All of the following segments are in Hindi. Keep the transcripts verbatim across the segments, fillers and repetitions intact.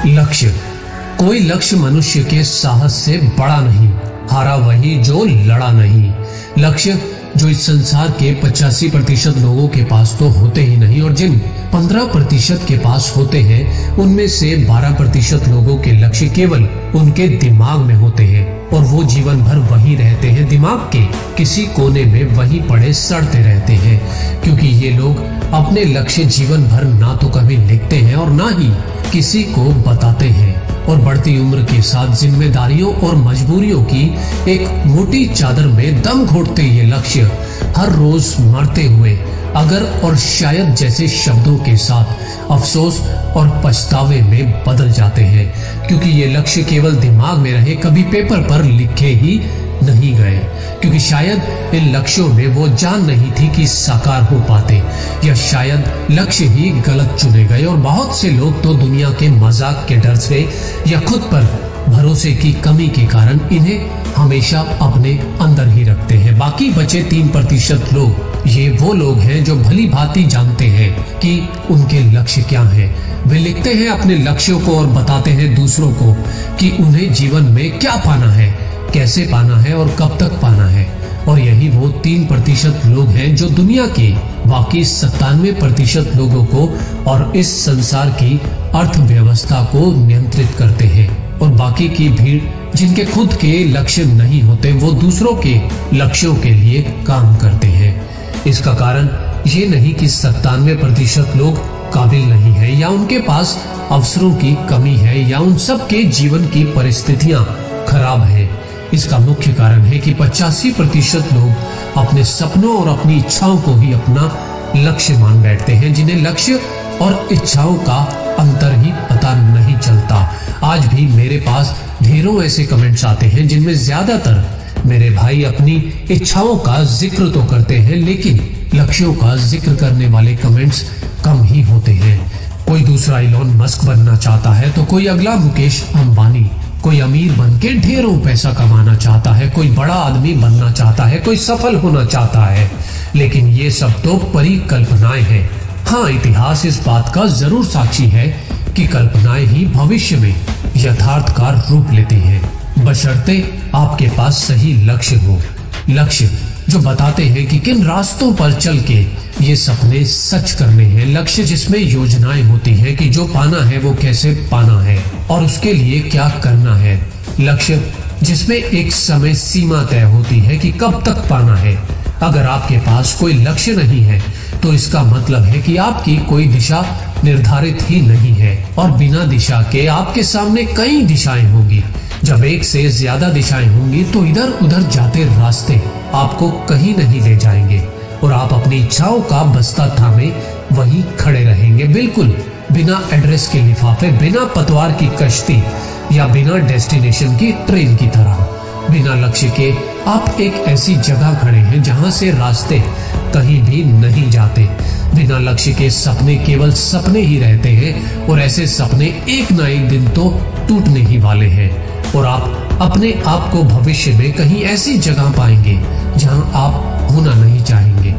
लक्ष्य। कोई लक्ष्य मनुष्य के साहस से बड़ा नहीं, हारा वही जो लड़ा नहीं। लक्ष्य जो इस संसार के पचासी प्रतिशत लोगों के पास तो होते ही नहीं, और जिन पंद्रह प्रतिशत के पास होते हैं उनमें से बारह प्रतिशत लोगों के लक्ष्य केवल उनके दिमाग में होते हैं, और वो जीवन भर वहीं रहते हैं, दिमाग के किसी कोने में वहीं पड़े सड़ते रहते हैं। क्योंकि ये लोग अपने लक्ष्य जीवन भर ना तो कभी लिखते हैं और ना ही किसी को बताते हैं, और बढ़ती उम्र के साथ जिम्मेदारियों और मजबूरियों की एक मोटी चादर में दम घोटते ये लक्ष्य हर रोज मरते हुए अगर और शायद जैसे शब्दों के साथ अफसोस और पछतावे में बदल जाते हैं। क्योंकि ये लक्ष्य केवल दिमाग में रहे, कभी पेपर पर लिखे ही नहीं गए, क्योंकि शायद इन लक्ष्यों में वो जान नहीं थी कि साकार हो पाते, या शायद लक्ष्य ही गलत चुने गए। और बहुत से लोग तो दुनिया के मजाक के डर से या खुद पर भरोसे की कमी के कारण इन्हें हमेशा अपने अंदर ही रखते हैं। बाकी बचे तीन प्रतिशत लोग, ये वो लोग हैं जो भली भांति जानते हैं कि उनके लक्ष्य क्या हैं। वे लिखते हैं अपने लक्ष्यों को और बताते हैं दूसरों को कि उन्हें जीवन में क्या पाना है, कैसे पाना है और कब तक पाना है। और यही वो तीन प्रतिशत लोग हैं जो दुनिया के बाकी सत्तानवे प्रतिशत लोगों को और इस संसार की अर्थव्यवस्था को नियंत्रित करते हैं। और बाकी की भीड़ जिनके खुद के लक्ष्य नहीं होते, वो दूसरों के लक्ष्यों के लिए काम करते हैं। इसका कारण ये नहीं कि सत्तानवे प्रतिशत लोग काबिल नहीं है, या उनके पास अवसरों की कमी है, या उन सब के जीवन की परिस्थितियां खराब है। इसका मुख्य कारण है कि पचासी प्रतिशत लोग अपने सपनों और अपनी इच्छाओं को ही अपना लक्ष्य मान बैठते हैं, जिन्हें लक्ष्य और इच्छाओं का अंतर ही पता नहीं चलता। आज भी मेरे पास ढेरों ऐसे कमेंट्स आते हैं जिनमें ज्यादातर मेरे भाई अपनी इच्छाओं का जिक्र तो करते हैं, लेकिन लक्ष्यों का जिक्र करने वाले कमेंट्स कम ही होते हैं। कोई दूसरा इलॉन मस्क बनना चाहता है तो कोई अगला मुकेश अंबानी, कोई अमीर बन के ढेरों पैसा कमाना चाहता है, कोई बड़ा आदमी बनना चाहता है, कोई सफल होना चाहता है। लेकिन ये सब तो परिकल्पनाएं हैं। हाँ, इतिहास इस बात का जरूर साक्षी है कि कल्पनाएं ही भविष्य में यथार्थ का रूप लेती हैं, बशर्ते आपके पास सही लक्ष्य हो। लक्ष्य जो बताते हैं कि किन रास्तों पर चल के ये सपने सच करने हैं। लक्ष्य जिसमें योजनाएं होती हैं कि जो पाना है वो कैसे पाना है और उसके लिए क्या करना है। लक्ष्य जिसमें एक समय सीमा तय होती है कि कब तक पाना है। अगर आपके पास कोई लक्ष्य नहीं है तो इसका मतलब है कि आपकी कोई दिशा निर्धारित ही नहीं है, और बिना दिशा के आपके सामने कई दिशाएं होंगी। जब एक से ज्यादा दिशाएं होंगी तो इधर उधर जाते रास्ते आपको कहीं नहीं ले जाएंगे, और आप अपनी इच्छाओं का बस्ता थामे वहीं खड़े रहेंगे, बिल्कुल बिना एड्रेस के लिफाफे, बिना पतवार की कश्ती या बिना डेस्टिनेशन की ट्रेन की तरह। बिना लक्ष्य के आप एक ऐसी जगह खड़े हैं जहां से रास्ते कहीं भी नहीं जाते। बिना लक्ष्य के सपने केवल सपने ही रहते हैं, और ऐसे सपने एक ना एक दिन तो टूटने ही वाले हैं, और आप अपने आप को भविष्य में कहीं ऐसी जगह पाएंगे जहां आप होना नहीं चाहेंगे।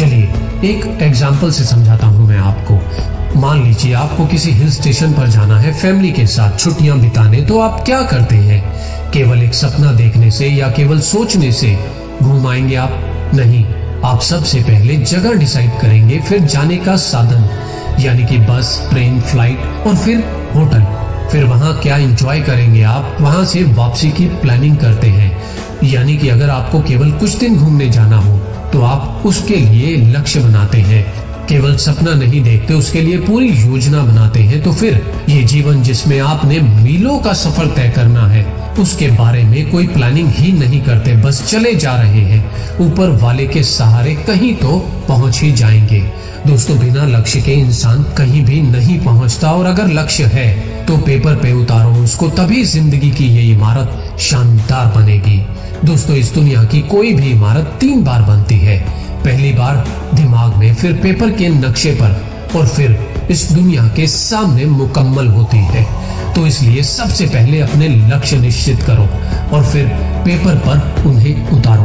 चलिए एक एग्जाम्पल से समझाता हूं मैं आपको। मान लीजिए आपको किसी हिल स्टेशन पर जाना है फैमिली के साथ छुट्टियां बिताने, तो आप क्या करते हैं? केवल एक सपना देखने से या केवल सोचने से घूम आएंगे आप? नहीं, आप सबसे पहले जगह डिसाइड करेंगे, फिर जाने का साधन यानी कि बस, ट्रेन, फ्लाइट, और फिर होटल। फिर वहाँ क्या एंजॉय करेंगे आप, वहाँ से वापसी की प्लानिंग करते हैं। यानी कि अगर आपको केवल कुछ दिन घूमने जाना हो तो आप उसके लिए लक्ष्य बनाते हैं, केवल सपना नहीं देखते, उसके लिए पूरी योजना बनाते हैं। तो फिर ये जीवन जिसमें आपने मीलों का सफर तय करना है, उसके बारे में कोई प्लानिंग ही नहीं करते, बस चले जा रहे हैं। ऊपर वाले के सहारे कहीं तो पहुंच ही जाएंगे। दोस्तों, बिना लक्ष्य के इंसान कहीं भी नहीं पहुंचता, और अगर लक्ष्य है तो पेपर पे उतारो उसको, तभी जिंदगी की ये इमारत शानदार बनेगी। दोस्तों, इस दुनिया की कोई भी इमारत तीन बार बनती है। पहली बार दिमाग में, फिर पेपर के नक्शे पर, और फिर इस दुनिया के सामने मुकम्मल होती है। तो इसलिए सबसे पहले अपने लक्ष्य निश्चित करो और फिर पेपर पर उन्हें उतारो।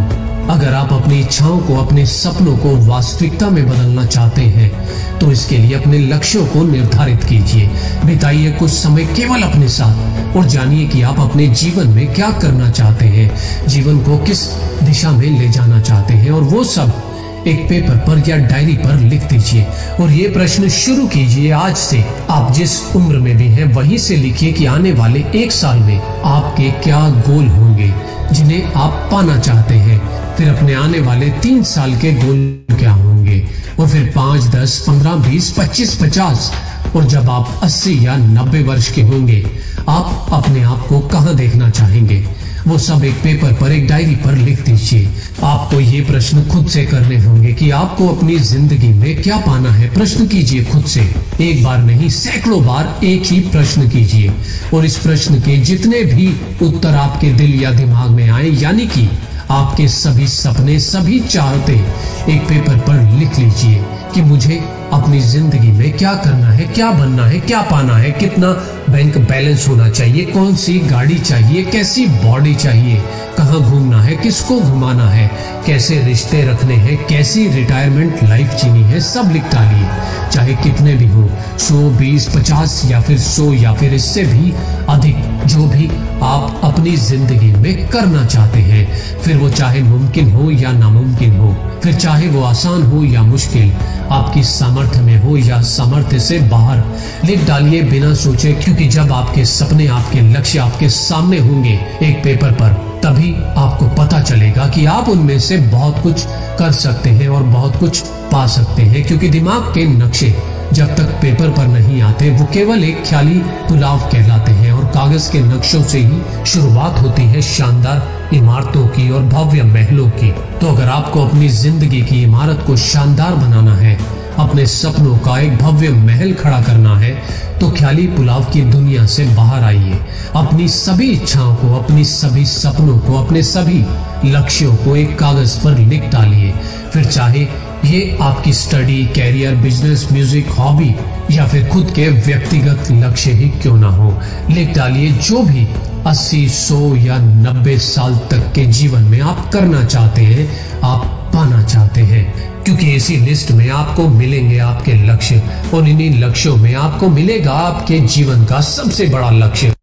अगर आप अपनी इच्छाओं को, अपने सपनों को वास्तविकता में बदलना चाहते हैं तो इसके लिए अपने लक्ष्यों को निर्धारित कीजिए। बिताइए कुछ समय केवल अपने साथ और जानिए कि आप अपने जीवन में क्या करना चाहते हैं, जीवन को किस दिशा में ले जाना चाहते हैं, और वो सब एक पेपर पर या डायरी पर लिख दीजिए। और ये प्रश्न शुरू कीजिए आज से। आप जिस उम्र में भी हैं वहीं से लिखिए कि आने वाले एक साल में आपके क्या गोल होंगे जिन्हें आप पाना चाहते हैं। फिर अपने आने वाले तीन साल के गोल क्या होंगे, और फिर पांच, दस, पंद्रह, बीस, पच्चीस, पचास, और जब आप अस्सी या नब्बे वर्ष के होंगे आप अपने आप को कहां देखना चाहेंगे, वो सब एक पेपर पर, एक डायरी पर लिख दीजिए। आपको ये प्रश्न खुद से करने होंगे कि आपको अपनी जिंदगी में क्या पाना है। प्रश्न कीजिए खुद से, एक बार नहीं सैकड़ों बार एक ही प्रश्न कीजिए, और इस प्रश्न के जितने भी उत्तर आपके दिल या दिमाग में आए, यानी कि आपके सभी सपने, सभी चाहते, एक पेपर पर लिख लीजिए कि मुझे अपनी जिंदगी में क्या करना है, क्या बनना है, क्या पाना है, कितना बैंक बैलेंस होना चाहिए, कौन सी गाड़ी चाहिए, कैसी बॉडी चाहिए, कहाँ घूमना है, किसको घुमाना है, कैसे रिश्ते रखने हैं, कैसी रिटायरमेंट लाइफ जीनी है, सब लिख डालिए। चाहे कितने भी हो, सौ, बीस, पचास या फिर सौ या फिर इससे भी अधिक, जो भी आप अपनी जिंदगी में करना चाहते हैं, फिर वो चाहे मुमकिन हो या नामुमकिन हो, फिर चाहे वो आसान हो या मुश्किल, आपकी सामर्थ्य में हो या सामर्थ्य से बाहर, लिख डालिए बिना सोचे। क्योंकि जब आपके सपने, आपके लक्ष्य आपके सामने होंगे एक पेपर पर, तभी आपको पता चलेगा कि आप उनमें से बहुत कुछ कर सकते हैं और बहुत कुछ पा सकते हैं। क्योंकि दिमाग के नक्शे जब तक पेपर पर नहीं आते वो केवल एक ख्याली पुलाव कहलाते हैं, और कागज के नक्शों से ही शुरुआत होती है शानदार इमारतों की और भव्य महलों की। तो अगर आपको अपनी जिंदगी की इमारत को शानदार बनाना है, अपने सपनों का एक भव्य महल खड़ा करना है, तो ख्याली पुलाव की दुनिया से बाहर आइए। अपनी सभी इच्छाओं को, अपनी सभी सपनों को, अपने सभी लक्ष्यों को एक कागज पर लिख डालिए। फिर चाहे ये आपकी study, career, business, music, hobby या फिर खुद के व्यक्तिगत लक्ष्य ही क्यों ना हो, लिख डालिए जो भी अस्सी, सौ या नब्बे साल तक के जीवन में आप करना चाहते हैं, आप पाना चाहते हैं। क्योंकि इसी लिस्ट में आपको मिलेंगे आपके लक्ष्य, और इन्हीं लक्ष्यों में आपको मिलेगा आपके जीवन का सबसे बड़ा लक्ष्य।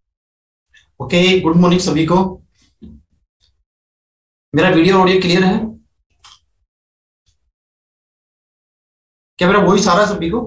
ओके, गुड मॉर्निंग सभी को। मेरा वीडियो ऑडियो क्लियर है? क्या मेरा वॉइस आ रहा है सभी को?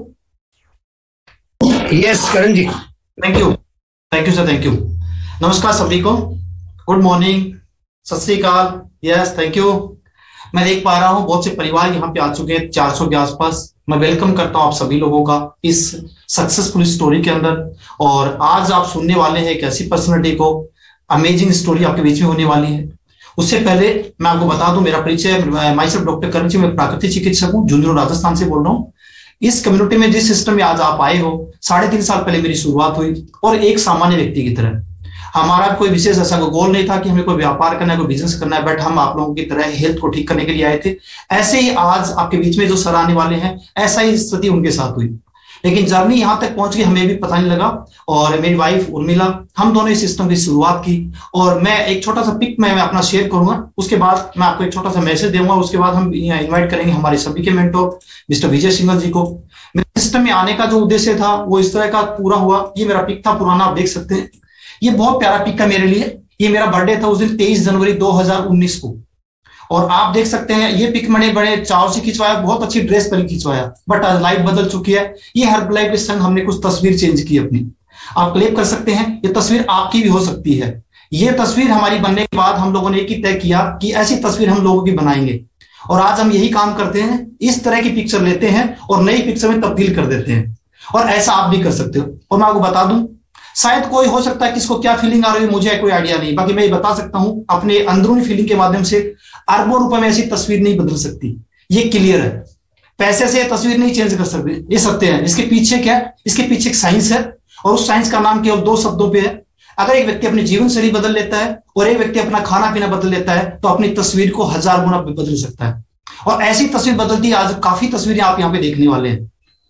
Yes Karan ji. Thank you, thank you sir, thank you. नमस्कार सभी को, गुड मॉर्निंग, सत श्री अकाल, यस थैंक यू। मैं देख पा रहा हूं बहुत से परिवार यहाँ पे आ चुके हैं, चार सौ के आसपास। मैं वेलकम करता हूं आप सभी लोगों का इस सक्सेसफुल स्टोरी के अंदर। और आज आप सुनने वाले हैं एक ऐसी पर्सनैलिटी को, अमेजिंग स्टोरी आपके बीच में होने वाली है। उससे पहले मैं आपको बता दूं मेरा परिचय, माई सेल्फ डॉक्टर करण जी, मैं प्राकृतिक चिकित्सक हूँ, झुंझुनू राजस्थान से बोल रहा हूँ। इस कम्युनिटी में, जिस सिस्टम में आज आप आए हो, साढ़े तीन साल पहले मेरी शुरुआत हुई, और एक सामान्य व्यक्ति की तरह। हमारा कोई विशेष ऐसा कोई गोल नहीं था कि हमें कोई व्यापार करना है, कोई बिजनेस करना है, बट हम आप लोगों की तरह हेल्थ को ठीक करने के लिए आए थे। ऐसे ही आज आपके बीच में जो सर आने वाले हैं, ऐसा ही स्थिति उनके साथ हुई। लेकिन जर्नी यहां तक पहुंच गई हमें भी पता नहीं लगा। और मेरी वाइफ उर्मिला, हम दोनों इस सिस्टम की शुरुआत की। और मैं एक छोटा सा पिक मैं अपना शेयर करूंगा, उसके बाद मैं आपको एक छोटा सा मैसेज दूंगा, उसके बाद हम यहाँ इन्वाइट करेंगे हमारे सभी के मेंटोर मिस्टर विजय सिंघल जी को। मेरे सिस्टम में आने का जो उद्देश्य था वो इस तरह का पूरा हुआ। ये मेरा पिक था पुराना, आप देख सकते हैं। ये बहुत प्यारा पिक है मेरे लिए। ये मेरा बर्थडे था उस दिन तेईस जनवरी दो हजार उन्नीस को। और आप देख सकते हैं ये पिक मैंने बड़े चाव से खिंचवाया, बहुत अच्छी ड्रेस पर खिंचवाया, बट आज लाइफ बदल चुकी है। ये हर लाइफ के संग हमने कुछ तस्वीर चेंज की अपनी। आप क्लिक कर सकते हैं, ये तस्वीर आपकी भी हो सकती है। ये तस्वीर हमारी बनने के बाद हम लोगों ने एक ही तय किया कि ऐसी तस्वीर हम लोगों की बनाएंगे। और आज हम यही काम करते हैं, इस तरह की पिक्चर लेते हैं और नई पिक्चर में तब्दील कर देते हैं। और ऐसा आप भी कर सकते हो। और मैं आपको बता दूं, शायद कोई हो सकता है किसको क्या फीलिंग आ रही है, मुझे कोई आइडिया नहीं, बाकी मैं ये बता सकता हूं अपने अंदरूनी फीलिंग के माध्यम से, अरबों रुपए में ऐसी तस्वीर नहीं बदल सकती। ये क्लियर है। पैसे से तस्वीर नहीं चेंज कर सकते, ये सत्य है। इसके पीछे क्या है? इसके पीछे एक साइंस है, और उस साइंस का नाम केवल दो शब्दों पे है। अगर एक व्यक्ति अपनी जीवन शैली बदल लेता है और एक व्यक्ति अपना खाना पीना बदल लेता है, तो अपनी तस्वीर को हजार गुना बदल सकता है। और ऐसी तस्वीर बदलती आज काफी तस्वीरें आप यहाँ पे देखने वाले हैं।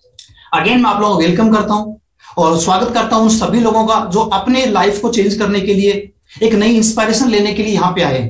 अगेन मैं आप लोगों को वेलकम करता हूं और स्वागत करता हूं उन सभी लोगों का जो अपने लाइफ को चेंज करने के लिए, एक नई इंस्पायरेशन लेने के लिए यहाँ पे आए हैं।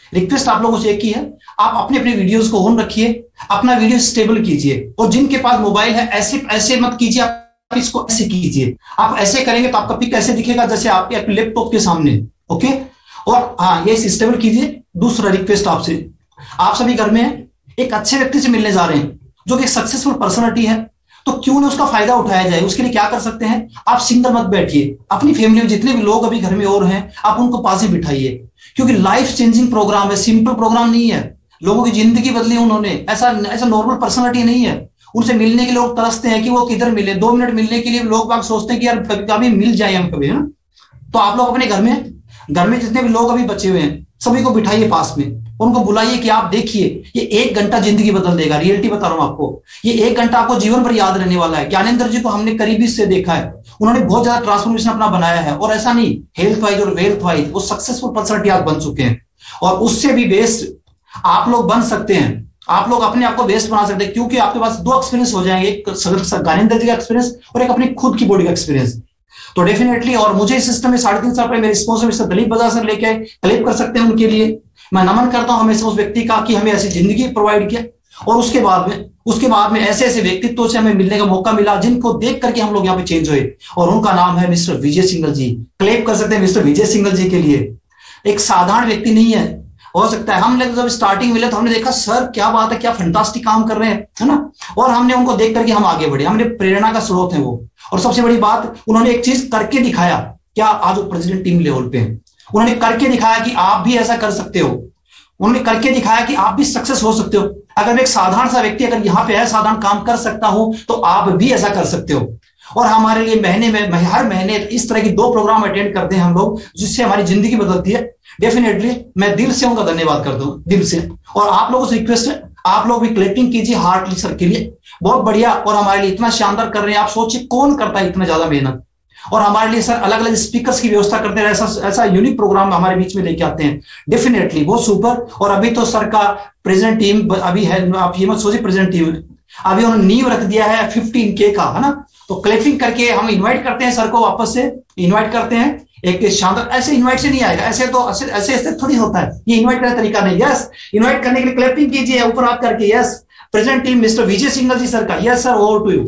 रिक्वेस्ट आप लोगों से एक ही है, आप अपने अपने वीडियोस को ऑन रखिए, अपना वीडियो स्टेबल कीजिए, और जिनके पास मोबाइल है ऐसे ऐसे मत कीजिए, आप इसको ऐसे कीजिए। आप ऐसे करेंगे तो आपका पिक ऐसे दिखेगा जैसे आपके लैपटॉप के सामने, ओके। और हाँ, ये स्टेबल कीजिए। दूसरा रिक्वेस्ट आपसे, आप सभी घर में एक अच्छे व्यक्ति से मिलने जा रहे हैं जो कि सक्सेसफुल पर्सनालिटी है, तो क्यों ना उसका फायदा उठाया जाए। उसके लिए क्या कर सकते हैं, आप सिंगल मत बैठिए, अपनी फैमिली में जितने भी लोग अभी घर में और हैं आप उनको पास ही बिठाइए, क्योंकि लाइफ चेंजिंग प्रोग्राम है, सिंपल प्रोग्राम नहीं है। लोगों की जिंदगी बदली उन्होंने, ऐसा ऐसा नॉर्मल पर्सनालिटी नहीं है। उनसे मिलने के लोग तरसते हैं कि वो किधर मिले, दो मिनट मिलने के लिए लोग बाग सोचते हैं कि यार कभी मिल जाए हम कभी, है ना। तो आप लोग अपने घर में घर में जितने भी लोग अभी बचे हुए हैं सभी को बिठाइए पास में, उनको बुलाइए कि आप देखिए ये एक घंटा जिंदगी बदल देगा। रियलिटी बता रहा हूं आपको, ये एक घंटा आपको जीवन भर याद रहने वाला है। ज्ञानेंद्र जी को हमने करीबी से देखा है, उन्होंने बहुत ज्यादा ट्रांसफॉर्मेशन अपना बनाया है, और ऐसा नहीं हेल्थ वाइज और वेल्थ वाइज वो सक्सेसफुल पर्सनालिटी आप बन चुके हैं, और उससे भी बेस्ट आप लोग बन सकते हैं। आप लोग अपने आप को बेस्ट बना सकते हैं, क्योंकि आपके पास दो एक्सपीरियंस हो जाएंगे, एक ज्ञानेंद्र जी का एक्सपीरियंस और एक अपनी खुद की बॉडी का एक्सपीरियंस। तो डेफिनेटली, और मुझे इस सिस्टम में साढ़े तीन साल पहले मेरे स्पॉन्सर मिस्टर दलीप बाजार सर लेके कलेक्ट कर सकते हैं, उनके लिए मैं नमन करता हूं हमेशा उस व्यक्ति का कि हमें ऐसी जिंदगी प्रोवाइड किया। और उसके बाद में उसके बाद में ऐसे ऐसे व्यक्तित्व से हमें मिलने का मौका मिला जिनको देख करके हम लोग यहाँ पे चेंज हुए, और उनका नाम है मिस्टर विजय सिंघल जी। क्लेम कर सकते हैं मिस्टर विजय सिंघल जी के लिए। एक साधारण व्यक्ति नहीं है, हो सकता है हम लोग जब स्टार्टिंग मिले तो हमने देखा सर क्या बात है, क्या फंटास्टिक काम कर रहे हैं, है ना, और हमने उनको देख करके हम आगे बढ़े, हमने प्रेरणा का स्रोत है वो। और सबसे बड़ी बात, उन्होंने एक चीज करके दिखाया, क्या आज वो प्रेसिडेंट टीम लेवल पे हैं। उन्होंने करके दिखाया कि आप भी ऐसा कर सकते हो, उन्होंने करके दिखाया कि आप भी सक्सेस हो सकते हो। अगर मैं एक साधारण सा व्यक्ति अगर यहाँ पे है साधारण काम कर सकता हूं, तो आप भी ऐसा कर सकते हो। और हमारे लिए महीने में हर महीने इस तरह की दो प्रोग्राम अटेंड करते हैं हम लोग, जिससे हमारी जिंदगी बदलती है। डेफिनेटली मैं दिल से उनका धन्यवाद करता हूं, दिल से। और आप लोगों से रिक्वेस्ट है, आप लोग भी क्लैपिंग कीजिए हार्ट सर के लिए, बहुत बढ़िया। और हमारे लिए इतना शानदार कर रहे हैं, आप सोचिए कौन करता है इतना ज्यादा मेहनत। और हमारे लिए सर अलग अलग स्पीकर्स की व्यवस्था करते हैं, ऐसा ऐसा यूनिक प्रोग्राम हमारे बीच में लेके आते हैं। डेफिनेटली बहुत सुपर। और अभी तो सर का प्रेजेंट टीम अभी है, आप ये मत सोचिए प्रेजेंट टीम, अभी उन्होंने नींव रख दिया है फिफ्टीन के का, है ना। तो क्लैपिंग करके हम इन्वाइट करते हैं सर को, वापस से इन्वाइट करते हैं। एक शानदार, ऐसे इन्वाइट से नहीं आएगा, ऐसे तो ऐसे ऐसे, ऐसे थोड़ी होता है, ये इन्वाइट का तरीका नहीं। यस, इन्वाइट करने के लिए क्लैपिंग कीजिए ऊपर आप करके। Yes, present team mister Vijay Singhal ji sir का। Yes sir, over to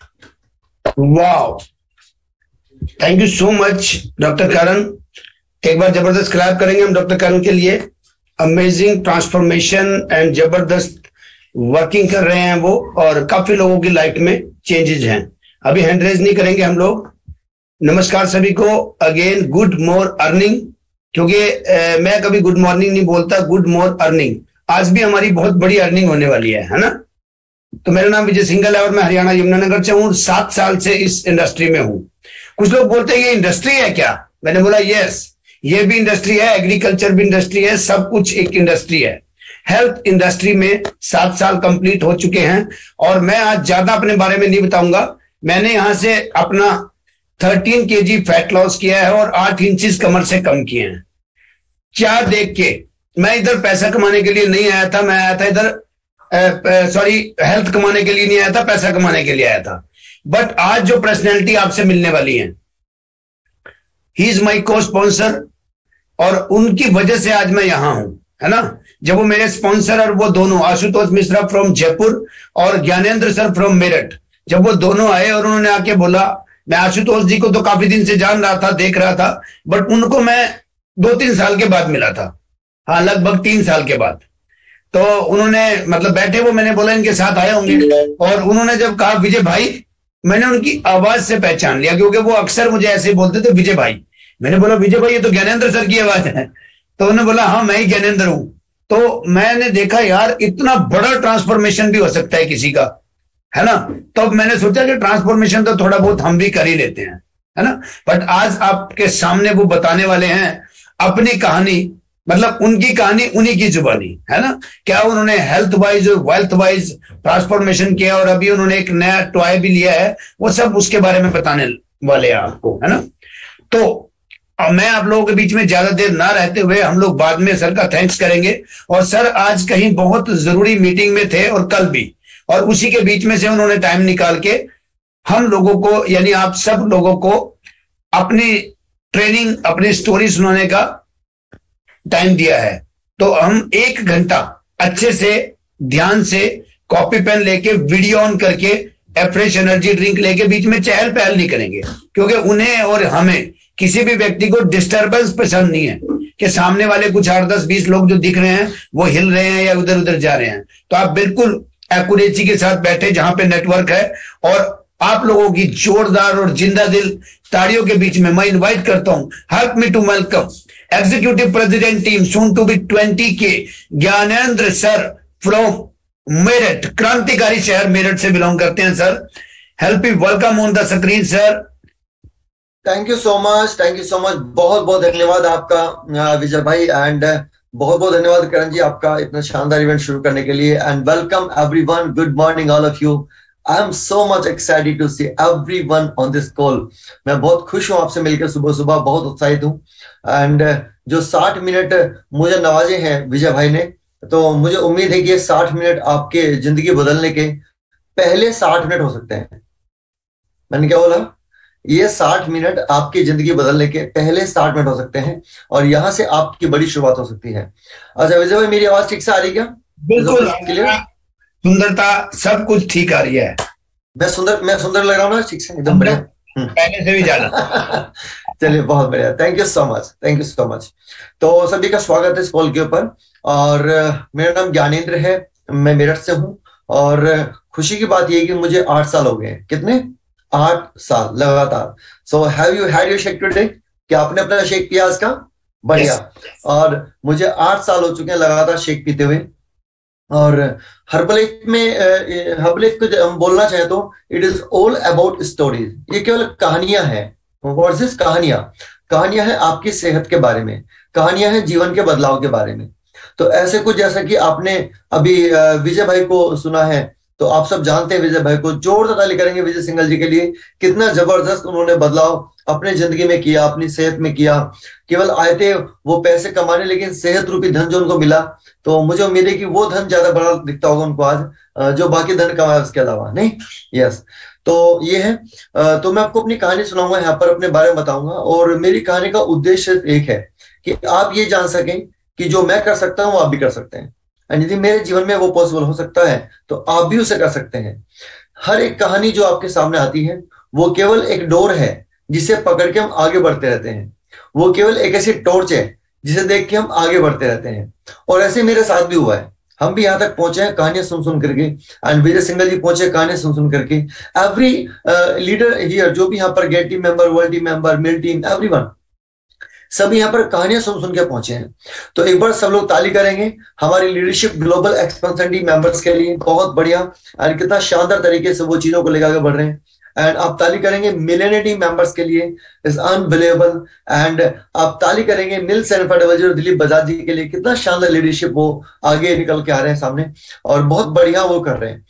you. Wow, thank you so much doctor Karan. एक बार जबरदस्त क्लैप करेंगे हम डॉक्टर करण के लिए। अमेजिंग ट्रांसफॉर्मेशन एंड जबरदस्त वर्किंग कर रहे हैं वो, और काफी लोगों की लाइफ में चेंजेस हैं। अभी हैंड रेज नहीं करेंगे हम लोग। नमस्कार सभी को, अगेन गुड मोर अर्निंग, क्योंकि ए, मैं कभी गुड मॉर्निंग नहीं बोलता, गुड मोर अर्निंग। आज भी हमारी बहुत बड़ी अर्निंग होने वाली है, है ना। तो मेरा नाम विजय सिंघल है और मैं हरियाणा यमुनानगर से हूँ। सात साल से इस इंडस्ट्री में हूँ। कुछ लोग बोलते हैं ये इंडस्ट्री है क्या, मैंने बोला यस, ये भी इंडस्ट्री है, एग्रीकल्चर भी इंडस्ट्री है, सब कुछ एक इंडस्ट्री है। हेल्थ इंडस्ट्री में सात साल कंप्लीट हो चुके हैं। और मैं आज ज्यादा अपने बारे में नहीं बताऊंगा। मैंने यहां से अपना थर्टीन केजी फैट लॉस किया है और आठ इंचेस कमर से कम किए हैं। क्या देख के, मैं इधर पैसा कमाने के लिए नहीं आया था, मैं आया था इधर सॉरी हेल्थ कमाने के लिए नहीं आया था, पैसा कमाने के लिए आया था। बट आज जो पर्सनैलिटी आपसे मिलने वाली है, ही इज माई को स्पॉन्सर, और उनकी वजह से आज मैं यहां हूं, है ना। जब वो मेरे स्पॉन्सर और वो दोनों आशुतोष मिश्रा फ्रॉम जयपुर और ज्ञानेंद्र सर फ्रॉम मेरठ, जब वो दोनों आए और उन्होंने आके बोला, मैं आशुतोष जी को तो काफी दिन से जान रहा था, देख रहा था, बट उनको मैं दो तीन साल के बाद मिला था, हाँ लगभग तीन साल के बाद। तो उन्होंने मतलब बैठे वो, मैंने बोला इनके साथ आए होंगे, और उन्होंने जब कहा विजय भाई, मैंने उनकी आवाज से पहचान लिया, क्योंकि वो अक्सर मुझे ऐसे बोलते थे विजय भाई। मैंने बोला विजय भाई ये तो ज्ञानेंद्र सर की आवाज है। तो उन्होंने बोला हाँ मैं ही ज्ञानेंद्र हूं। तो मैंने देखा यार इतना बड़ा ट्रांसफॉर्मेशन भी हो सकता है किसी का, है ना। तो मैंने सोचा कि ट्रांसफॉर्मेशन तो थोड़ा बहुत हम भी कर ही लेते हैं, है ना। बट आज आपके सामने वो बताने वाले हैं अपनी कहानी, मतलब उनकी कहानी उन्हीं की जुबानी, है ना। क्या उन्होंने हेल्थ वाइज और वेल्थ वाइज ट्रांसफॉर्मेशन किया, और अभी उन्होंने एक नया टॉय भी लिया है, वो सब उसके बारे में बताने वाले हैं आपको, है ना। तो मैं आप लोगों के बीच में ज्यादा देर ना रहते हुए हम लोग बाद में सर का थैंक्स करेंगे। और सर आज कहीं बहुत जरूरी मीटिंग में थे और कल भी, और उसी के बीच में से उन्होंने टाइम निकाल के हम लोगों को, यानी आप सब लोगों को अपनी ट्रेनिंग, अपनी स्टोरी सुनाने का टाइम दिया है। तो हम एक घंटा अच्छे से ध्यान से कॉपी पेन लेके वीडियो ऑन करके फ्रेश एनर्जी ड्रिंक लेके बीच में चहल पहल नहीं करेंगे, क्योंकि उन्हें और हमें किसी भी व्यक्ति को डिस्टर्बेंस पसंद नहीं है कि सामने वाले कुछ आठ दस बीस लोग जो दिख रहे हैं वो हिल रहे हैं या उधर उधर जा रहे हैं। तो आप बिल्कुल एक्यूरेसी के साथ बैठे जहां पे नेटवर्क है, और आप लोगों की जोरदार और जिंदा दिल ताड़ियों के बीच में मैं इनवाइट करता हूं, help me to welcome executive president team soon to be twenty K Gyanendra sir from Meerut, क्रांतिकारी शहर मेरठ से बिलोंग करते हैं sir. Help me welcome on the screen sir. Thank you so much, thank you so much, बहुत बहुत धन्यवाद आपका विजय भाई, एंड बहुत बहुत धन्यवाद करण जी आपका इतना शानदार इवेंट शुरू करने के लिए। And welcome everyone, good morning all of you. I am so much excited to see everyone on this call. मैं बहुत खुश हूं आपसे मिलकर, सुबह सुबह बहुत उत्साहित हूं। एंड जो साठ मिनट मुझे नवाजे हैं विजय भाई ने, तो मुझे उम्मीद है कि ये साठ मिनट आपके जिंदगी बदलने के पहले साठ मिनट हो सकते हैं। मैंने क्या बोला? ये साठ मिनट आपकी जिंदगी बदलने के पहले साठ मिनट हो सकते हैं, और यहां से आपकी बड़ी शुरुआत हो सकती है। अच्छा विजय भाई, मेरी आवाज ठीक से आ रही क्या? बिल्कुल क्लियर, सुंदरता सब कुछ ठीक आ रही है। मैं सुंदर मैं सुंदर लग रहा हूँ ना? ठीक से, एकदम बढ़िया, पहले से भी ज्यादा। चलिए बहुत बढ़िया, thank you so much, thank you so much. तो सभी का स्वागत है इस कॉल के ऊपर, और मेरा नाम ज्ञानेंद्र है, मैं मेरठ से हूँ। और खुशी की बात यह है कि मुझे आठ साल हो गए। कितने? आठ साल लगातार। So have you had your shake today? क्या आपने अपना शेक पिया आज का? बढ़िया। और मुझे आठ साल हो चुके हैं लगातार शेक पीते हुए। और हर्बलाइफ में हर्बलाइफ को हम बोलना चाहे तो it is all about stories. ये केवल कहानियां हैं। व्हाट इज कहानियां? कहानियां हैं आपकी सेहत के बारे में, कहानियां हैं जीवन के बदलाव के बारे में। तो ऐसे कुछ जैसा कि आपने अभी विजय भाई को सुना है, तो आप सब जानते हैं विजय भाई को, जोरदार ताली करेंगे विजय सिंघल जी के लिए। कितना जबरदस्त उन्होंने बदलाव अपने जिंदगी में किया, अपनी सेहत में किया। केवल आए थे वो पैसे कमाने, लेकिन सेहत रूपी धन जो उनको मिला, तो मुझे उम्मीद है कि वो धन ज्यादा बड़ा दिखता होगा उनको आज, जो बाकी धन कमाया उसके अलावा नहीं। यस, तो ये है। तो मैं आपको अपनी कहानी सुनाऊंगा, यहाँ पर अपने बारे में बताऊंगा। और मेरी कहानी का उद्देश्य एक है कि आप ये जान सकें कि जो मैं कर सकता हूं वो आप भी कर सकते हैं। यदि मेरे जीवन में वो पॉसिबल हो सकता है तो आप भी उसे कर सकते हैं। हर एक कहानी जो आपके सामने आती है वो केवल एक डोर है जिसे पकड़ के हम आगे बढ़ते रहते हैं। वो केवल एक ऐसी टॉर्च है जिसे देख के हम आगे बढ़ते रहते हैं। और ऐसे मेरे साथ भी हुआ है। हम भी यहाँ तक पहुंचे हैं कहानियां सुन सुन करके, एंड विजय सिंघल जी पहुंचे कहानियां सुन सुन करके। एवरी लीडर हियर, जो भी यहाँ पर GET team member, world team member, mil team, everyone, सभी यहाँ पर कहानियां सुन सुन के पहुंचे हैं। तो एक बार सब लोग ताली करेंगे हमारी leadership global expansion team members के लिए। बहुत बढ़िया, एंड कितना शानदार तरीके से वो चीजों को लेकर आगे बढ़ रहे हैं। एंड आप ताली करेंगे मिलेनियर टीम मेंबर्स के लिए, इज अनबिलीवेबल। एंड आप ताली करेंगे मिल सेनफर्ड और दिलीप बजाज जी के लिए, कितना शानदार लीडरशिप वो आगे निकल के आ रहे हैं सामने, और बहुत बढ़िया वो कर रहे हैं।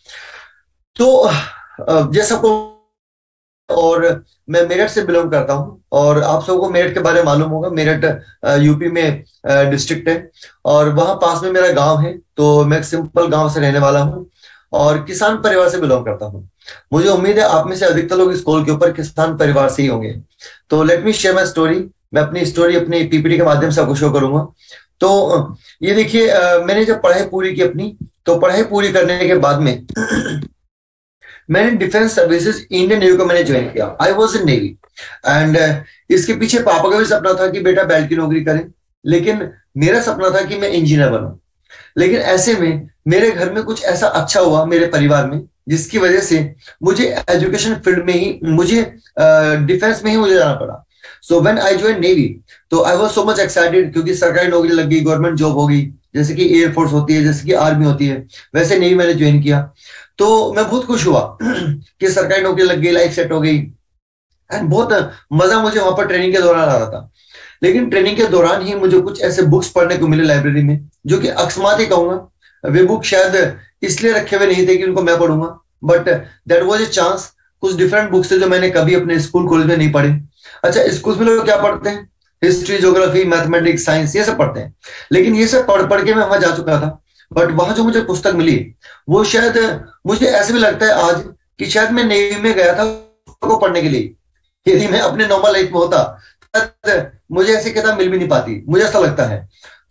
तो जैसा को, और मैं मेरठ से बिलोंग करता हूं, और आप सबको मेरठ के बारे में मालूम होगा। मेरठ यूपी में डिस्ट्रिक्ट है, और वहां पास में मेरा गांव है। तो मैं एक सिंपल गांव से रहने वाला हूं, और किसान परिवार से बिलोंग करता हूं। मुझे उम्मीद है आप में से अधिकतर लोग इस कॉल के ऊपर किसान परिवार से ही होंगे। तो let me share my story. मैं अपनी स्टोरी अपनी पीपीटी के माध्यम से आपको शो करूंगा। तो ये देखिए, मैंने जब पढ़ाई पूरी की अपनी, तो पढ़ाई पूरी करने के बाद में मैंने डिफेंस सर्विसेज इंडियन नेवी को मैंने ज्वाइन किया। I was in navy, and इसके पीछे पापा का भी सपना था कि बेटा बेल्ट की नौकरी करें, लेकिन मेरा सपना था कि मैं इंजीनियर बनूं। लेकिन ऐसे में मेरे घर में कुछ ऐसा अच्छा हुआ मेरे परिवार में, जिसकी वजह से मुझे एजुकेशन फील्ड में ही, मुझे डिफेंस uh, में ही मुझे जाना पड़ा। So when I join navy, तो I was so much excited, क्योंकि सरकारी नौकरी लग गई, गवर्नमेंट जॉब हो गई, जैसे कि एयरफोर्स होती है, जैसे कि आर्मी होती है, वैसे नेवी मैंने ज्वाइन किया। तो मैं बहुत खुश हुआ कि सरकारी नौकरी लग गई, लाइफ सेट हो गई, एंड बहुत मजा मुझे वहां पर ट्रेनिंग के दौरान आ रहा था। लेकिन ट्रेनिंग के दौरान ही मुझे कुछ ऐसे बुक्स पढ़ने को मिले लाइब्रेरी में, जो कि अकस्मात ही कहूंगा। वे बुक शायद इसलिए रखे हुए नहीं थे कि उनको मैं पढ़ूंगा, but that was a chance. कुछ डिफरेंट बुक्स थे जो मैंने कभी अपने स्कूल कॉलेज में नहीं पढ़े। अच्छा, स्कूल में लोग क्या पढ़ते हैं? हिस्ट्री, ज्योग्राफी, मैथमेटिक्स, साइंस, ये सब पढ़ते हैं। लेकिन ये सब पढ़ पढ़ के मैं वहां जा चुका था, बट वहां जो मुझे पुस्तक मिली, वो शायद मुझे ऐसे भी लगता है आज कि शायद मैं नेवी में गया था को पढ़ने के लिए। यदि मैं अपने नॉर्मल लाइफ में होता, मुझे ऐसी किताब मिल भी नहीं पाती, मुझे ऐसा लगता है।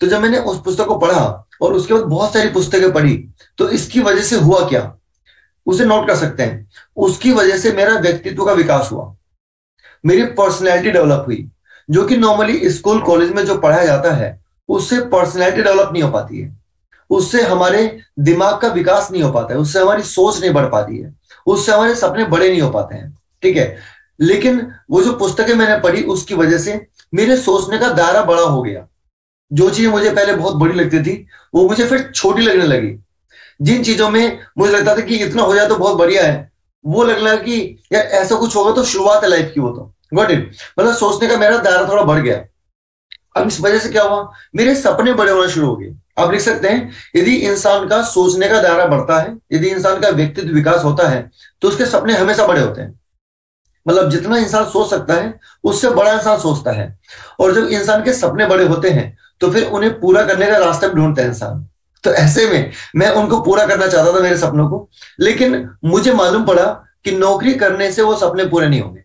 तो जब मैंने उस पुस्तक को पढ़ा और उसके बाद बहुत सारी पुस्तकें पढ़ी, तो इसकी वजह से हुआ क्या, उसे नोट कर सकते हैं। उसकी वजह से मेरा व्यक्तित्व का विकास हुआ, मेरी पर्सनैलिटी डेवलप हुई, जो कि नॉर्मली स्कूल कॉलेज में जो पढ़ाया जाता है उससे पर्सनैलिटी डेवलप नहीं हो पाती है, उससे हमारे दिमाग का विकास नहीं हो पाता है, उससे हमारी सोच नहीं बढ़ पाती है, उससे हमारे सपने बड़े नहीं हो पाते हैं, ठीक है। लेकिन वो जो पुस्तकें मैंने पढ़ी उसकी वजह से मेरे सोचने का दायरा बड़ा हो गया। जो चीज मुझे पहले बहुत बड़ी लगती थी वो मुझे फिर छोटी लगने लगी। जिन चीजों में मुझे लगता था कि इतना हो जाए तो बहुत बढ़िया है, वो लगने लगा कि यार ऐसा कुछ होगा तो शुरुआत है लाइफ की, वो तो गॉट इट। मतलब सोचने का मेरा दायरा थोड़ा बढ़ गया। अब इस वजह से क्या हुआ, मेरे सपने बड़े होना शुरू हो गए। आप लिख सकते हैं, यदि इंसान का सोचने का दायरा बढ़ता है, यदि इंसान का व्यक्तित्व विकास होता है, तो उसके सपने हमेशा बड़े होते हैं। मतलब जितना इंसान सोच सकता है उससे बड़ा इंसान सोचता है। और जब इंसान के सपने बड़े होते हैं तो फिर उन्हें पूरा करने का रास्ता भी ढूंढता है इंसान। तो ऐसे में मैं उनको पूरा करना चाहता था, मेरे सपनों को, लेकिन मुझे मालूम पड़ा कि नौकरी करने से वो सपने पूरे नहीं होंगे।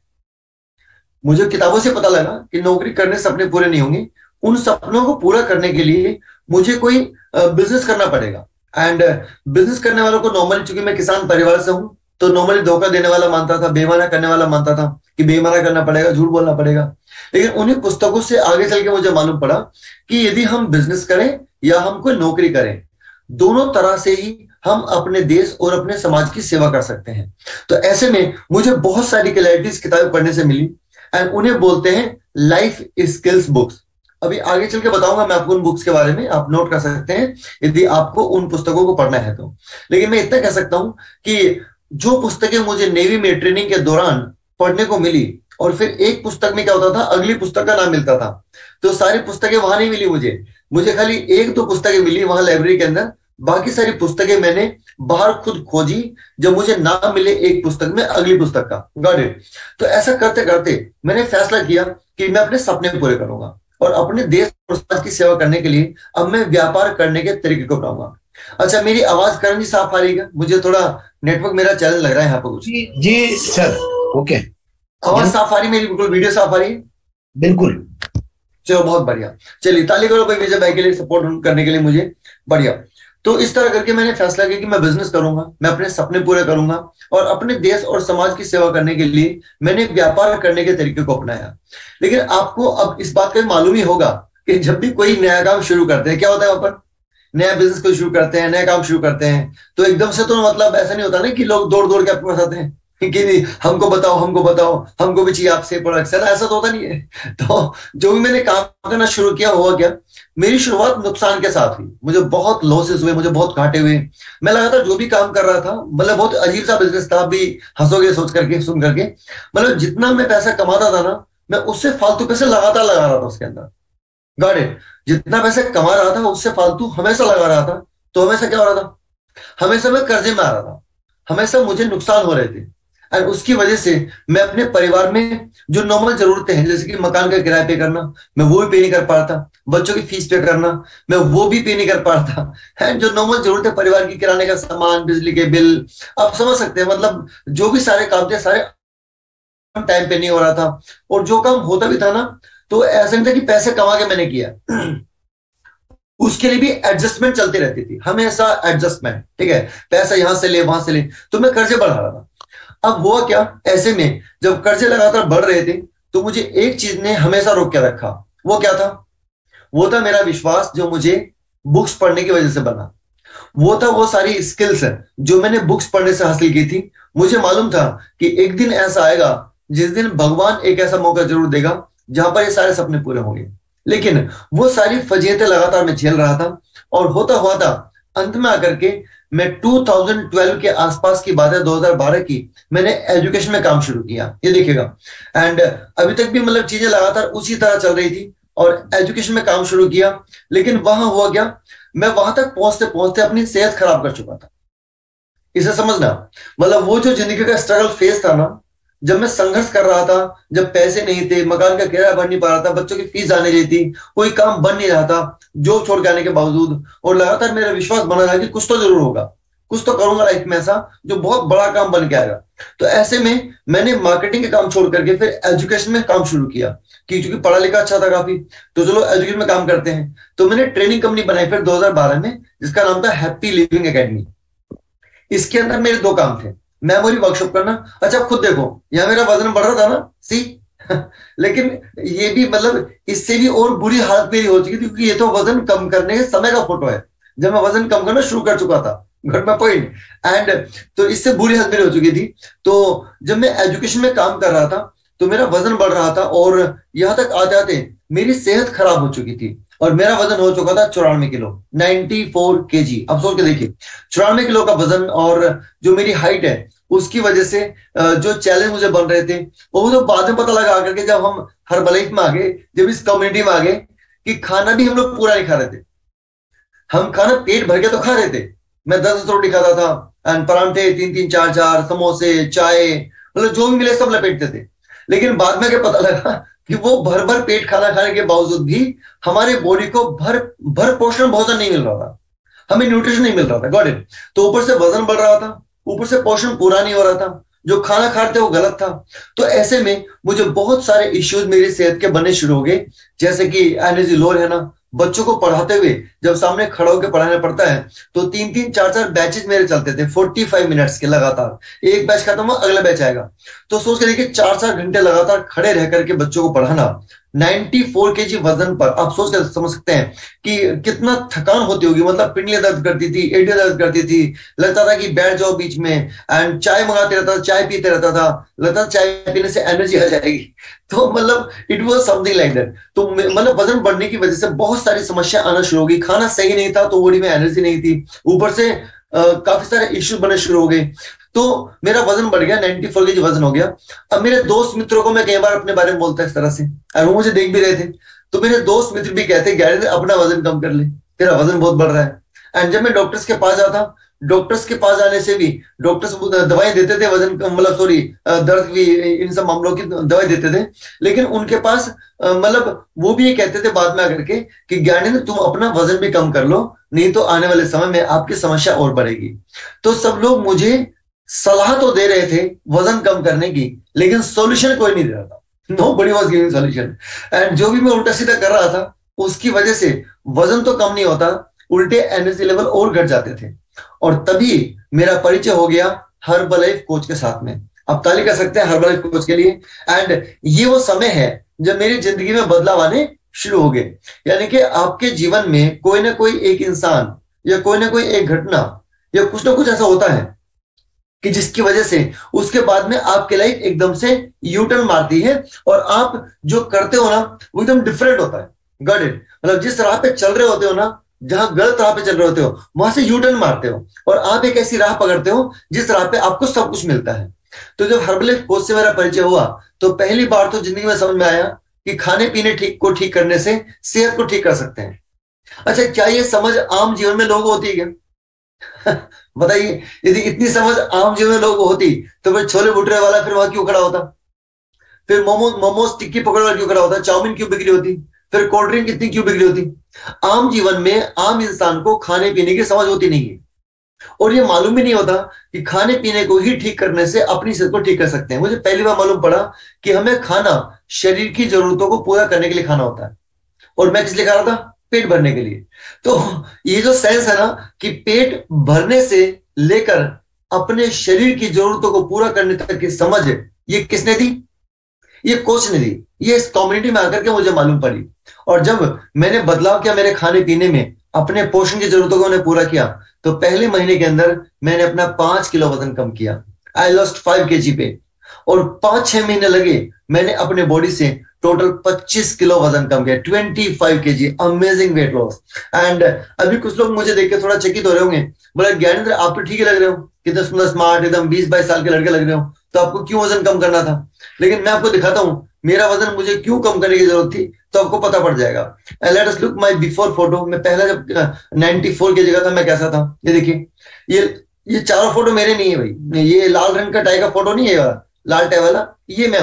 मुझे किताबों से पता लगा कि नौकरी करने से सपने पूरे नहीं होंगे। उन सपनों को पूरा करने के लिए मुझे कोई बिजनेस करना पड़ेगा। एंड बिजनेस करने वालों को नॉर्मली, चूंकि मैं किसान परिवार से हूं, तो नॉर्मली धोखा देने वाला मानता था, बेईमाना करने वाला मानता था कि बेईमाना करना पड़ेगा, झूठ बोलना पड़ेगा। लेकिन उन्हीं पुस्तकों से आगे चल के मुझे मालूम पड़ा कि यदि हम बिजनेस करें या हम कोई नौकरी करें, दोनों तरह से ही हम अपने देश और अपने समाज की सेवा कर सकते हैं। तो ऐसे में मुझे बहुत सारी क्लैरिटीज किताबें पढ़ने से मिली, एंड उन्हें बोलते हैं लाइफ स्किल्स बुक्स। अभी आगे चल के बताऊंगा मैं आपको उन बुक्स के बारे में, आप नोट कर सकते हैं यदि आपको उन पुस्तकों को पढ़ना है तो। लेकिन मैं इतना कह सकता हूं कि जो पुस्तकें मुझे नेवी में ट्रेनिंग के दौरान पढ़ने को मिली, और फिर एक पुस्तक में क्या होता था, अगली पुस्तक का नाम मिलता था, तो सारी पुस्तकें वहां नहीं मिली मुझे मुझे खाली एक दो पुस्तकें मिली वहां लाइब्रेरी के अंदर। बाकी सारी पुस्तकें मैंने बाहर खुद खोजी, जब मुझे नाम मिले एक पुस्तक में अगली पुस्तक का, गॉट इट। तो ऐसा करते करते मैंने फैसला किया कि मैं अपने सपने पूरे करूंगा और अपने देश और समाज की सेवा करने के लिए अब मैं व्यापार करने के तरीके को अपनाऊंगा। अच्छा, मेरी आवाज करण जी साफ आ रही है? मुझे थोड़ा नेटवर्क मेरा चैनल लग रहा है यहाँ पर कुछ। जी जी सर, ओके। आवाज साफ आ रही मेरी? बिल्कुल। वीडियो साफ आ रही है? बिल्कुल। चलो बहुत बढ़िया। चलिए ताली करो भाई विजय भाई के लिए, सपोर्ट करने के लिए मुझे। बढ़िया। तो इस तरह करके मैंने फैसला किया कि मैं बिजनेस करूंगा, मैं अपने सपने पूरे करूंगा, और अपने देश और समाज की सेवा करने के लिए मैंने व्यापार करने के तरीके को अपनाया। लेकिन आपको अब इस बात का मालूम ही होगा कि जब भी कोई नया काम शुरू करते हैं, क्या होता है वहां पर, नया बिजनेस को शुरू करते हैं, नया काम शुरू करते हैं, तो एकदम से तो मतलब ऐसा नहीं होता ना कि लोग दौड़ दौड़ के आपके पास आते हैं कि हमको बताओ हमको बताओ हमको भी चाहिए आपसे प्रोडक्ट। ऐसा तो होता नहीं है। तो जो भी मैंने काम करना शुरू किया हुआ क्या, मेरी शुरुआत नुकसान के साथ हुई। मुझे बहुत लॉसेस हुए, मुझे बहुत घाटे हुए। मैं लगातार जो भी काम कर रहा था, मतलब बहुत अजीब सा बिजनेस था, भी हंसोगे सोच करके, सुन करके। मतलब जितना मैं पैसा कमाता था ना, मैं उससे फालतू पैसे लगातार लगा रहा था उसके अंदर, गॉट इट। जितना पैसे कमा रहा था उससे फालतू हमेशा लगा रहा था। तो हमेशा क्या हो रहा था, हमेशा मैं कर्जे में आ रहा था, हमेशा मुझे नुकसान हो रहे थे। और उसकी वजह से मैं अपने परिवार में जो नॉर्मल जरूरतें हैं, जैसे कि मकान का किराया पे करना, मैं वो भी पे नहीं कर पा रहा था, बच्चों की फीस पे करना, मैं वो भी पे नहीं कर पा रहा था, है जो नॉर्मल जरूरतें परिवार की, किराने का सामान, बिजली के बिल, आप समझ सकते हैं। मतलब जो भी सारे काम थे सारे टाइम पे नहीं हो रहा था, और जो काम होता भी था ना, तो ऐसा नहीं था कि पैसे कमा के मैंने किया, उसके लिए भी एडजस्टमेंट चलती रहती थी, हमेशा एडजस्टमेंट, ठीक है। पैसा यहां से ले वहां से ले, तो मैं कर्जे बढ़ा रहा था। अब हुआ क्या, ऐसे में जब कर्जे लगातार बढ़ रहे थे तो मुझे एक चीज ने हमेशा रोक के रखा। वो क्या था? वो था मेरा विश्वास, जो मुझे बुक्स पढ़ने की वजह से बना। वो था वो सारी स्किल्स जो मैंने बुक्स पढ़ने से हासिल की थी। मुझे मालूम था कि एक दिन ऐसा आएगा जिस दिन भगवान एक ऐसा मौका जरूर देगा जहां पर ये सारे सपने पूरे होंगे। लेकिन वो सारी फजीयतें लगातार मैं झेल रहा था, और होता हुआ था अंत में आकर के मैं दो हज़ार बारह के आसपास की बात है, दो हज़ार बारह की, मैंने एजुकेशन में काम शुरू किया। ये देखिएगा, एंड अभी तक भी मतलब चीजें लगातार उसी तरह चल रही थी, और एजुकेशन में काम शुरू किया। लेकिन वहां हुआ क्या, मैं वहां तक पहुंचते पहुंचते अपनी सेहत खराब कर चुका था। इसे समझना, मतलब वो जो जिंदगी का स्ट्रगल फेस था ना, जब मैं संघर्ष कर रहा था, जब पैसे नहीं थे, मकान का किराया भर नहीं पा रहा था, बच्चों की फीस आने रही थी, कोई काम बन नहीं रहा था जॉब छोड़ के आने के बावजूद, और लगातार मेरा विश्वास बना रहा कि कुछ तो जरूर होगा, कुछ तो करूंगा लाइफ में ऐसा जो बहुत बड़ा काम बन के आएगा। तो ऐसे में मैंने मार्केटिंग के काम छोड़ करके फिर एजुकेशन में काम शुरू किया, कि क्योंकि पढ़ा लिखा अच्छा था काफी, तो चलो एजुकेशन में काम करते हैं। तो मैंने ट्रेनिंग कंपनी बनाई फिर दो हज़ार बारह में, जिसका नाम था हैप्पी लिविंग एकेडमी। इसके अंदर मेरे दो काम थे, मेमोरी वर्कशॉप करना। अच्छा खुद देखो, यहाँ मेरा वजन बढ़ रहा था ना, सी लेकिन ये भी मतलब इससे भी और बुरी हालत मेरी हो चुकी थी, क्योंकि ये तो वजन कम करने के समय का फोटो है, जब मैं वजन कम करना शुरू कर चुका था, घट में पॉइंट एंड, तो इससे बुरी हालत मेरी हो चुकी थी। तो जब मैं एजुकेशन में काम कर रहा था तो मेरा वजन बढ़ रहा था, और यहां तक आते आते मेरी सेहत खराब हो चुकी थी, और मेरा वजन हो चुका था चौरानवे किलो, चौरानवे केजी। अब सोच के देखिए, चौरानवे किलो का वजन, और जो मेरी हाइट है उसकी वजह से जो चैलेंज मुझे बन रहे थे वो तो बाद में पता लगा आकर के, जब हम हर्बलाइफ में आ गए, जब इस कम्युनिटी में आ गए, कि खाना भी हम लोग पूरा नहीं खा रहे थे। हम खाना पेट भर के तो खा रहे थे, मैं दस रोटी खाता था एंड परांठे तीन तीन चार चार, समोसे, चाय, मतलब जो भी मिले सब लपेटते थे। लेकिन बाद में क्या पता लगा कि वो भर भर पेट खाना खाने के बावजूद भी हमारे बॉडी को भर भर पोषण भोजन नहीं मिल रहा था, हमें न्यूट्रिशन नहीं मिल रहा था। Got it. तो ऊपर से वजन बढ़ रहा था, ऊपर से पोषण पूरा नहीं हो रहा था, जो खाना खाते थे वो गलत था। तो ऐसे में मुझे बहुत सारे इश्यूज मेरी सेहत के बनने शुरू हो गए, जैसे कि एनर्जी लो रहना। बच्चों को पढ़ाते हुए जब सामने खड़ा होकर पढ़ाना पड़ता है तो तीन तीन चार चार बैचेज मेरे चलते थे, पैंतालीस मिनट्स के लगातार, एक बैच खत्म हुआ अगला बैच आएगा। तो सोच के देखिए, चार चार घंटे लगातार खड़े रह करके बच्चों को पढ़ाना, चौरानवे केजी वजन पर। आप सोच कर समझ सकते हैं कि कितना थकान होती होगी, मतलब पिंडलियां दर्द करती थी, एडियां दर्द करती थी, लगता था कि बैठ जाओ बीच में, एंड चाय मंगाते रहता था, चाय पीते रहता था, लगता था चाय पीने से एनर्जी आ जाएगी। तो मतलब it was something like that. तो मतलब वजन बढ़ने की वजह से बहुत सारी समस्या आना शुरू हो गई, खाना सही नहीं था तो बॉडी में एनर्जी नहीं थी, ऊपर से आ, काफी सारे इश्यू बनने शुरू हो गए। तो मेरा वजन बढ़ गया, चौरानवे केजी वजन हो गया। अब मेरे दोस्त मित्रों को मैं कई बार अपने बारे में बोलता इस तरह से, और वो मुझे देख भी रहे थे, तो मेरे दोस्त मित्र भी कहते हैं अपना वजन कम कर ले, तेरा वजन बहुत बढ़ रहा है। एंड जब मैं डॉक्टर्स के पास जाता, डॉक्टर्स के पास जाने से भी डॉक्टर्स दवाई देते थे, वजन मतलब सॉरी दर्द भी, इन सब मामलों की दवाई देते थे, लेकिन उनके पास मतलब वो भी ये कहते थे बाद में आकर के कि ज्ञानेंद्र तुम अपना वजन भी कम कर लो, नहीं तो आने वाले समय में आपकी समस्या और बढ़ेगी। तो सब लोग मुझे सलाह तो दे रहे थे वजन कम करने की, लेकिन सॉल्यूशन कोई नहीं दे रहा था। Nobody was giving solution. And जो भी मैं उल्टा सीधा कर रहा था उसकी वजह से वजन तो कम नहीं होता, उल्टे एनर्जी लेवल और घट जाते थे। और तभी मेरा परिचय हो गया हर्बलाइफ कोच के साथ में। आप ताली कर सकते हैं हर्बलाइफ कोच के लिए। एंड ये वो समय है जब मेरी जिंदगी में बदलाव आने शुरू हो गए। यानी कि आपके जीवन में कोई ना कोई एक इंसान या कोई ना कोई एक घटना या कुछ ना कुछ ऐसा होता है कि जिसकी वजह से उसके बाद में आपकी लाइफ एकदम से यू टर्न मारती है, और आप जो करते हो ना वो एकदम डिफरेंट होता है। Got it. मतलब जिस राह पे चल रहे होते हो ना, जहां गलत राह पे चल रहे होते हो, वहां से यू टर्न मारते हो और आप एक ऐसी राह पकड़ते हो जिस राह पे आपको सब कुछ मिलता है। तो जब हर्बलाइफ कोच से मेरा परिचय हुआ तो पहली बार तो जिंदगी में समझ में आया कि खाने पीने ठीक को ठीक करने से सेहत को ठीक कर सकते हैं। अच्छा, क्या ये समझ आम जीवन में लोगों होती है क्या? बताइए, यदि इतनी समझ आम जीवन में लोगों होती तो फिर छोले भटूरे वाला फिर वहां क्यों खड़ा होता, फिर मोमो मोमोज टिक्की पकड़ वाला क्यों खड़ा होता, चाउमीन क्यों बिक्री होती, फिर कोल्ड ड्रिंक इतनी क्यों बिक्री होती? आम जीवन में आम इंसान को खाने पीने की समझ होती नहीं है, और ये मालूम भी नहीं होता कि खाने पीने को ही ठीक करने से अपनी सेहत को ठीक कर सकते हैं। मुझे पहली बार मालूम पड़ा कि हमें खाना शरीर की जरूरतों को पूरा करने के लिए खाना होता है, और मैं किस लिए खा रहा था? पेट भरने के लिए। तो ये जो सेंस है ना कि पेट भरने से लेकर अपने शरीर की जरूरतों को पूरा करने तक की समझ, ये किसने दी? ये कोच ने दी। ये इस कम्युनिटी में आकर के मुझे मालूम पड़ी, और जब मैंने बदलाव किया मेरे खाने पीने में, अपने पोषण की जरूरतों को मैंने पूरा किया, तो पहले महीने के अंदर मैंने अपना पांच किलो वजन कम किया। आई लॉस्ट फाइव केजी पे, और पांच छह महीने लगे मैंने अपने बॉडी से टोटल पच्चीस किलो वजन कम किया, पच्चीस KG. Amazing weight loss. And अभी कुछ लोग मुझे देख के थोड़ा चकित हो रहे होंगे, बोला ज्ञानेंद्र आप तो ठीक ही लग रहे हो, कितने सुंदर स्मार्ट, एकदम बीस बाईस साल के लड़के लग रहे हो, तो आपको क्यों वजन कम करना था? लेकिन मैं आपको दिखाता हूं मेरा वजन मुझे क्यों कम करने की जरूरत थी, तो आपको पता पड़ जाएगा। Let us look my before photo. मैं पहला जब चौरानवे केजी का था मैं कैसा था, ये देखिए। ये ये चारों फोटो मेरे नहीं है भाई, ये लाल रंग का टाई का फोटो नहीं है, लाल टाई वाला, ये मैं हूं।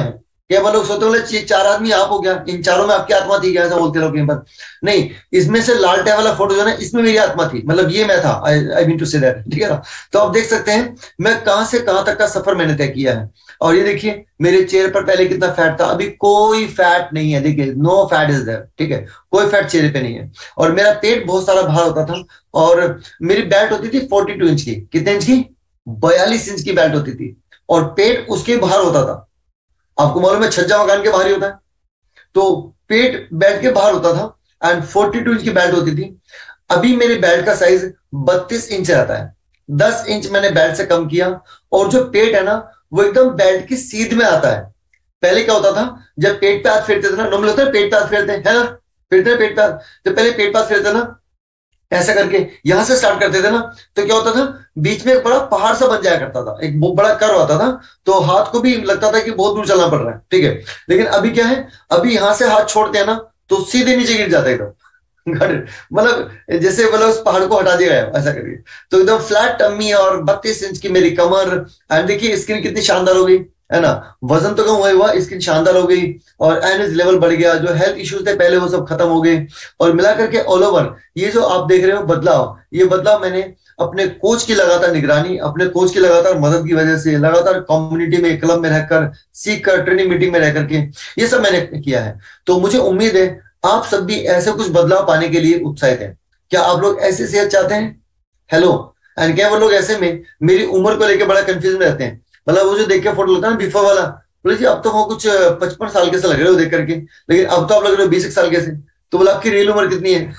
क्या वो लोग सोते बोले चार आदमी आप हो गया, इन चारों में आपकी आत्मा थी क्या, ऐसा बोलते लोग कहीं पर। नहीं, इसमें से लालटेन वाला फोटो जो है ना, इसमें मेरी आत्मा थी, मतलब ये मैं था, I mean to say that, ठीक है ना। तो आप देख सकते हैं मैं कहां से कहां तक का सफर मैंने तय किया है। और ये देखिए मेरे चेहरे पर पहले कितना फैट था, अभी कोई फैट नहीं है, देखिए नो फैट इज देयर, ठीक है, कोई फैट चेहरे पे नहीं है। और मेरा पेट बहुत सारा बाहर होता था, और मेरी बेल्ट होती थी फोर्टी टू इंच की, कितने इंच की, बयालीस इंच की बेल्ट होती थी, और पेट उसके बाहर होता था। आपको मालूम है छज्जा मकान के बाहर ही होता है, तो पेट बेल्ट के बाहर होता था एंड फोर्टी टू इंच की बेल्ट होती थी। अभी मेरे बेल्ट का साइज बत्तीस इंच रहता है, दस इंच मैंने बेल्ट से कम किया, और जो पेट है ना वो एकदम बेल्ट की सीध में आता है। पहले क्या होता था, जब पेट पे हाथ फेरते थे ना, नॉर्मल होता है पेट पे हाथ फेरते हैं, है ना, फेरते हैं पेट पे हाथ, तो पहले पेट पे हाथ फेरते ना ऐसा करके यहां से स्टार्ट करते थे ना, तो क्या होता था बीच में एक बड़ा पहाड़ सा बन जाया करता था, एक बहुत बड़ा कर्व आता था, तो हाथ को भी लगता था कि बहुत दूर चलना पड़ रहा है, ठीक है। लेकिन अभी क्या है, अभी यहां से हाथ छोड़ते हैं ना तो सीधे नीचे गिर जाता है एकदम, मतलब जैसे मतलब उस पहाड़ को हटा दिया गया ऐसा करिए। तो एकदम फ्लैट टम्मी और बत्तीस इंच की मेरी कमर, एंड देखिए स्किन कितनी शानदार हो गई है ना, वजन तो कम हुआ हुआ, स्किन शानदार हो गई, और एनर्जी लेवल बढ़ गया, जो हेल्थ इश्यूज थे पहले वो सब खत्म हो गए। और मिलाकर के ऑल ओवर ये जो आप देख रहे हो बदलाव, ये बदलाव मैंने अपने कोच की लगातार निगरानी, अपने कोच की लगातार मदद की वजह से, लगातार कम्युनिटी में, क्लब में रहकर, सीख कर, ट्रेनिंग मीटिंग में रहकर के ये सब मैंने किया है। तो मुझे उम्मीद है आप सब भी ऐसे कुछ बदलाव पाने के लिए उत्साहित हैं। क्या आप लोग ऐसी सेहत चाहते हैं? हेलो। एंड क्या वो लोग ऐसे में मेरी उम्र को लेकर बड़ा कंफ्यूजन रहते हैं, मतलब वो जो देख के फोटो लगता है ना बिफोर वाला, बोले जी अब तो वो कुछ पचपन साल के से लग रहे हो देख करके, लेकिन अब तो आप लग रहे हो बीस साल के से, तो बोला आपकी रियल उम्र कितनी है?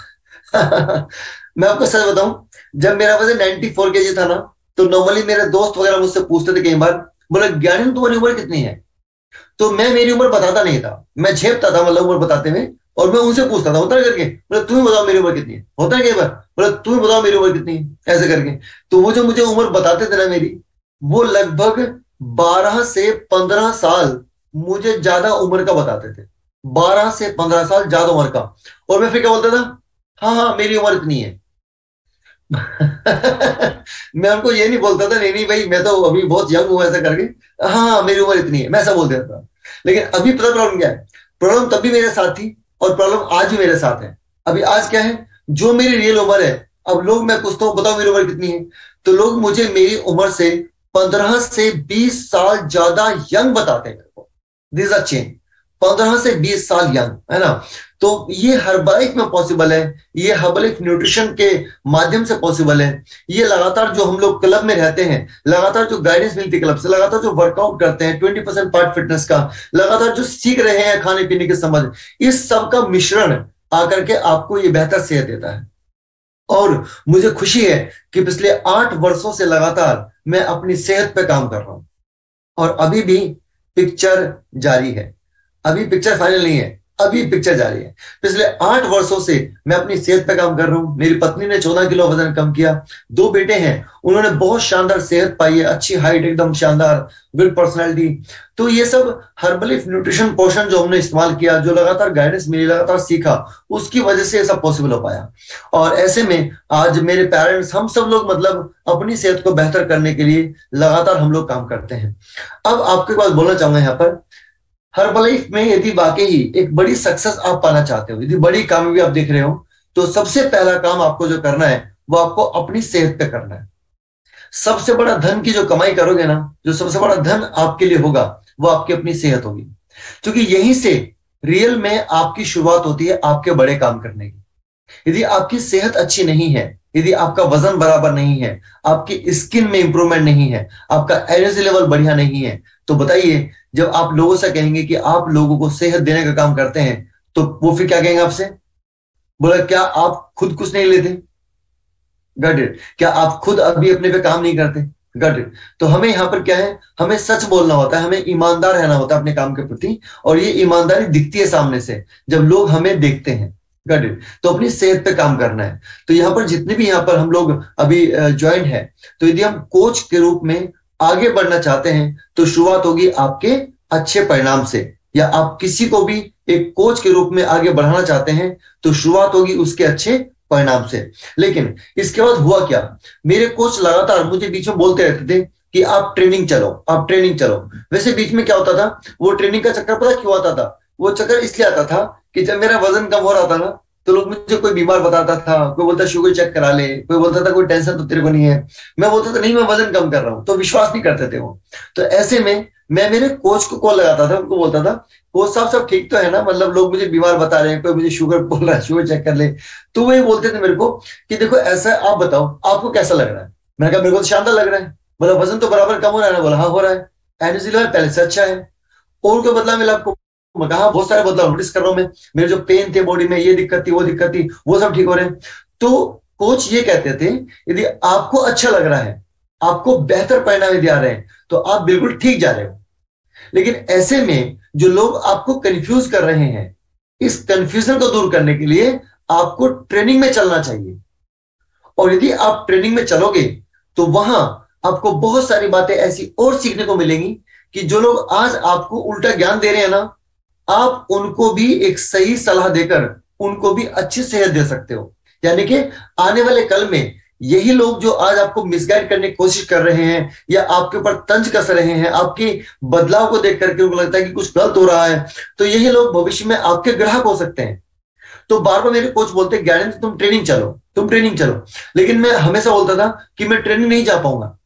मैं आपको सच बताऊं, जब मेरा वजन चौरानवे केजी था ना, तो नॉर्मली मेरे दोस्त वगैरह मुझसे पूछते थे कई बार, बोले ज्ञानी तुम्हारी उम्र कितनी है? तो मैं मेरी उम्र बताता नहीं था, मैं झेपता था मतलब उम्र बताते हुए, और मैं उनसे पूछता था होता करके, बोले तुम्हें बताओ मेरी उम्र कितनी है, होता है कई बार, बोले तुम्हें बताओ मेरी उम्र कितनी है, ऐसे करके। तो वो जो मुझे उम्र बताते थे ना मेरी, वो लगभग बारह से पंद्रह साल मुझे ज्यादा उम्र का बताते थे, बारह से पंद्रह साल ज्यादा उम्र का। और मैं फिर क्या बोलता था, हाँ हाँ मेरी उम्र इतनी है। मैं उनको ये नहीं बोलता था नहीं नहीं भाई मैं तो अभी बहुत यंग हूं ऐसा करके, हाँ हाँ मेरी उम्र इतनी है, मैं ऐसा बोल देता था। लेकिन अभी पता प्रॉब्लम क्या है, प्रॉब्लम तब भी मेरे साथ थी और प्रॉब्लम आज भी मेरे साथ है। अभी आज क्या है, जो मेरी रियल उम्र है, अब लोग मैं पूछता हूं बताओ मेरी उम्र कितनी है, तो लोग मुझे मेरी उम्र से पंद्रह से बीस साल ज्यादा यंग बताते हैं। दिस अ चेंज, पंद्रह से बीस साल यंग, है ना। तो ये हर्बलाइफ में पॉसिबल है, ये हर्बलाइफ न्यूट्रिशन के माध्यम से पॉसिबल है। ये लगातार जो हम लोग क्लब में रहते हैं, लगातार जो गाइडेंस मिलती है क्लब से, लगातार जो वर्कआउट करते हैं ट्वेंटी परसेंट पार्ट फिटनेस का, लगातार जो सीख रहे हैं खाने पीने के संबंध, इस सब का मिश्रण आकर के आपको ये बेहतर सेहत देता है। और मुझे खुशी है कि पिछले आठ वर्षों से लगातार मैं अपनी सेहत पे काम कर रहा हूं, और अभी भी पिक्चर जारी है, अभी पिक्चर फाइनल नहीं है, अभी पिक्चर जारी है। पिछले आठ वर्षों से मैं अपनी सेहत पे काम कर रहा हूं। मेरी पत्नी ने चौदह किलो वजन कम किया, दो बेटे हैं, उन्होंने बहुत शानदार सेहत पाई है, अच्छी हाइट, एकदम शानदार, गुड पर्सनैलिटी। तो ये सब हर्बलाइफ न्यूट्रिशन पोषण जो हमने इस्तेमाल किया, जो लगातार गाइडेंस मिली, लगातार सीखा, उसकी वजह से ये सब पॉसिबल हो पाया। और ऐसे में आज मेरे पेरेंट्स, हम सब लोग मतलब अपनी सेहत को बेहतर करने के लिए लगातार हम लोग काम करते हैं। अब आपको एक बात बोलना चाहूंगा यहाँ पर, हर्बलाइफ में यदि वाकई ही एक बड़ी सक्सेस आप पाना चाहते हो, यदि बड़ी कामयाबी आप देख रहे हो, तो सबसे पहला काम आपको जो करना है वो आपको अपनी सेहत पे करना है। सबसे बड़ा धन की जो कमाई करोगे ना, जो सबसे बड़ा धन आपके लिए होगा वो आपकी अपनी सेहत होगी, क्योंकि यहीं से रियल में आपकी शुरुआत होती है आपके बड़े काम करने की। यदि आपकी सेहत अच्छी नहीं है, यदि आपका वजन बराबर नहीं है, आपकी स्किन में इंप्रूवमेंट नहीं है, आपका एनर्जी लेवल बढ़िया नहीं है, तो बताइए जब आप लोगों से कहेंगे कि आप लोगों को सेहत देने का काम करते हैं, तो वो फिर क्या कहेंगे आपसे? बोला क्या आप खुद कुछ नहीं लेते? Got it. क्या आप खुद अभी अपने पे काम नहीं करते? Got it. तो हमें यहाँ पर क्या है, हमें सच बोलना होता है, हमें ईमानदार रहना होता है अपने काम के प्रति, और ये ईमानदारी दिखती है सामने से जब लोग हमें देखते हैं। Got it. तो अपनी सेहत पे काम करना है। तो यहाँ पर जितने भी यहाँ पर हम लोग अभी ज्वाइन है, तो यदि हम कोच के रूप में आगे बढ़ना चाहते हैं तो शुरुआत होगी आपके अच्छे परिणाम से, या आप किसी को भी एक कोच के रूप में आगे बढ़ाना चाहते हैं तो शुरुआत होगी उसके अच्छे परिणाम से। लेकिन इसके बाद हुआ क्या, मेरे कोच लगातार मुझे बीच में बोलते रहते थे कि आप ट्रेनिंग चलो, आप ट्रेनिंग चलो। वैसे बीच में क्या होता था, वो ट्रेनिंग का चक्कर पता क्यों आता था? वो चक्कर इसलिए आता था कि जब मेरा वजन कम हो रहा था ना, तो लोग मुझे कोई बीमार बताता था, कोई बोलता शुगर चेक करा ले, कोई बोलता था कोई टेंशन तो तेरे को नहीं है। मैं बोलता था नहीं मैं वजन कम कर रहा हूं, तो विश्वास नहीं करते थे वो। तो ऐसे में मैं मेरे कोच को कॉल लगाता था, उनको बोलता था कोच साहब सब ठीक तो है ना, मतलब लोग मुझे बीमार बता रहे हैं, कोई मुझे शुगर बोल रहा है शुगर चेक कर ले। तो वही बोलते थे मेरे को कि देखो ऐसा आप बताओ आपको कैसा लग रहा है। मैंने कहा मेरे को तो शानदार लग रहा है। बोला वजन तो बराबर कम हो रहा है ना? बोला हाँ हो रहा है। एनर्जी लेवल पहले से अच्छा है। और कोई बदलाव मिला आपको? मैं कहा बहुत सारे बदलाव नोटिस कर रहा हूं मैं, मेरे जो पेन थे बॉडी में, ये दिक्कत थी वो दिक्कत थी, वो सब ठीक हो रहे हैं। तो कोच ये कहते थे यदि आपको अच्छा लग रहा है, आपको बेहतर परिणाम यदि आ रहे हैं, तो आप बिल्कुल ठीक जा रहे हो। लेकिन ऐसे में जो लोग आपको कंफ्यूज कर रहे हैं, इस कंफ्यूजन को दूर करने के लिए आपको ट्रेनिंग में चलना चाहिए। और यदि आप ट्रेनिंग में चलोगे तो वहां आपको बहुत सारी बातें ऐसी और सीखने को मिलेंगी कि जो लोग आज आपको उल्टा ज्ञान दे रहे हैं ना, आप उनको भी एक सही सलाह देकर उनको भी अच्छी सेहत दे सकते हो। यानी कि आने वाले कल में यही लोग जो आज आपको मिसगाइड करने की कोशिश कर रहे हैं या आपके ऊपर तंज कस रहे हैं, आपके बदलाव को देख करके उनको लगता है कि कुछ गलत हो रहा है, तो यही लोग भविष्य में आपके ग्राहक हो सकते हैं। तो बार बार मेरे कोच बोलते हैं ज्ञानेंद्र तुम ट्रेनिंग चलो, तुम ट्रेनिंग चलो। लेकिन मैं हमेशा बोलता था कि मैं ट्रेनिंग नहीं जा पाऊंगा,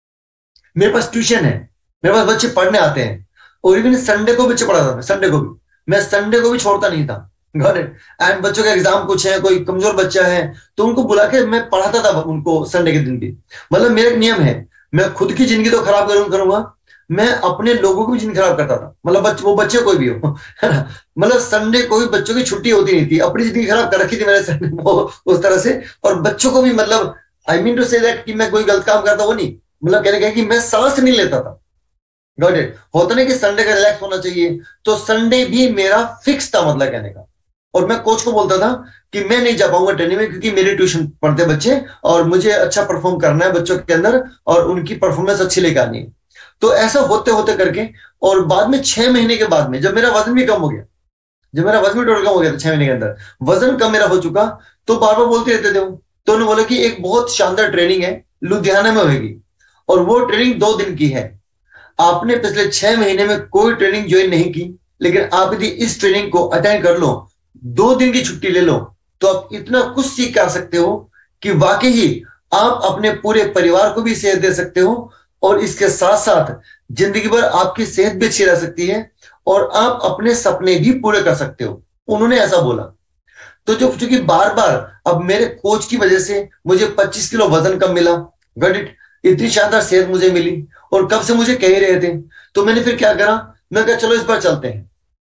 मेरे पास ट्यूशन है, मेरे पास बच्चे पढ़ने आते हैं। और इवन संडे को बच्चे पढ़ाता था, संडे को भी मैं संडे को भी छोड़ता नहीं था। एंड बच्चों का एग्जाम कुछ है, कोई कमजोर बच्चा है तो उनको बुला के मैं पढ़ाता था उनको संडे के दिन भी। मतलब मेरा एक नियम है, मैं खुद की जिंदगी तो खराब करूँ करूंगा, मैं अपने लोगों की भी जिंदगी खराब करता था। मतलब बच्चे, वो बच्चे कोई भी हो है ना। मतलब संडे को भी बच्चों की छुट्टी होती नहीं थी, अपनी जिंदगी खराब कर रखी थी मैंने संडे को उस तरह से। और बच्चों को भी मतलब I mean to say that कि मैं कोई गलत काम करता वो नहीं, मतलब कहने का कि मैं सांस नहीं लेता था। Got it? होता नहीं कि संडे का रिलैक्स होना चाहिए, तो संडे भी मेरा फिक्स था मतलब कहने का। और मैं कोच को बोलता था कि मैं नहीं जा पाऊंगा ट्रेनिंग में क्योंकि मेरे ट्यूशन पढ़ते बच्चे और मुझे अच्छा परफॉर्म करना है बच्चों के अंदर और उनकी परफॉर्मेंस अच्छी लेकर आनी है। तो ऐसा होते होते करके और बाद में छह महीने के बाद में जब मेरा वजन भी कम हो गया, जब मेरा वजन भी टोटल कम हो गया था छह महीने के अंदर, वजन कम मेरा हो चुका, तो बार बार बोलते रहते थे वो। तो उन्होंने बोला कि एक बहुत शानदार ट्रेनिंग है लुधियाना में होगी और वो ट्रेनिंग दो दिन की है। आपने पिछले छह महीने में कोई ट्रेनिंग ज्वाइन नहीं की, लेकिन आप यदि इस ट्रेनिंग को अटेंड कर लो, दो दिन की छुट्टी ले लो, तो आप इतना कुछ सीख कर सकते हो कि वाकई ही आप अपने पूरे परिवार को भी सेहत दे सकते हो और इसके साथ साथ जिंदगी भर आपकी सेहत भी अच्छी रह सकती है और आप अपने सपने भी पूरे कर सकते हो। उन्होंने ऐसा बोला। तो जो चूंकि बार बार अब मेरे कोच की वजह से मुझे पच्चीस किलो वजन कम मिला, गॉट इट, इतनी शानदार सेहत मुझे मिली और कब से मुझे कह ही रहे थे, तो मैंने फिर क्या करा, मैं कहा चलो इस बार चलते हैं।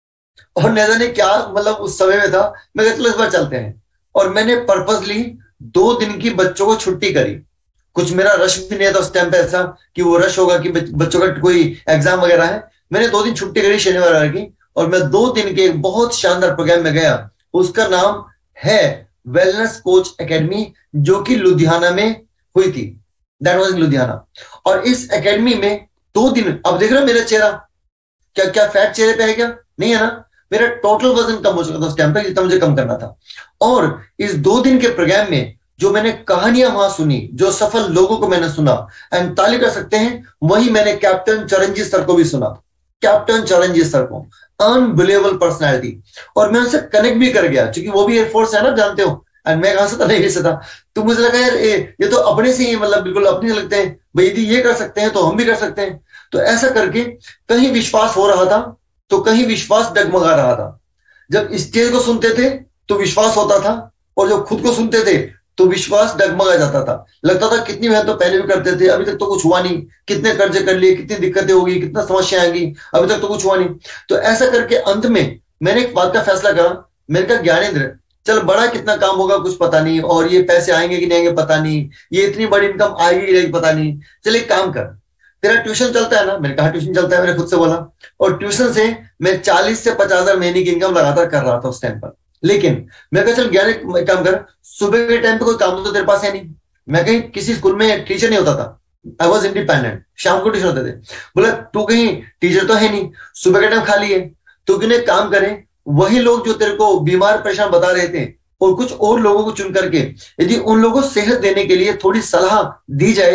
और न जाने क्या मतलब उस समय में था, मैं कहा चलो इस बार चलते हैं। और मैंने पर्पसली दो दिन की बच्चों को छुट्टी करी। कुछ मेरा रश भी नहीं था उस टाइम पे ऐसा कि वो रश होगा कि बच्चों का कोई एग्जाम वगैरह है। मैंने दो दिन छुट्टी करी शनिवार की और मैं दो दिन के एक बहुत शानदार प्रोग्राम में गया। उसका नाम है वेलनेस कोच एकेडमी, जो कि लुधियाना में हुई थी। That was in Ludhiana. और इस एकेडमी में दो दिन, अब देख रहे हो मेरा चेहरा, क्या क्या फैट चेहरे पे है क्या? नहीं है ना। मेरा टोटल वजन कम हो चुका था उस टाइम पे, जितना मुझे कम करना था। और इस दो दिन के प्रोग्राम में जो मैंने कहानियां वहां सुनी, जो सफल लोगों को मैंने सुना, एंड ताली कर सकते हैं, वही मैंने कैप्टन चरणजीत सर को भी सुना। कैप्टन चरणजीत सर को, अनबिलीवेबल पर्सनैलिटी। और मैं उनसे कनेक्ट भी कर गया क्योंकि वो भी एयरफोर्स है ना, जानते हो। एंड मैं कहां से था, नहीं से था। तो मुझे लगा यार ये, ये तो अपने से ही मतलब बिल्कुल अपने लगते हैं, भाई यदि ये कर सकते हैं तो हम भी कर सकते हैं। तो ऐसा करके कहीं विश्वास हो रहा था तो कहीं विश्वास डगमगा रहा था। जब स्टेज को सुनते थे तो विश्वास होता था और जब खुद को सुनते थे तो विश्वास डगमगा जाता था। लगता था कितनी मेहनत तो पहले भी करते थे, अभी तक तो कुछ हुआ नहीं, कितने कर्जे कर लिए, कितनी दिक्कतें होगी, कितना समस्या आएंगी, अभी तक तो कुछ हुआ नहीं। तो ऐसा करके अंत में मैंने एक बात का फैसला करा। मैंने कहा ज्ञानेंद्र चल, बड़ा कितना काम होगा कुछ पता नहीं, और ये पैसे आएंगे कि नहीं आएंगे पता नहीं, ये इतनी बड़ी इनकम आएगी कि नहीं पता नहीं, चल एक काम कर, तेरा ट्यूशन चलता है ना? मैंने कहा ट्यूशन चलता है, मैंने खुद से बोला। और ट्यूशन से मैं चालीस से पचास हजार महीने की इनकम लगातार कर रहा था उस टाइम पर। लेकिन मैं कहा चल ज्ञान काम कर, सुबह के टाइम पे कोई काम तो तेरे पास है नहीं, मैं कहीं किसी स्कूल में टीचर नहीं होता था, आई वॉज इंडिपेंडेंट, शाम को टीचर होते थे। बोला तू कहीं टीचर तो है नहीं, सुबह का टाइम खाली है, तो क्यों काम करें, वही लोग जो तेरे को बीमार परेशान बता रहे थे और कुछ और लोगों को चुन करके यदि उन लोगों को सेहत देने के लिए थोड़ी सलाह दी जाए,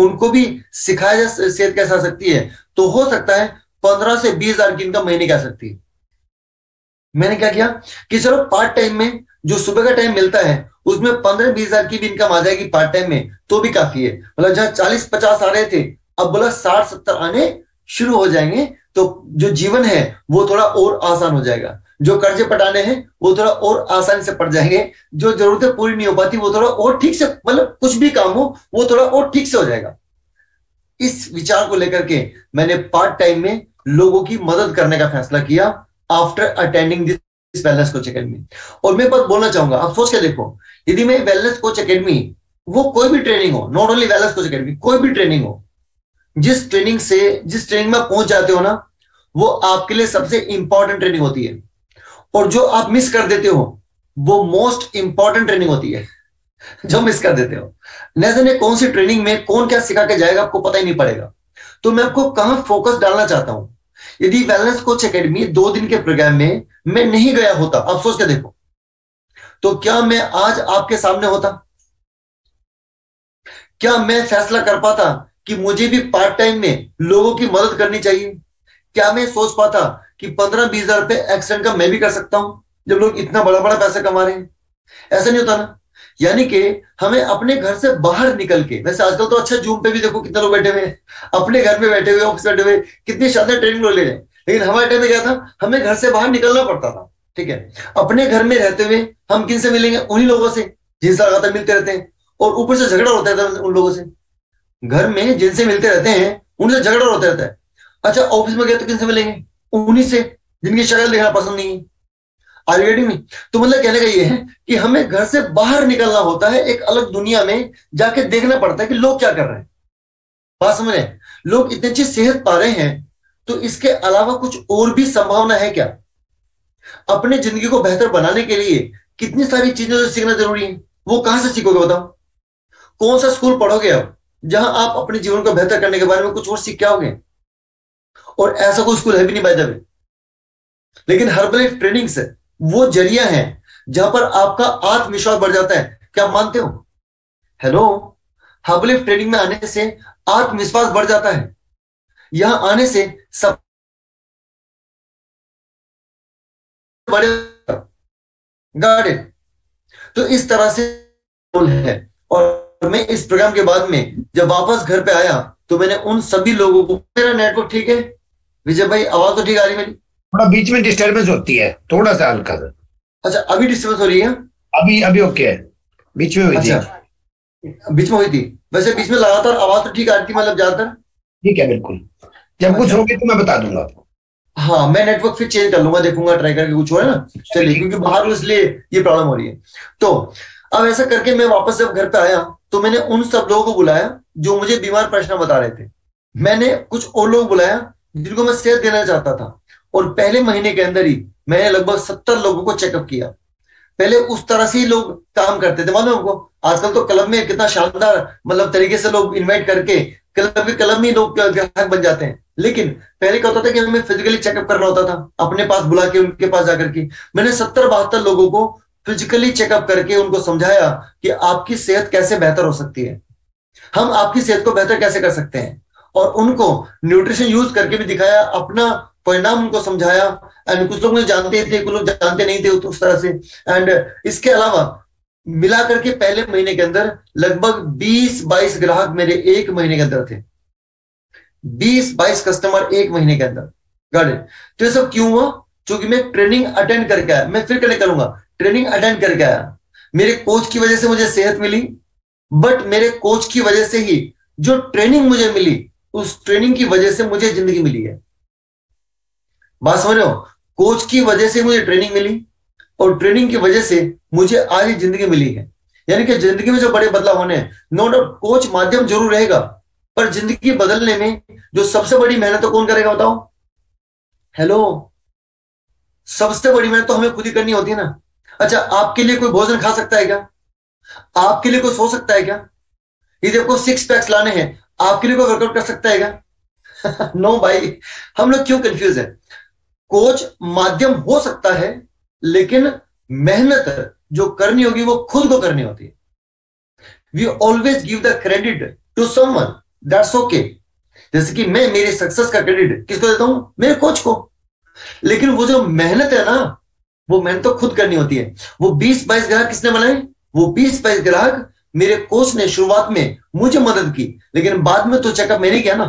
उनको भी सिखाया जा सेहत कैसे आ सकती है, तो हो सकता है पंद्रह से बीस हजार की इनकम महीने की आ सकती है। मैंने क्या किया कि चलो पार्ट टाइम में जो सुबह का टाइम मिलता है उसमें पंद्रह बीस हजार की भी इनकम आ जाएगी पार्ट टाइम में, तो भी काफी है। मतलब जहां चालीस पचास आ रहे थे, अब बोला साठ सत्तर आने शुरू हो जाएंगे, तो जो जीवन है वो थोड़ा और आसान हो जाएगा। जो कर्जे पटाने हैं वो थोड़ा और आसानी से पड़ जाएंगे, जो जरूरतें पूरी नहीं हो पाती वो थोड़ा और ठीक से, मतलब कुछ भी काम हो वो थोड़ा और ठीक से हो जाएगा। इस विचार को लेकर के मैंने पार्ट टाइम में लोगों की मदद करने का फैसला किया after attending this wellness coach academy. और मैं बात बोलना चाहूंगा, आप सोच के देखो, यदि मैं वेलनेस कोच एकेडमी, वो कोई भी ट्रेनिंग हो, not only wellness coach academy, कोई भी ट्रेनिंग हो, जिस ट्रेनिंग से जिस ट्रेनिंग में पहुंच जाते हो ना, वो आपके लिए सबसे इंपॉर्टेंट ट्रेनिंग होती है। और जो आप मिस कर देते हो वो मोस्ट इंपॉर्टेंट ट्रेनिंग होती है, जो मिस कर देते हो। न जाने कौन सी ट्रेनिंग में कौन क्या सिखा के जाएगा, आपको पता ही नहीं पड़ेगा। तो मैं आपको कहां फोकस डालना चाहता हूं, यदि वेलनेस कोच एकेडमी दो दिन के प्रोग्राम में मैं नहीं गया होता, आप सोच के देखो, तो क्या मैं आज आपके सामने होता? क्या मैं फैसला कर पाता कि मुझे भी पार्ट टाइम में लोगों की मदद करनी चाहिए? क्या मैं सोच पाता कि पंद्रह बीस हजार रुपए एक्सीडेंट का मैं भी कर सकता हूं, जब लोग इतना बड़ा बड़ा पैसा कमा रहे हैं? ऐसा नहीं होता ना। यानी कि हमें अपने घर से बाहर निकल के, वैसे आजकल तो अच्छा जूम पे भी देखो कितने लोग बैठे हुए हैं, अपने घर पे बैठे हुए, ऑफिस बैठे हुए, कितनी शानदार ट्रेनिंग ले रहे हैं। लेकिन हमारे टाइम में क्या था, हमें घर से बाहर निकलना पड़ता था। ठीक है, अपने घर में रहते हुए हम किन से मिलेंगे? उन्हीं लोगों से जिनसे लगातार मिलते रहते हैं, और ऊपर से झगड़ा होता था उन लोगों से। घर में जिनसे मिलते रहते हैं उनसे झगड़ा होता रहता है। अच्छा, ऑफिस में गए तो किनसे मिलेंगे? उन्हीं से जिनकी शक्ल देखना पसंद नहीं है। Are you getting me? तो मतलब कहने का ये है कि हमें घर से बाहर निकलना होता है, एक अलग दुनिया में जाके देखना पड़ता है कि लोग क्या कर रहे हैं। बात समझ रहे हैं? लोग इतनी अच्छी सेहत पा रहे हैं, तो इसके अलावा कुछ और भी संभावना है क्या? अपने जिंदगी को बेहतर बनाने के लिए कितनी सारी चीजें जो सीखना जरूरी है, वो कहां से सीखोगे बताओ? कौन सा स्कूल पढ़ोगे अब जहां आप अपने जीवन को बेहतर करने के बारे में कुछ और सीख के आओगे? और ऐसा कोई स्कूल है भी नहीं बाय द वे। लेकिन हर्बलाइफ ट्रेनिंग से वो जरिया है जहां पर आपका आत्मविश्वास बढ़ जाता है। क्या आप मानते हो? हेलो, हर्बलाइफ ट्रेनिंग में आने से आत्मविश्वास बढ़ जाता है। यहां आने से सब बड़े गाड़े, तो इस तरह से है। और मैं इस प्रोग्राम के बाद में जब वापस घर पे आया तो मैंने उन सभी लोगों को, मेरा नेटवर्क ठीक है विजय भाई, आवाज तो ठीक आ रही मेरी? थोड़ा बीच में डिस्टर्बेंस होती है, थोड़ा सा हल्का सा। अच्छा, अभी डिस्टर्बेंस हो रही है? अभी अभी ओके है, बीच में हुई थी। अच्छा, बीच में हुई थी। वैसे बीच में लगातार आवाज तो ठीक आ रही थी, मतलब ज्यादातर ठीक है, बिल्कुल। जब कुछ होगी तो मैं बता दूंगा आपको। हाँ, मैं नेटवर्क फिर चेंज कर लूंगा, देखूंगा ट्राई करके कुछ हो है ना। चलिए, क्योंकि बाहर हूं इसलिए ये प्रॉब्लम हो रही है। तो अब ऐसा करके मैं वापस जब घर पे आया तो मैंने उन सब लोगों को बुलाया जो मुझे बीमार परेशान बता रहे थे। मैंने कुछ और लोग बुलाया जिनको मैं सेहत देना चाहता था, और पहले महीने के अंदर ही मैंने लगभग सत्तर लोगों को चेकअप किया। पहले उस तरह से ही लोग काम करते थे, मालूम आपको? आजकल तो क्लब में कितना शानदार मतलब तरीके से लोग इन्वाइट करके क्लब के क्लब में लोग ग्राहक बन जाते हैं। लेकिन पहले क्या होता था कि हमें फिजिकली चेकअप करना होता था, अपने पास बुला के उनके पास जाकर के। मैंने सत्तर बहत्तर लोगों को फिजिकली चेकअप करके उनको समझाया कि आपकी सेहत कैसे बेहतर हो सकती है, हम आपकी सेहत को बेहतर कैसे कर सकते हैं, और उनको न्यूट्रिशन यूज करके भी दिखाया, अपना परिणाम उनको समझाया। एंड कुछ लोग मुझे जानते थे, कुछ लोग जानते नहीं थे उस तरह से। एंड इसके अलावा मिला करके पहले महीने के अंदर लगभग बीस बाईस ग्राहक मेरे एक महीने के अंदर थे। बीस बाईस कस्टमर एक महीने के अंदर। Got it? तो ये सब क्यों हुआ? क्योंकि मैं ट्रेनिंग अटेंड करके आया। मैं फिर कनेक्ट करूंगा, ट्रेनिंग अटेंड करके आया। मेरे कोच की वजह से मुझे सेहत मिली, बट मेरे कोच की वजह से ही जो ट्रेनिंग मुझे मिली, उस ट्रेनिंग की वजह से मुझे जिंदगी मिली है। बात समझ रहे हो? कोच की वजह से मुझे ट्रेनिंग मिली, और ट्रेनिंग की वजह से मुझे आज ही जिंदगी मिली है। यानी कि जिंदगी में जो बड़े बदलाव होने हैं, नो डाउट कोच माध्यम जरूर रहेगा, पर जिंदगी बदलने में जो सबसे बड़ी मेहनत तो कौन करेगा बताओ? हेलो, सबसे बड़ी मेहनत तो हमें खुद ही करनी होती है ना। अच्छा, आपके लिए कोई भोजन खा सकता है क्या? आपके लिए कोई सो सकता है क्या? यदि आपको सिक्स पैक्स लाने हैं, आपके लिए कोई वर्कआउट कर सकता है क्या? नो भाई, हम लोग क्यों कंफ्यूज है? कोच माध्यम हो सकता है, लेकिन मेहनत जो करनी होगी वो खुद को करनी होती है। We always give the credit to someone, that's okay. जैसे कि मैं मेरी सक्सेस का क्रेडिट किसको देता हूं? मेरे कोच को। लेकिन वो जो मेहनत है ना, वो मेहनत तो खुद करनी होती है। वो बीस बाईस ग्राहक किसने बनाए? वो बीस बाईस ग्राहक मेरे कोच ने शुरुआत में मुझे मदद की, लेकिन बाद में तो चेकअप मैंने किया ना,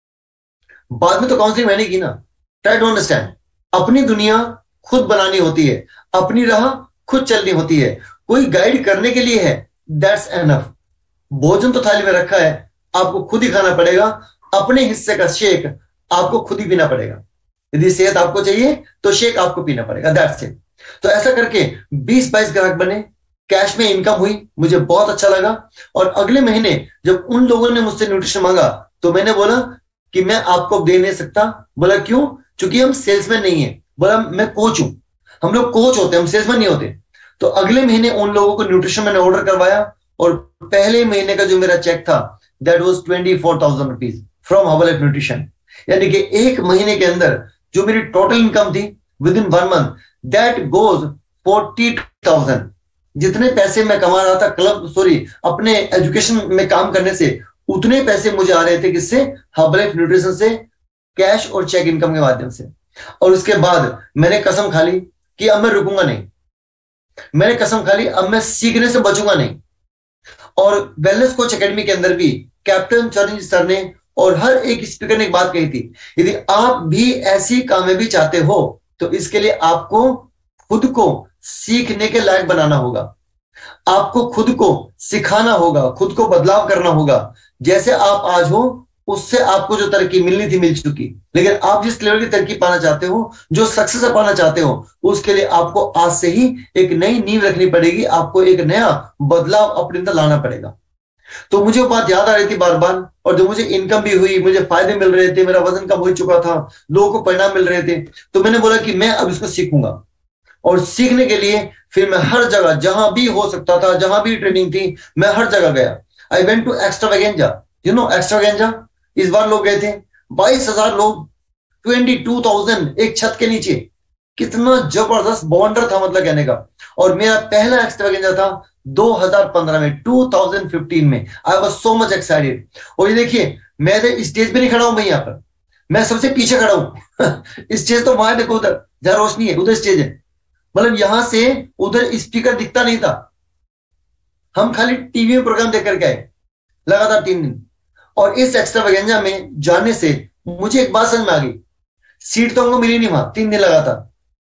बाद में तो काउंसलिंग मैंने की ना। Try to understand. अपनी दुनिया खुद बनानी होती है, अपनी राह खुद चलनी होती है। कोई गाइड करने के लिए है, दैट्स एनफ। भोजन तो थाली में रखा है, आपको खुद ही खाना पड़ेगा। अपने हिस्से का शेक आपको खुद ही पीना पड़ेगा। यदि सेहत आपको चाहिए तो शेक आपको पीना पड़ेगा, दैट्स इट। तो ऐसा करके बीस बाईस ग्राहक बने, कैश में इनकम हुई, मुझे बहुत अच्छा लगा। और अगले महीने जब उन लोगों ने मुझसे न्यूट्रिशन मांगा तो मैंने बोला कि मैं आपको दे नहीं सकता। बोला क्यों? क्योंकि हम सेल्समैन नहीं है। बोला मैं कोच हूं। हम लोग कोच होते हैं, हम सेल्समैन नहीं होते। तो अगले महीने उन लोगों को न्यूट्रिशन मैंने ऑर्डर करवाया और पहले महीने का जो मेरा चेक था that was twenty four thousand rupees from Herbalife nutrition. यानी कि एक महीने के अंदर जो मेरी टोटल इनकम थी within one month that goes forty thousand. जितने पैसे मैं कमा रहा था क्लब सॉरी अपने एजुकेशन में काम करने से, उतने पैसे मुझे आ रहे थे किससे? हर्बलाइफ न्यूट्रिशन से, कैश और चेक इनकम के माध्यम से। और उसके बाद मैंने कसम खा ली कि अब मैं रुकूंगा नहीं। मैंने कसम खा ली अब मैं सीखने से बचूंगा नहीं। और वेलनेस कोच एकेडमी के अंदर भी कैप्टन चरणजीत सर ने और हर एक स्पीकर ने एक बात कही थी, यदि आप भी ऐसी कामयाबी चाहते हो तो इसके लिए आपको खुद को सीखने के लायक बनाना होगा। आपको खुद को सिखाना होगा, खुद को बदलाव करना होगा। जैसे आप आज हो उससे आपको जो तरक्की मिलनी थी मिल चुकी, लेकिन आप जिस लेवल की तरक्की पाना चाहते हो, जो सक्सेस पाना चाहते हो, उसके लिए आपको आज से ही एक नई नींव रखनी पड़ेगी। आपको एक नया बदलाव अपने अंदर लाना पड़ेगा। तो मुझे वो बात याद आ रही थी बार बार, और जब मुझे इनकम भी हुई, मुझे फायदे मिल रहे थे, मेरा वजन कम हो चुका था, लोगों को परिणाम मिल रहे थे, तो मैंने बोला कि मैं अब इसको सीखूंगा। और सीखने के लिए फिर मैं हर जगह जहां भी हो सकता था, जहां भी ट्रेनिंग थी, मैं हर जगह गया। I went to Extravaganza. You know Extravaganza? इस बार लोग गए थे, बाईस हजार लोग, ट्वेंटी टू थाउजेंड एक छत के नीचे। कितना जबरदस्त बॉन्डर था, मतलब कहने का। और मेरा पहला एक्स्ट्रावेगेंजा था दो हज़ार पंद्रह में, दो हज़ार पंद्रह में। I was so much excited. और ये देखिए, मैं स्टेज पे नहीं खड़ा हूं भाई, यहाँ पर मैं सबसे पीछे खड़ा हूं। स्टेज तो वहां देखो, उधर जहां रोशनी है उधर स्टेज है। मतलब यहां से उधर स्पीकर दिखता नहीं था। हम खाली टीवी में प्रोग्राम देख करके आए लगातार तीन दिन। और इस एक्स्ट्रावेगेंजा में जाने से मुझे एक बात समझ में आ गई, सीट तो हमको मिली नहीं वहां तीन दिन लगातार।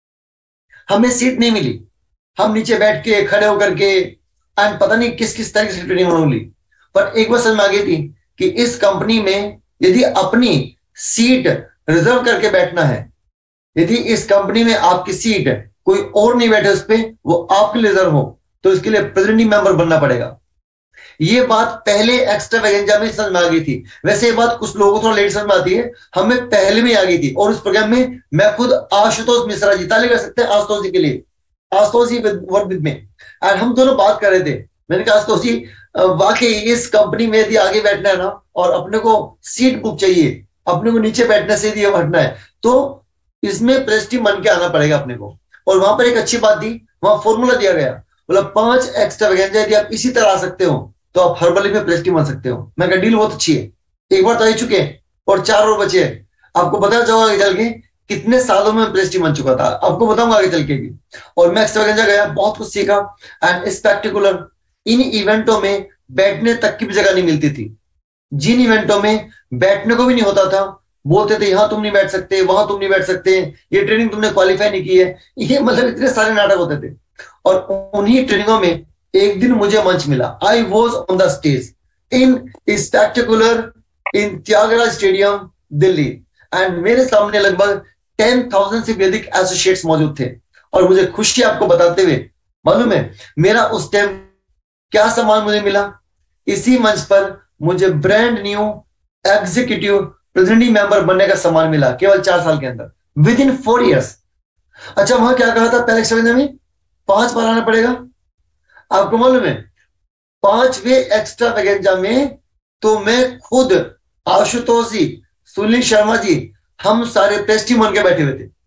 हमें सीट नहीं मिली, हम नीचे बैठ के खड़े होकर के एंड पता नहीं किस किस तरह की ट्रेनिंग उन्होंने ली। पर एक बात समझ में आ गई थी कि इस कंपनी में यदि अपनी सीट रिजर्व करके बैठना है, यदि इस कंपनी में आपकी सीट कोई और नहीं बैठे उस पर, वो आपके लिए रिजर्व हो, तो इसके लिए प्रेसिडेंट मेंबर बनना पड़ेगा। ये बात पहले एक्स्ट्रावेगेंजा में समझ में आ गई थी। वैसे ये बात कुछ लोगों को थोड़ा लेट समझ में आती है, हमें पहले में आ गई थी। और उस प्रोग्राम में मैं खुद आशुतोष मिश्रा जी, ताली कर सकते हैं आशुतोष जी के लिए, आशुतोष जी वर्क विद में, और हम दोनों बात कर रहे थे। मैंने कहा आशुतोष जी, वाकई इस कंपनी में यदि आगे बैठना है ना, और अपने को सीट बुक चाहिए, अपने को नीचे बैठने से यदि हटना है, तो इसमें प्रेस्टीज बन के आना पड़ेगा अपने को। और वहां पर एक अच्छी बात थी, वहां फॉर्मूला दिया गया, बोला पांच एक्स्ट्रावेगेंजा यदि आप इसी तरह आ सकते हो तो आप हर्बली में प्रेस्टीज बन सकते हो। मैं कहा डील बहुत अच्छी है, एक बार तो आ चुके और चार और बचे हैं। आपको पता चलेगा आगे चल के कितने सालों में प्रेस्टीज बन चुका था, आपको बताऊंगा आगे चल के भी। और मैं एक्स्ट्रावेगेंजा गया, बहुत कुछ सीखा एंड स्पेक्टिकुलर। इन इवेंटों में बैठने तक की भी जगह नहीं मिलती थी। जिन इवेंटों में बैठने को भी नहीं होता था, बोलते थे यहां तुम नहीं बैठ सकते, वहां तुम नहीं बैठ सकते, ये ट्रेनिंग तुमने क्वालिफाई नहीं की है, ये मतलब इतने सारे नाटक होते थे। और उन्हीं ट्रेनिंगों में एक दिन मुझे मंच मिला। I was on the stage in spectacular in Thyagaraj stadium Delhi, and मेरे सामने लगभग टेन थाउजेंड से भी अधिक एसोसिएट्स मौजूद थे। और मुझे खुशी आपको बताते हुए मालूम है मेरा उस टाइम क्या सम्मान मुझे मिला? इसी मंच पर मुझे brand new executive president member बनने का सम्मान मिला, केवल चार साल के अंदर, विद इन फोर ईयर्स। अच्छा, वहां क्या कहा था पहले एक्स्ट्रावेगेंजा में? पांच बार आना पड़ेगा। आपको मालूम है पांचवें एक्स्ट्रावेगेंजा में तो मैं खुद, आशुतोष जी, सुनील शर्मा जी, हम सारे प्रेस्टीज बन के बैठे हुए थे।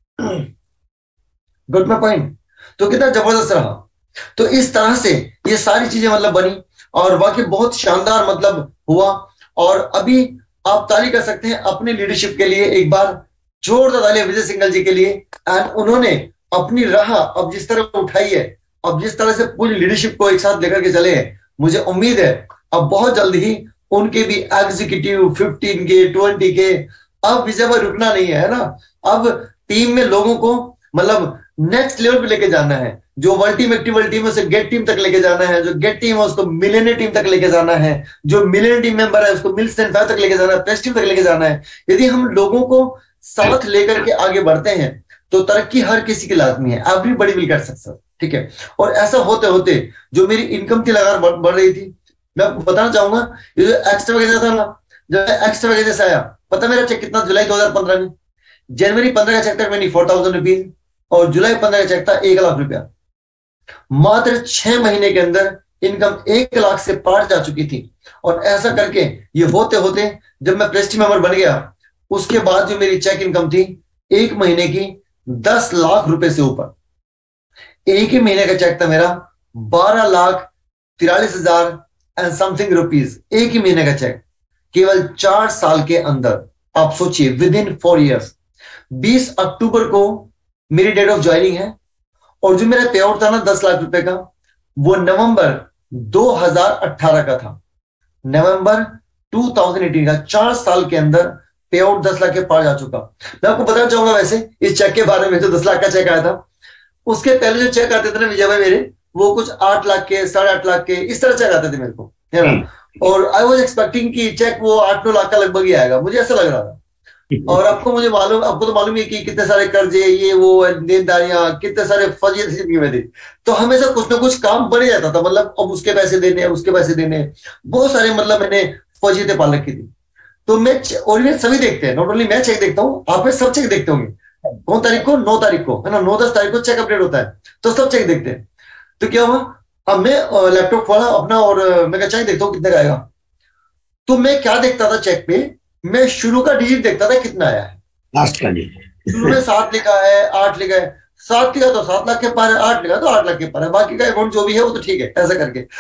Good my point. तो कितना जबरदस्त रहा। तो इस तरह से ये सारी चीजें मतलब बनी और वाकई बहुत शानदार मतलब हुआ। और अभी आप ताली कर सकते हैं अपनी लीडरशिप के लिए, एक बार जोरदार ताली विजय सिंघल जी के लिए। एंड उन्होंने अपनी राह अब जिस तरह उठाई है, अब जिस तरह से पूरी लीडरशिप को एक साथ लेकर के चले हैं, मुझे उम्मीद है अब बहुत जल्द ही उनके भी एग्जीक्यूटिव फिफ्टीन के ट्वेंटी के, अब विजय भाई रुकना नहीं है, है ना। अब टीम में लोगों को मतलब नेक्स्ट लेवल पे लेके जाना है, जो वर्ल्ड टीम एक्टिव टीम है उसे गेट टीम तक लेके जाना है, जो गेट टीम है उसको मिलेनियर टीम तक लेके जाना है, जो मिलेनियर टीम मेंबर है उसको मिल्स एंड फाइव तक लेके जाना है, प्रेस टीम तक लेके जाना है। यदि हम लोगों को साथ लेकर के आगे बढ़ते हैं तो तरक्की हर किसी की लाजमी है, एवरीबॉडी विल गेट सक्सेस, ठीक है। और ऐसा होते होते जो मेरी इनकम थी लगातार बढ़ रही थी, मैं आपको बताना चाहूंगा ये जो एक्स्ट्रा वगैरह था ना, जब एक्स्ट्रा वगैरह से आया, पता मेरा चेक कितना, जुलाई दो हजार पंद्रह में, जनवरी पंद्रह का चेक था ट्वेंटी फोर थाउजेंड रुपीज और जुलाई पंद्रह का चेक था एक लाख रुपया। मात्र छह महीने के अंदर इनकम एक लाख से पार जा चुकी थी। और ऐसा करके ये होते होते जब मैं प्रेस्टी मेंबर बन गया, उसके बाद जो मेरी चेक इनकम थी एक महीने की दस लाख रुपए से ऊपर। एक ही महीने का चेक था मेरा बारह लाख तिरालीस हजार एंड समथिंग रुपीज, एक ही महीने का चेक, केवल चार साल के अंदर। आप सोचिए, विद इन फोर ईयर्स। बीस अक्टूबर को मेरी डेट ऑफ ज्वाइनिंग है और जो मेरा पे आउट था ना दस लाख रुपए का, वो नवंबर दो हजार अठारह का था, नवंबर दो हज़ार अठारह का। चार साल के अंदर पे आउट दस लाख के पार जा चुका। मैं आपको बताना चाहूंगा वैसे इस चेक के बारे में, जो दस लाख का चेक आया था, उसके पहले जो चेक आते थे ना विजय भाई मेरे, वो कुछ आठ लाख के, साढ़े आठ लाख के, इस तरह चेक आते थे मेरे को, है ना। और आई वॉज एक्सपेक्टिंग कि चेक वो आठ नौ लाख का लगभग ही आएगा, मुझे ऐसा लग रहा था। और आपको मुझे मालूम आपको तो मालूम है कि कितने सारे कर्जे, ये वो देनदारियां, कितने सारे फजीयत जिंदगी में थी, तो हमेशा कुछ ना कुछ काम बढ़ जाता था। मतलब अब उसके पैसे देने, उसके पैसे देने, बहुत सारे मतलब मैंने फजीयतें पाल रखी थी। तो मैं, और ये सभी देखते हैं, नॉट ओनली मैं चेक देखता हूँ, आप में सब चेक देखते होंगे। कौन तारीख को? नौ तारीख को, है ना, नौ दस तारीख को चेक अपडेट होता है, तो सब चेक देखते हैं। तो क्या हुआ, अब मैं लैपटॉप खोला अपना और मैं चेक देखता हूँ कितने का आएगा। तो मैं क्या देखता था चेक पे, मैं शुरू का डिजिट देखता था कितना आया है, लास्ट का डिजिट। शुरू में सात लिखा है, आठ लिखा है, सात लिखा तो सात लाख के पार है, आठ लिखा तो आठ लाख के पार है, बाकी का अमाउंट जो भी है वो तो ठीक है, ऐसा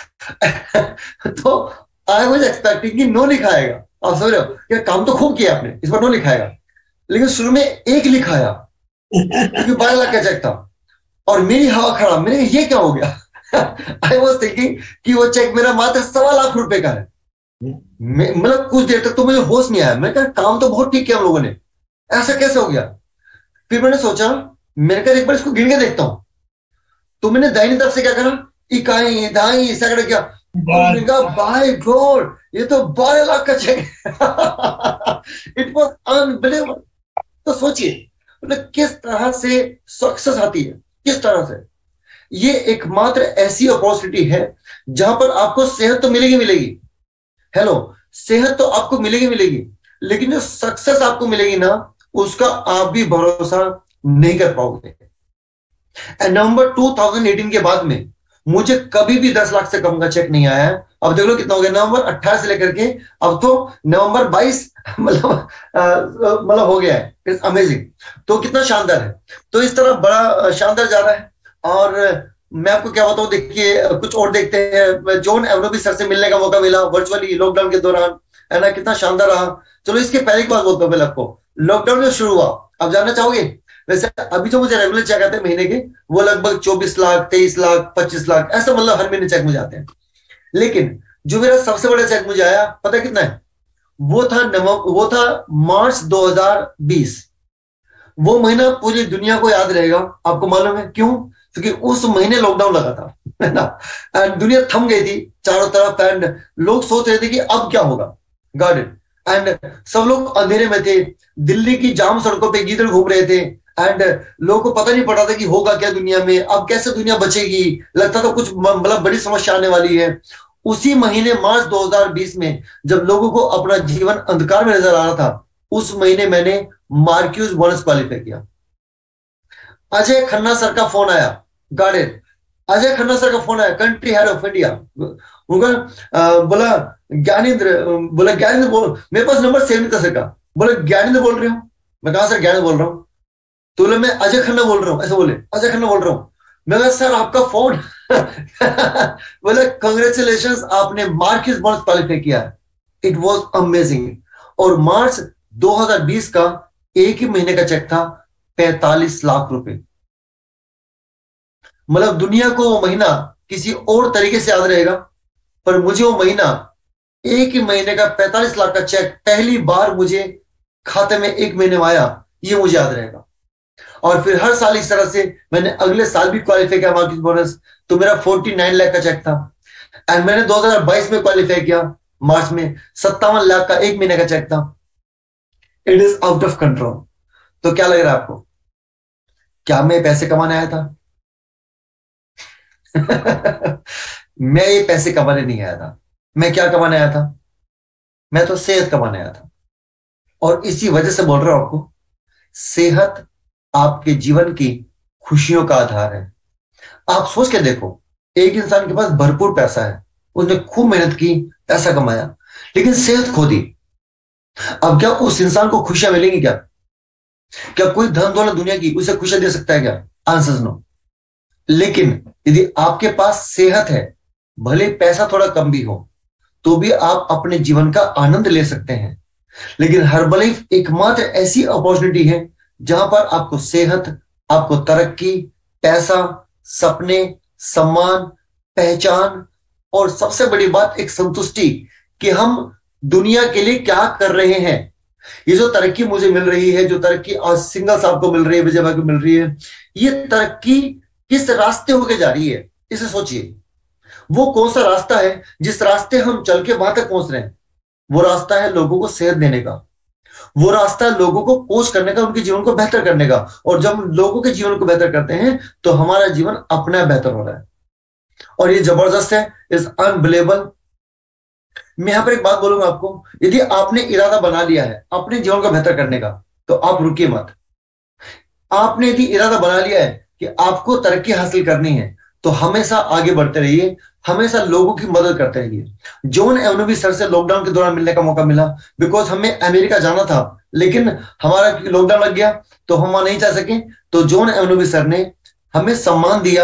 करके। तो आई वाज एक्सपेक्टिंग कि नो लिखाएगा। आप समझ रहे हो, यार काम तो खूब किया आपने, इस बार नो लिखाएगा, लेकिन शुरू में एक लिखाया क्योंकि बारह लाख का चेक था। और मेरी हवा खराब, मैंने ये क्या हो गया। आई वाज थिंकिंग कि वो चेक मेरा मात्र सवा लाख रुपए का है। मतलब कुछ देर तक तो मुझे होश नहीं आया, मैं कहा काम तो बहुत ठीक किया हम लोगों ने, ऐसा कैसे हो गया। फिर मैंने सोचा, मैंने कहा एक बार इसको गिन के देखता हूं। तो मैंने दाहिनी तरफ से क्या करा, इकाई दाई ऐसा कर क्या, बाय गॉड ये तो बारह लाख का चेक। It was unbelievable. तो सोचिए मतलब किस तरह से सक्सेस आती है, किस तरह से। ये एकमात्र ऐसी अपॉर्चुनिटी है जहां पर आपको सेहत तो मिलेगी मिलेगी हेलो सेहत तो आपको मिलेगी मिलेगी लेकिन जो सक्सेस आपको मिलेगी ना, उसका आप भी भरोसा नहीं कर पाओगे। नवंबर दो हज़ार अठारह के बाद में मुझे कभी भी दस लाख से कम का चेक नहीं आया है। अब देख लो कितना हो गया, नवंबर अठारह से लेकर के अब तो नवंबर बाईस मतलब मतलब हो गया है। It's amazing. तो कितना शानदार है। तो इस तरह बड़ा शानदार जा रहा है। और मैं आपको क्या बताऊं, देखिए कुछ और देखते हैं। जॉन एवनोबी सर से मिलने का मौका मिला वर्चुअली लॉकडाउन के दौरान, है ना, कितना शानदार रहा। चलो इसके पहले की बात बोलता हूं। पहले आपको लॉकडाउन जो शुरू हुआ, आप जानना चाहोगे? वैसे अभी जो मुझे रेगुलर चेक आते हैं महीने के, वो लगभग चौबीस लाख, तेईस लाख, पच्चीस लाख, ऐसा मतलब हर महीने चेक मुझे आते हैं। लेकिन जो मेरा सबसे बड़ा चेक मुझे आया, पता है कितना है? वो था नवंबर, वो था मार्च दो हज़ार बीस। वो महीना पूरी दुनिया को याद रहेगा। आपको मालूम है क्यों? क्योंकि उस महीने लॉकडाउन लगा था, है ना, एंड दुनिया थम गई थी चारों तरफ। एंड लोग सोच रहे थे कि अब क्या होगा, गॉट इट। एंड सब लोग अंधेरे में थे। दिल्ली की जाम सड़कों पे गीदड़ घूम रहे थे। एंड लोगों को पता नहीं पड़ा था कि होगा क्या दुनिया में, अब कैसे दुनिया बचेगी। लगता था कुछ मतलब बड़ी समस्या आने वाली है। उसी महीने मार्च दो हज़ार बीस में जब लोगों को अपना जीवन अंधकार में नजर आ रहा था, उस महीने मैंने मार्क्यूज बोनस क्वालिफाई किया। अजय खन्ना सर का फोन आया, got it. Ajay Khanna sir का फोन आया, कंट्री हेड ऑफ इंडिया। बोला ज्ञानेंद्र, बोला ज्ञानेंद्र बोल, मेरे पास नंबर सेव नहीं था सर का। बोला ज्ञानेंद्र बोल रहे हो? मैं कहा सर ज्ञानेंद्र बोल रहा हूँ। तो बोले मैं अजय खन्ना बोल रहा हूँ, ऐसे बोले अजय खन्ना बोल रहा हूँ। मैं कहा सर आपका फोन। बोले कांग्रेचुलेशंस, आपने मार्क्यूज बोनस क्वालिफाई किया है। It was amazing. और मार्च दो हज़ार बीस का एक ही महीने का चेक था पैंतालीस लाख रुपए। मतलब दुनिया को वो महीना किसी और तरीके से याद रहेगा, पर मुझे वो महीना एक ही महीने का पैंतालीस लाख का चेक पहली बार मुझे खाते में एक महीने में आया, ये मुझे याद रहेगा। और फिर हर साल इस तरह से मैंने अगले साल भी क्वालिफाई किया मार्केट बोनस, तो मेरा उनचास लाख का चेक था। एंड मैंने दो हज़ार बाईस में क्वालिफाई किया मार्च में, सत्तावन लाख का एक महीने का चेक था। It is out of control. तो क्या लग रहा है आपको, क्या मैं पैसे कमाने आया था? मैं ये पैसे कमाने नहीं आया था। मैं क्या कमाने आया था? मैं तो सेहत कमाने आया था। और इसी वजह से बोल रहा हूं आपको, सेहत आपके जीवन की खुशियों का आधार है। आप सोच के देखो, एक इंसान के पास भरपूर पैसा है, उसने खूब मेहनत की, पैसा कमाया, लेकिन सेहत खो दी। अब क्या उस इंसान को खुशियां मिलेंगी? क्या क्या कोई धन दौलत दुनिया की उसे खुशियां दे सकता है क्या? Answer no. लेकिन यदि आपके पास सेहत है, भले पैसा थोड़ा कम भी हो, तो भी आप अपने जीवन का आनंद ले सकते हैं। लेकिन हर्बलाइफ एकमात्र ऐसी अपॉर्चुनिटी है जहां पर आपको सेहत, आपको तरक्की, पैसा, सपने, सम्मान, पहचान और सबसे बड़ी बात एक संतुष्टि कि हम दुनिया के लिए क्या कर रहे हैं। ये जो तरक्की मुझे मिल रही है, जो तरक्की आज सिंगल साहब को मिल रही है, विजय भाई को मिल रही है, ये तरक्की किस रास्ते होके जा रही है, इसे सोचिए। वो कौन सा रास्ता है जिस रास्ते हम चल के वहां तक पहुंच रहे हैं? वो रास्ता है लोगों को सेहत देने का, वो रास्ता है लोगों को कोच करने का, उनके जीवन को बेहतर करने का। और जब हम लोगों के जीवन को बेहतर करते हैं तो हमारा जीवन अपना बेहतर हो रहा है, और ये जबरदस्त है, इज अनबिलीवेबल। मैं यहां पर एक बात बोलूंगा आपको, यदि आपने इरादा बना लिया है अपने जीवन को बेहतर करने का, तो आप रुकिए मत। आपने यदि इरादा बना लिया है कि आपको तरक्की हासिल करनी है, तो हमेशा आगे बढ़ते रहिए, हमेशा लोगों की मदद करते रहिए। जॉन एवनोवी सर से लॉकडाउन के दौरान मिलने का मौका मिला, बिकॉज हमें अमेरिका जाना था, लेकिन हमारा लॉकडाउन लग गया तो हम वहां नहीं जा सके। तो जॉन एवनोवी सर ने हमें सम्मान दिया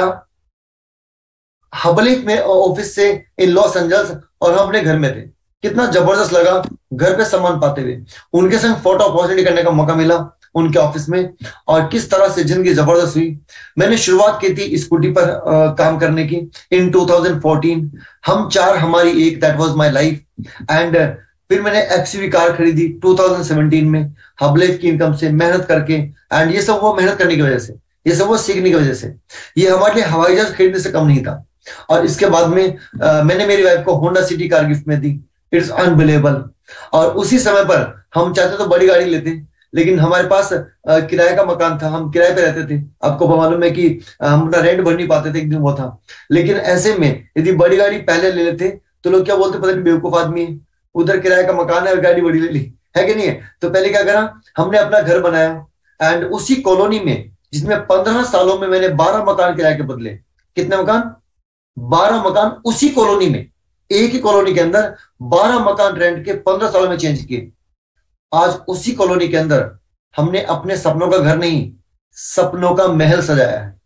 हबलिक में ऑफिस से इन लॉस एंजल्स, और हम अपने घर में थे। कितना जबरदस्त लगा घर पे सम्मान पाते हुए। उनके संग फोटो अपॉर्चुनिटी करने का मौका मिला उनके ऑफिस में, और किस तरह से जिंदगी जबरदस्त हुई। मैंने शुरुआत की थी स्कूटी पर आ, काम करने की इन दो हज़ार चौदह। हम चार हमारी एक, that was my life. And फिर मैंने एक्सयूवी कार खरीदी दो हज़ार सत्रह में हबलेट की इनकम से, मेहनत करके। एंड ये सब वो मेहनत करने की वजह से, ये सब वो सीखने की वजह से। ये हमारे लिए हवाई जहाज खरीदने से कम नहीं था। और इसके बाद में आ, मैंने मेरी वाइफ को होंडा सिटी कार गिफ्ट में दी। It's unbelievable. और उसी समय पर हम चाहते तो बड़ी गाड़ी लेते, लेकिन हमारे पास किराए का मकान था, हम किराए पे रहते थे। आपको मालूम है कि हम अपना रेंट भर नहीं पाते थे, एक दिन वो था। लेकिन ऐसे में यदि बड़ी गाड़ी पहले ले लेते तो लोग क्या बोलते, पता नहीं बेवकूफ आदमी है, उधर किराए का मकान है और गाड़ी बड़ी ले ली है कि नहीं है। तो पहले क्या करा, हमने अपना घर बनाया। एंड उसी कॉलोनी में, जिसमें पंद्रह सालों में मैंने बारह मकान किराए के बदले। कितने मकान? बारह मकान उसी कॉलोनी में, एक ही कॉलोनी के अंदर बारह मकान रेंट के पंद्रह सालों में चेंज किए। आज उसी कॉलोनी के अंदर हमने अपने सपनों का घर नहीं, सपनों का महल सजाया है।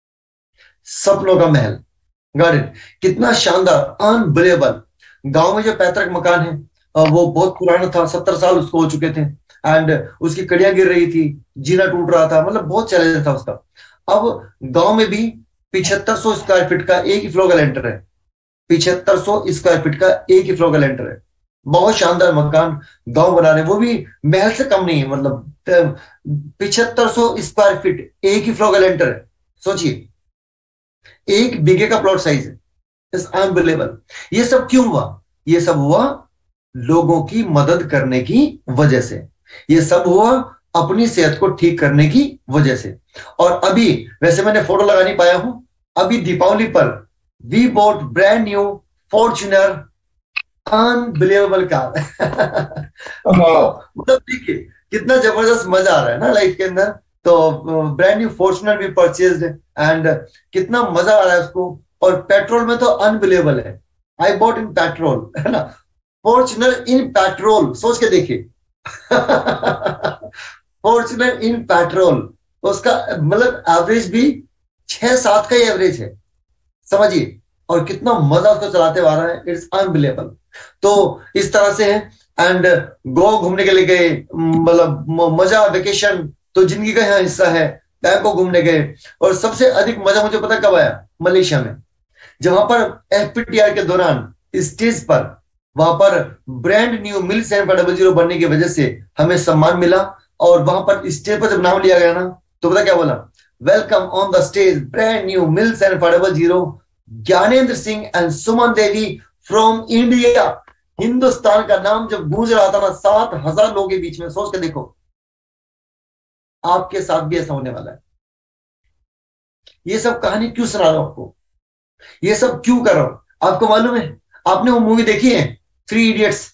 सपनों का महल, गार्डन, कितना शानदार, अनबिलीवेबल। गांव में जो पैतृक मकान है वो बहुत पुराना था, सत्तर साल उसको हो चुके थे। एंड उसकी कड़ियां गिर रही थी, जीना टूट रहा था, मतलब बहुत चैलेंज था उसका। अब गांव में भी पिछहत्तर सौ स्क्वायर फीट का एक ही फ्लोर का लेंटर है। पिछहत्तर सौ स्क्वायर फीट का एक ही फ्लोर का लेंटर है। बहुत शानदार मकान गांव बना रहे, वो भी महल से कम नहीं है। मतलब पिछहत्तर सौ स्क्वायर फीट एक ही फ्लोर का लेंटर है। सोचिए, एक बीघे का प्लॉट साइज है। It's unbelievable. ये सब क्यों हुआ? ये सब हुआ लोगों की मदद करने की वजह से। ये सब हुआ अपनी सेहत को ठीक करने की वजह से। और अभी, वैसे मैंने फोटो लगा नहीं पाया हूं, अभी दीपावली पर we bought brand new Fortuner unbelievable car. मतलब देखिए कितना जबरदस्त मजा आ रहा है ना लाइफ के अंदर। तो ब्रांड न्यू फॉर्च्यूनर भी परचेज्ड, एंड कितना मजा आ रहा है उसको। और पेट्रोल में तो अनबिलीवेबल है। आई बॉट इन पेट्रोल, है ना, फॉर्च्यूनर इन पेट्रोल। सोच के देखिए, फॉर्च्यूनर इन पेट्रोल, उसका मतलब एवरेज भी छह सात का ही एवरेज है, समझिए। और कितना मजा उसको चलाते हुए आ रहा है। It's unbelievable. तो इस तरह से है। एंड गोवा घूमने के लिए गए, मतलब मजा, वेकेशन तो जिंदगी का यहाँ हिस्सा है। बैंकॉक घूमने गए, और सबसे अधिक मजा मुझे पता कब आया? मलेशिया में, जहां पर एफपीटीआर के दौरान स्टेज पर वहां पर brand new mil seven five double zero बनने की वजह से हमें सम्मान मिला। और वहां पर स्टेज पर जब नाम लिया गया ना, तो पता क्या बोला? Welcome on the stage brand new mil seven five double zero Gyanendra Singh and Suman Devi from India. Hindustan का नाम जब गूंज रहा था ना सात हजार लोगों के बीच में, सोच के देखो आपके साथ भी ऐसा होने वाला है। ये सब कहानी क्यों सुना रहा हूं आपको, ये सब क्यों कर रहा हूं? आपको मालूम है, आपने वो मूवी देखी है थ्री इडियट्स?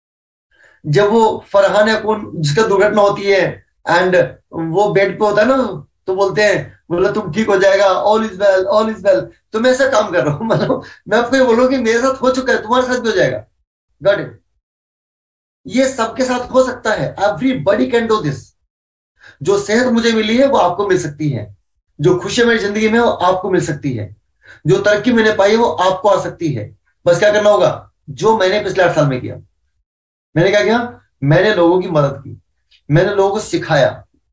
जब वो फरहान अकून जिसका दुर्घटना होती है एंड वो बेड पे होता है ना, तो बोलते हैं बोला तुम ठीक हो जाएगा, all is well, all is well. तो मैं ऐसा काम कर रहा हूं, मतलब मैं आपको ये बोलूं कि मेरे साथ हो चुका है, तुम्हारे साथ भी हो जाएगा। Got it? ये सबके साथ हो सकता है। Everybody can do this. जो सेहत मुझे मिली है वो आपको मिल सकती है, जो खुशी मेरी जिंदगी में वो आपको मिल सकती है, जो तरक्की मैंने पाई है वो आपको आ सकती है। बस क्या करना होगा? जो मैंने पिछले आठ साल में किया, मैंने क्या किया? मैंने लोगों की मदद की, मैंने लोगों को सिखाया,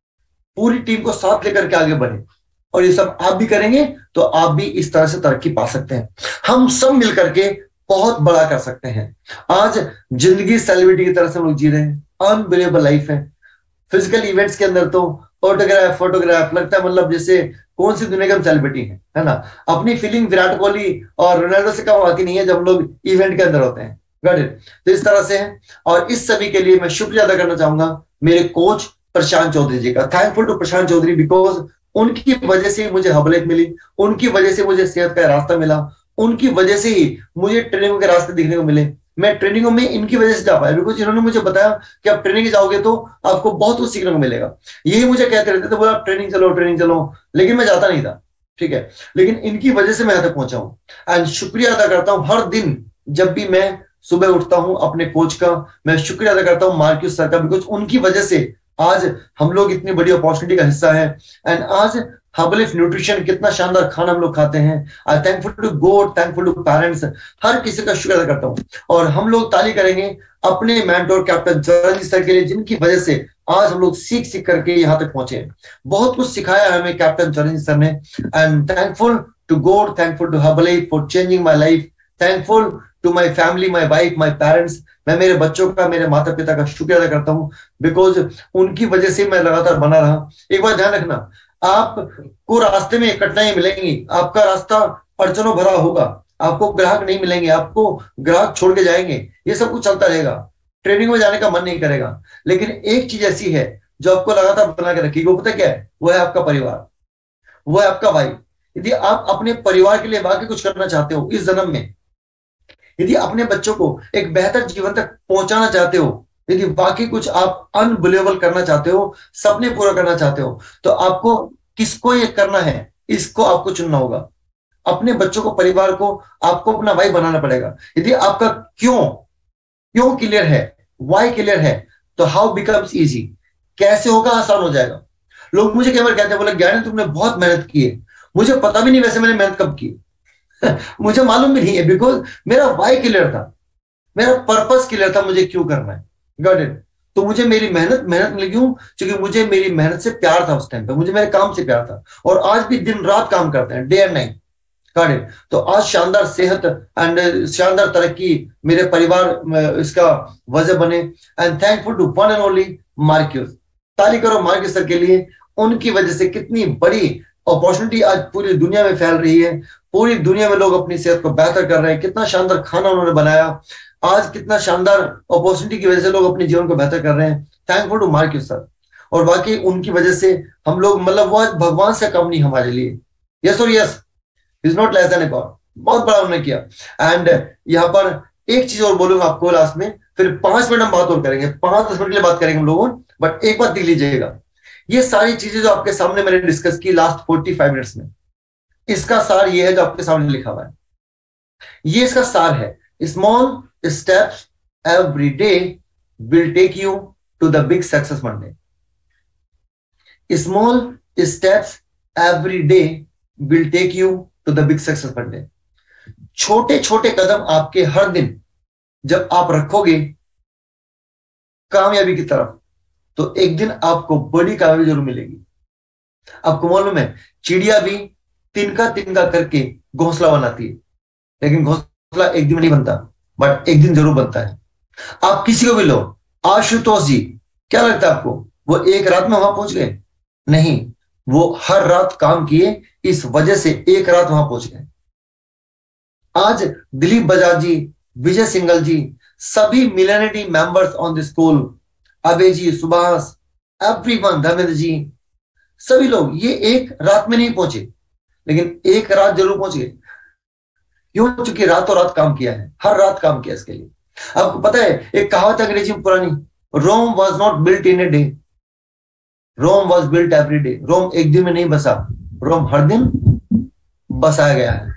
पूरी टीम को साथ लेकर के आगे बढ़े। और ये सब आप भी करेंगे तो आप भी इस तरह से तरक्की पा सकते हैं। हम सब मिलकर के बहुत बड़ा कर सकते हैं। आज जिंदगी सेलिब्रिटी की तरह से हम लोग जी रहे हैं, अनबिलीवेबल लाइफ है। फिजिकल इवेंट्स के अंदर तो ऑटोग्राफ फोटोग्राफ लगता है मतलब जैसे कौन सी दुनिया का सेलिब्रिटी है, है ना? अपनी फीलिंग विराट कोहली और रोनाल्डो से कम आती नहीं है जब हम लोग इवेंट के अंदर होते हैं। Got it? तो इस तरह से है। और इस सभी के लिए मैं शुक्रिया अदा करना चाहूंगा मेरे कोच प्रशांत चौधरी जी का। Thankful to Prashant Chaudhary, because उनकी वजह से मुझे हबलेट मिली, उनकी वजह से मुझे सेहत का रास्ता मिला, उनकी वजह से ही मुझे ट्रेनिंग के रास्ते दिखने को मिले। मैं ट्रेनिंगों में इनकी वजह से जा पाया, बिकॉज इन्होंने मुझे बताया कि आप ट्रेनिंग जाओगे तो आपको बहुत कुछ सीखने को मिलेगा। यही मुझे कहते रहते थे, बोला आप ट्रेनिंग चलो ट्रेनिंग चलो, लेकिन मैं जाता नहीं था। ठीक है, लेकिन इनकी वजह से मैं यहाँ तक पहुंचा हूं। एंड शुक्रिया अदा करता हूं हर दिन जब भी मैं सुबह उठता हूं अपने कोच का, मैं शुक्रिया अदा करता हूं मार्क्यूस सर का, बिकॉज उनकी वजह से आज हम लोग इतनी बड़ी अपॉर्चुनिटी का हिस्सा है। एंड आज हर्बलिफ न्यूट्रिशन कितना शानदार खाना हम लोग खाते हैं। I thankful to God, thankful to parents, हर किसी का शुक्र अदा करता हूं। और हम लोग ताली करेंगे अपने मेंटोर कैप्टन चरणजीत सर के लिए, जिनकी वजह से आज हम लोग सीख सीख करके यहाँ तक पहुंचे हैं। बहुत कुछ सिखाया है हमें कैप्टन चरणजीत सर ने। And thankful to God, thankful to Herbalife for changing my life, thankful to my family, my wife, my parents. मैं मेरे बच्चों का, मेरे माता पिता का शुक्रिया अदा करता हूँ, बिकॉज उनकी वजह से मैं लगातार बना रहा। एक बात ध्यान रखना, आपको रास्ते में कठिनाई मिलेंगी, आपका रास्ता अड़चनों भरा होगा, आपको ग्राहक नहीं मिलेंगे, आपको ग्राहक छोड़ के जाएंगे, ये सब कुछ चलता रहेगा। ट्रेनिंग में जाने का मन नहीं करेगा, लेकिन एक चीज ऐसी है जो आपको लगातार बना के रखेगी, वो पता क्या है? वो है आपका परिवार, वो है आपका भाई। यदि आप अपने परिवार के लिए वाकई कुछ करना चाहते हो इस जन्म में, यदि अपने बच्चों को एक बेहतर जीवन तक पहुंचाना चाहते हो, यदि वाकई कुछ आप अनबिलीवेबल करना चाहते हो, सपने पूरा करना चाहते हो, तो आपको किसको ये करना है, इसको आपको चुनना होगा। अपने बच्चों को, परिवार को आपको अपना वाई बनाना पड़ेगा। यदि आपका क्यों क्यों क्लियर है, वाई क्लियर है, तो हाउ बिकम्स इजी, कैसे होगा आसान हो जाएगा। लोग मुझे कई बार कहते हैं, बोले ज्ञानी तुमने बहुत मेहनत की है। मुझे पता भी नहीं वैसे मैंने मेहनत कब की मुझे मालूम भी नहीं है, बिकॉज मेरा वाई क्लियर था, मेरा पर्पस क्लियर था, मुझे क्यों करना है। Got it? तो मुझे मेरी मेहनत मेहनत मिल क्यों? क्योंकि मुझे मेरी मेहनत से प्यार था उस टाइम पे, मुझे मेरे काम से प्यार था। और आज भी दिन रात काम करते हैं, day and night. Got it? तो आज शानदार सेहत एंड शानदार तरक्की मेरे परिवार इसका वजह बने। And thankful to one and only Marcus. ताली करो मार्क्यूस सर के लिए, उनकी वजह से कितनी बड़ी अपॉर्चुनिटी आज पूरी दुनिया में फैल रही है। पूरी दुनिया में लोग अपनी सेहत को बेहतर कर रहे हैं। कितना शानदार खाना उन्होंने बनाया, आज कितना शानदार अपॉर्चुनिटी की वजह से लोग अपने जीवन को बेहतर कर रहे हैं। Thankful to Marcus sir. और बाकी उनकी वजह से हम लोग, मतलब वो भगवान से कम नहीं हमारे लिए। यस और yes, is not less than a god. बहुत बड़ा उन्होंने किया। एंड यहाँ पर एक चीज और बोलूंगा आपको लास्ट में, फिर पांच मिनट हम बात और करेंगे, पांच दस मिनट के लिए बात करेंगे हम लोगों। बट एक बात देख लीजिएगा, ये सारी चीजें जो आपके सामने मैंने डिस्कस की लास्ट फोर्टी फाइव मिनट्स में, इसका सार ये है जो आपके सामने लिखा हुआ है। ये इसका सार है, small steps every day will take you to the big success one day. Small steps every day will take you to the big success one day. छोटे छोटे कदम आपके हर दिन जब आप रखोगे कामयाबी की तरफ, तो एक दिन आपको बड़ी कामयाबी जरूर मिलेगी। आपको मालूम है, चिड़िया भी तिनका तिनका करके घोंसला बनाती है, लेकिन घोंसला एक दिन में नहीं बनता, बट एक दिन जरूर बनता है। आप किसी को भी लो, आशुतोष जी, क्या लगता है आपको वो एक रात में वहां पहुंच गए? नहीं, वो हर रात काम किए, इस वजह से एक रात वहां पहुंच गए। आज दिलीप बजाज जी, विजय सिंघल जी, सभी मिलेनिटी members on the school, Abhay ji, Subhash, everyone, Dharmendra ji, सभी लोग ये एक रात में नहीं पहुंचे, लेकिन एक रात जरूर पहुंच गए। क्यों? चूंकि रातों रात काम किया है, हर रात काम किया इसके लिए। आपको पता है एक कहावत अंग्रेजी में पुरानी, Rome was not built in a day, Rome was built every day. Rome एक दिन में नहीं बसा, रोम हर दिन बसाया गया है।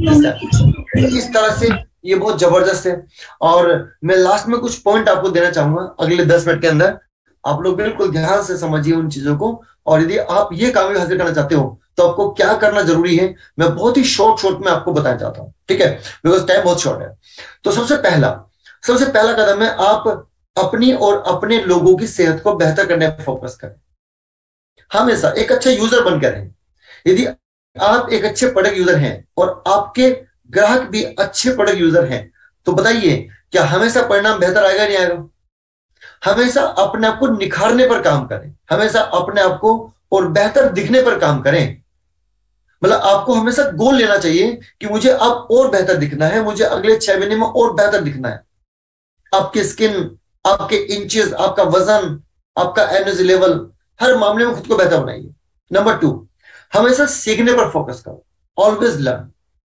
इस तरह से ये बहुत जबरदस्त है। और मैं लास्ट में कुछ पॉइंट आपको देना चाहूंगा अगले दस मिनट के अंदर। आप लोग बिल्कुल ध्यान से समझिए उन चीजों को, और यदि आप ये कामयाबी हासिल करना चाहते हो तो आपको क्या करना जरूरी है, मैं बहुत ही शॉर्ट शॉर्ट में आपको बताना चाहता हूं, ठीक है, बिकॉज टाइम बहुत शॉर्ट है। तो सबसे पहला सबसे पहला कदम है, आप अपनी और अपने लोगों की सेहत को बेहतर करने पर फोकस करें। हमेशा एक अच्छा यूजर बनकर रहें। यदि आप एक अच्छे प्रोडक्ट यूजर हैं और आपके ग्राहक भी अच्छे प्रोडक्ट यूजर हैं, तो बताइए क्या हमेशा परिणाम बेहतर आएगा नहीं आएगा? हमेशा अपने आप को निखारने पर काम करें, हमेशा अपने आप को और बेहतर दिखने पर काम करें। मतलब आपको हमेशा गोल लेना चाहिए कि मुझे अब और बेहतर दिखना है, मुझे अगले छह महीने में और बेहतर दिखना है। आपकी स्किन, आपके इंचेस, आपका वजन, आपका एनर्जी लेवल, हर मामले में खुद को बेहतर बनाइए। नंबर टू, हमेशा सीखने पर फोकस करो। ऑलवेज लर्न,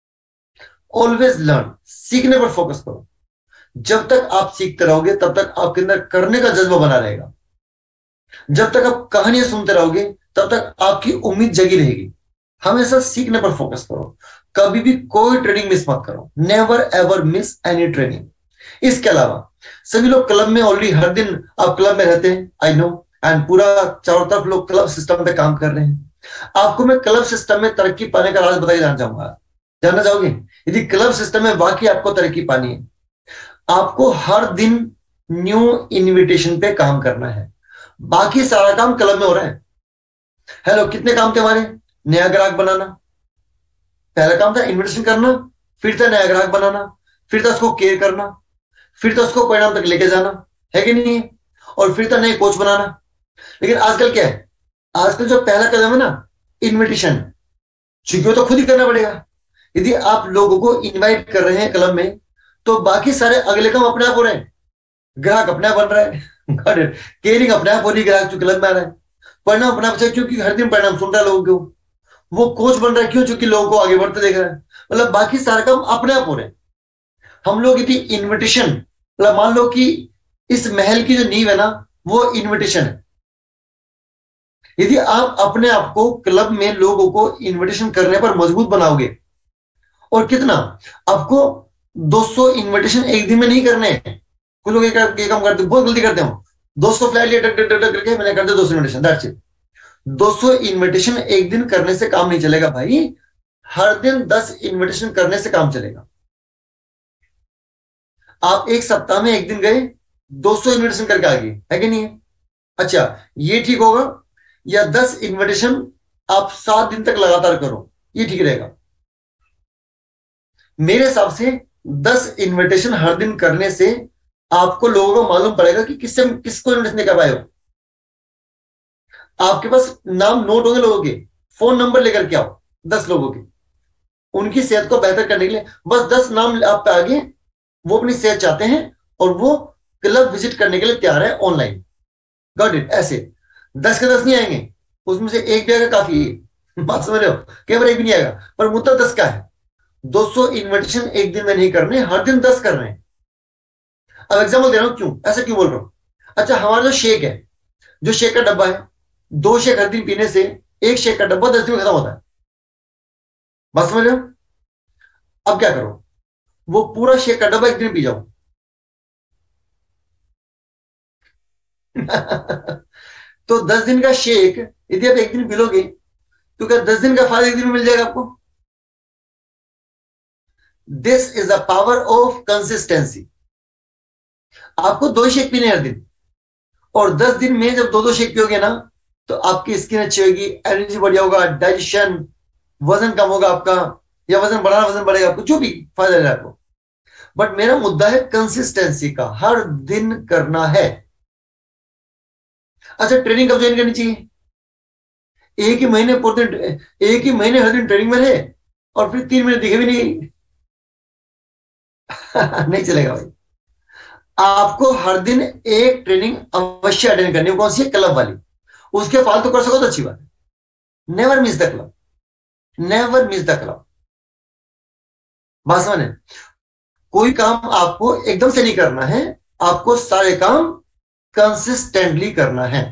ऑलवेज लर्न, सीखने पर फोकस करो। जब तक आप सीखते रहोगे तब तक आपके अंदर करने का जज्बा बना रहेगा। जब तक आप कहानियां सुनते रहोगे तब तक आपकी उम्मीद जगी रहेगी। हमेशा सीखने पर फोकस करो, कभी भी कोई ट्रेनिंग मिस मत करो। Never ever miss any training. इसके अलावा सभी लोग क्लब में ऑलरेडी हर दिन आप क्लब में रहते हैं, आई नो, एंड पूरा चारों तरफ लोग क्लब सिस्टम पे काम कर रहे हैं। आपको मैं क्लब सिस्टम में तरक्की पाने का राज बताइए जानना चाहूंगा। जानना चाहोगे? यदि क्लब सिस्टम में वाकई आपको तरक्की पानी है, आपको हर दिन न्यू इनविटेशन पे काम करना है। बाकी सारा काम क्लब में हो रहा है। हेलो, कितने काम थे हमारे? नया ग्राहक बनाना, पहला काम था इन्विटेशन करना, फिर था नया ग्राहक बनाना, फिर था उसको केयर करना, फिर था उसको परिणाम तक लेके जाना, है कि नहीं? और फिर था नए कोच बनाना। लेकिन आजकल क्या है? आजकल जो पहला कदम है ना, इन्विटेशन, चूंकि वो तो खुद ही करना पड़ेगा। यदि आप लोगों को इनवाइट कर रहे हैं क्लब में, तो बाकी सारे अगले काम अपने आप हो रहे हैं। ग्राहक अपने आप बन रहा है, केयरिंग अपने आप हो रही है, ग्राहक जो क्लब में आ रहा है, परिणाम अपने आप, क्योंकि हर दिन परिणाम सुन रहा है लोगों को। वो कोच बन रहा है, क्यों? चूंकि लोगों को आगे बढ़ते देख रहा है। मतलब बाकी सारे काम अपने आप हो रहे हैं। हम लोग यदि इन्विटेशन, मतलब मान लो कि इस महल की जो नींव है ना, वो इन्विटेशन है। यदि आप अपने आप को क्लब में लोगों को इन्विटेशन करने पर मजबूत बनाओगे, और कितना आपको दो सौ इन्विटेशन एक दिन में नहीं करने हैं। कुछ लोग ये काम करते, बहुत गलती करते हैं, दो सौ फ्लाइट लिए टक टक टक करके मैंने कर दिया दो सौ इन्विटेशन, दैट्स इट। दो सौ इन्विटेशन एक दिन करने से काम नहीं चलेगा भाई, हर दिन दस इन्विटेशन करने से काम चलेगा। आप एक सप्ताह में एक दिन गए, दो सौ इन्विटेशन करके आ गए, है कि नहीं है? अच्छा, ये ठीक होगा? या दस इन्विटेशन आप सात दिन तक लगातार करो, ये ठीक रहेगा? मेरे हिसाब से दस इन्विटेशन हर दिन करने से आपको लोगों को मालूम पड़ेगा कि किससे किसको इन्विटेशन दे कर पाए हो। आपके पास नाम नोट होंगे लोगों के, फोन नंबर लेकर के आओ दस लोगों के, उनकी सेहत को बेहतर करने के लिए। बस दस नाम आप पे आगे, वो अपनी सेहत चाहते हैं और वो क्लब विजिट करने के लिए तैयार है ऑनलाइन। Got it? ऐसे दस के दस नहीं आएंगे, उसमें से एक भी आएगा काफी है। बात समझ रहे हो? केवल एक भी नहीं आएगा, पर मुद्दा दस का है। दो सौ इन्विटेशन एक दिन में नहीं करने, हर दिन दस कर रहे हैं। अब एग्जाम्पल दे रहा हूं, क्यों ऐसा क्यों बोल रहा हूं? अच्छा, हमारा जो शेक है, जो शेक का डब्बा है, दो शेक हर दिन पीने से एक शेक का डब्बा दस दिन में खत्म होता है। बात समझ रहे हो? अब क्या करो, वो पूरा शेक का डब्बा एक दिन पी जाओ। तो दस दिन का शेक यदि आप एक दिन पी लोगे, तो क्या दस दिन का फायदा एक दिन में मिल जाएगा आपको? This is the power of consistency. आपको दो शेक पीने हर दिन, और दस दिन में जब दो दो शेक पियोगे ना तो आपकी स्किन अच्छी होगी, एनर्जी बढ़िया होगा, डाइजेशन, वजन कम होगा आपका, या वजन बढ़ाना वजन बढ़ेगा आपको, जो भी फायदा है आपको। बट मेरा मुद्दा है कंसिस्टेंसी का, हर दिन करना है। अच्छा, ट्रेनिंग कब ज्वाइन करनी चाहिए? एक ही महीने पूरे दिन, एक ही महीने हर दिन ट्रेनिंग में रहे और फिर तीन महीने दिखे भी नहीं नहीं चलेगा भाई। आपको हर दिन एक ट्रेनिंग अवश्य अटेंड करनी है। कौन सी? क्लब वाली। उसके फालतू कर सको तो अच्छी बात है। Never miss the club, never miss the club. बात समझ? कोई काम आपको एकदम से नहीं करना है, आपको सारे काम कंसिस्टेंटली करना है।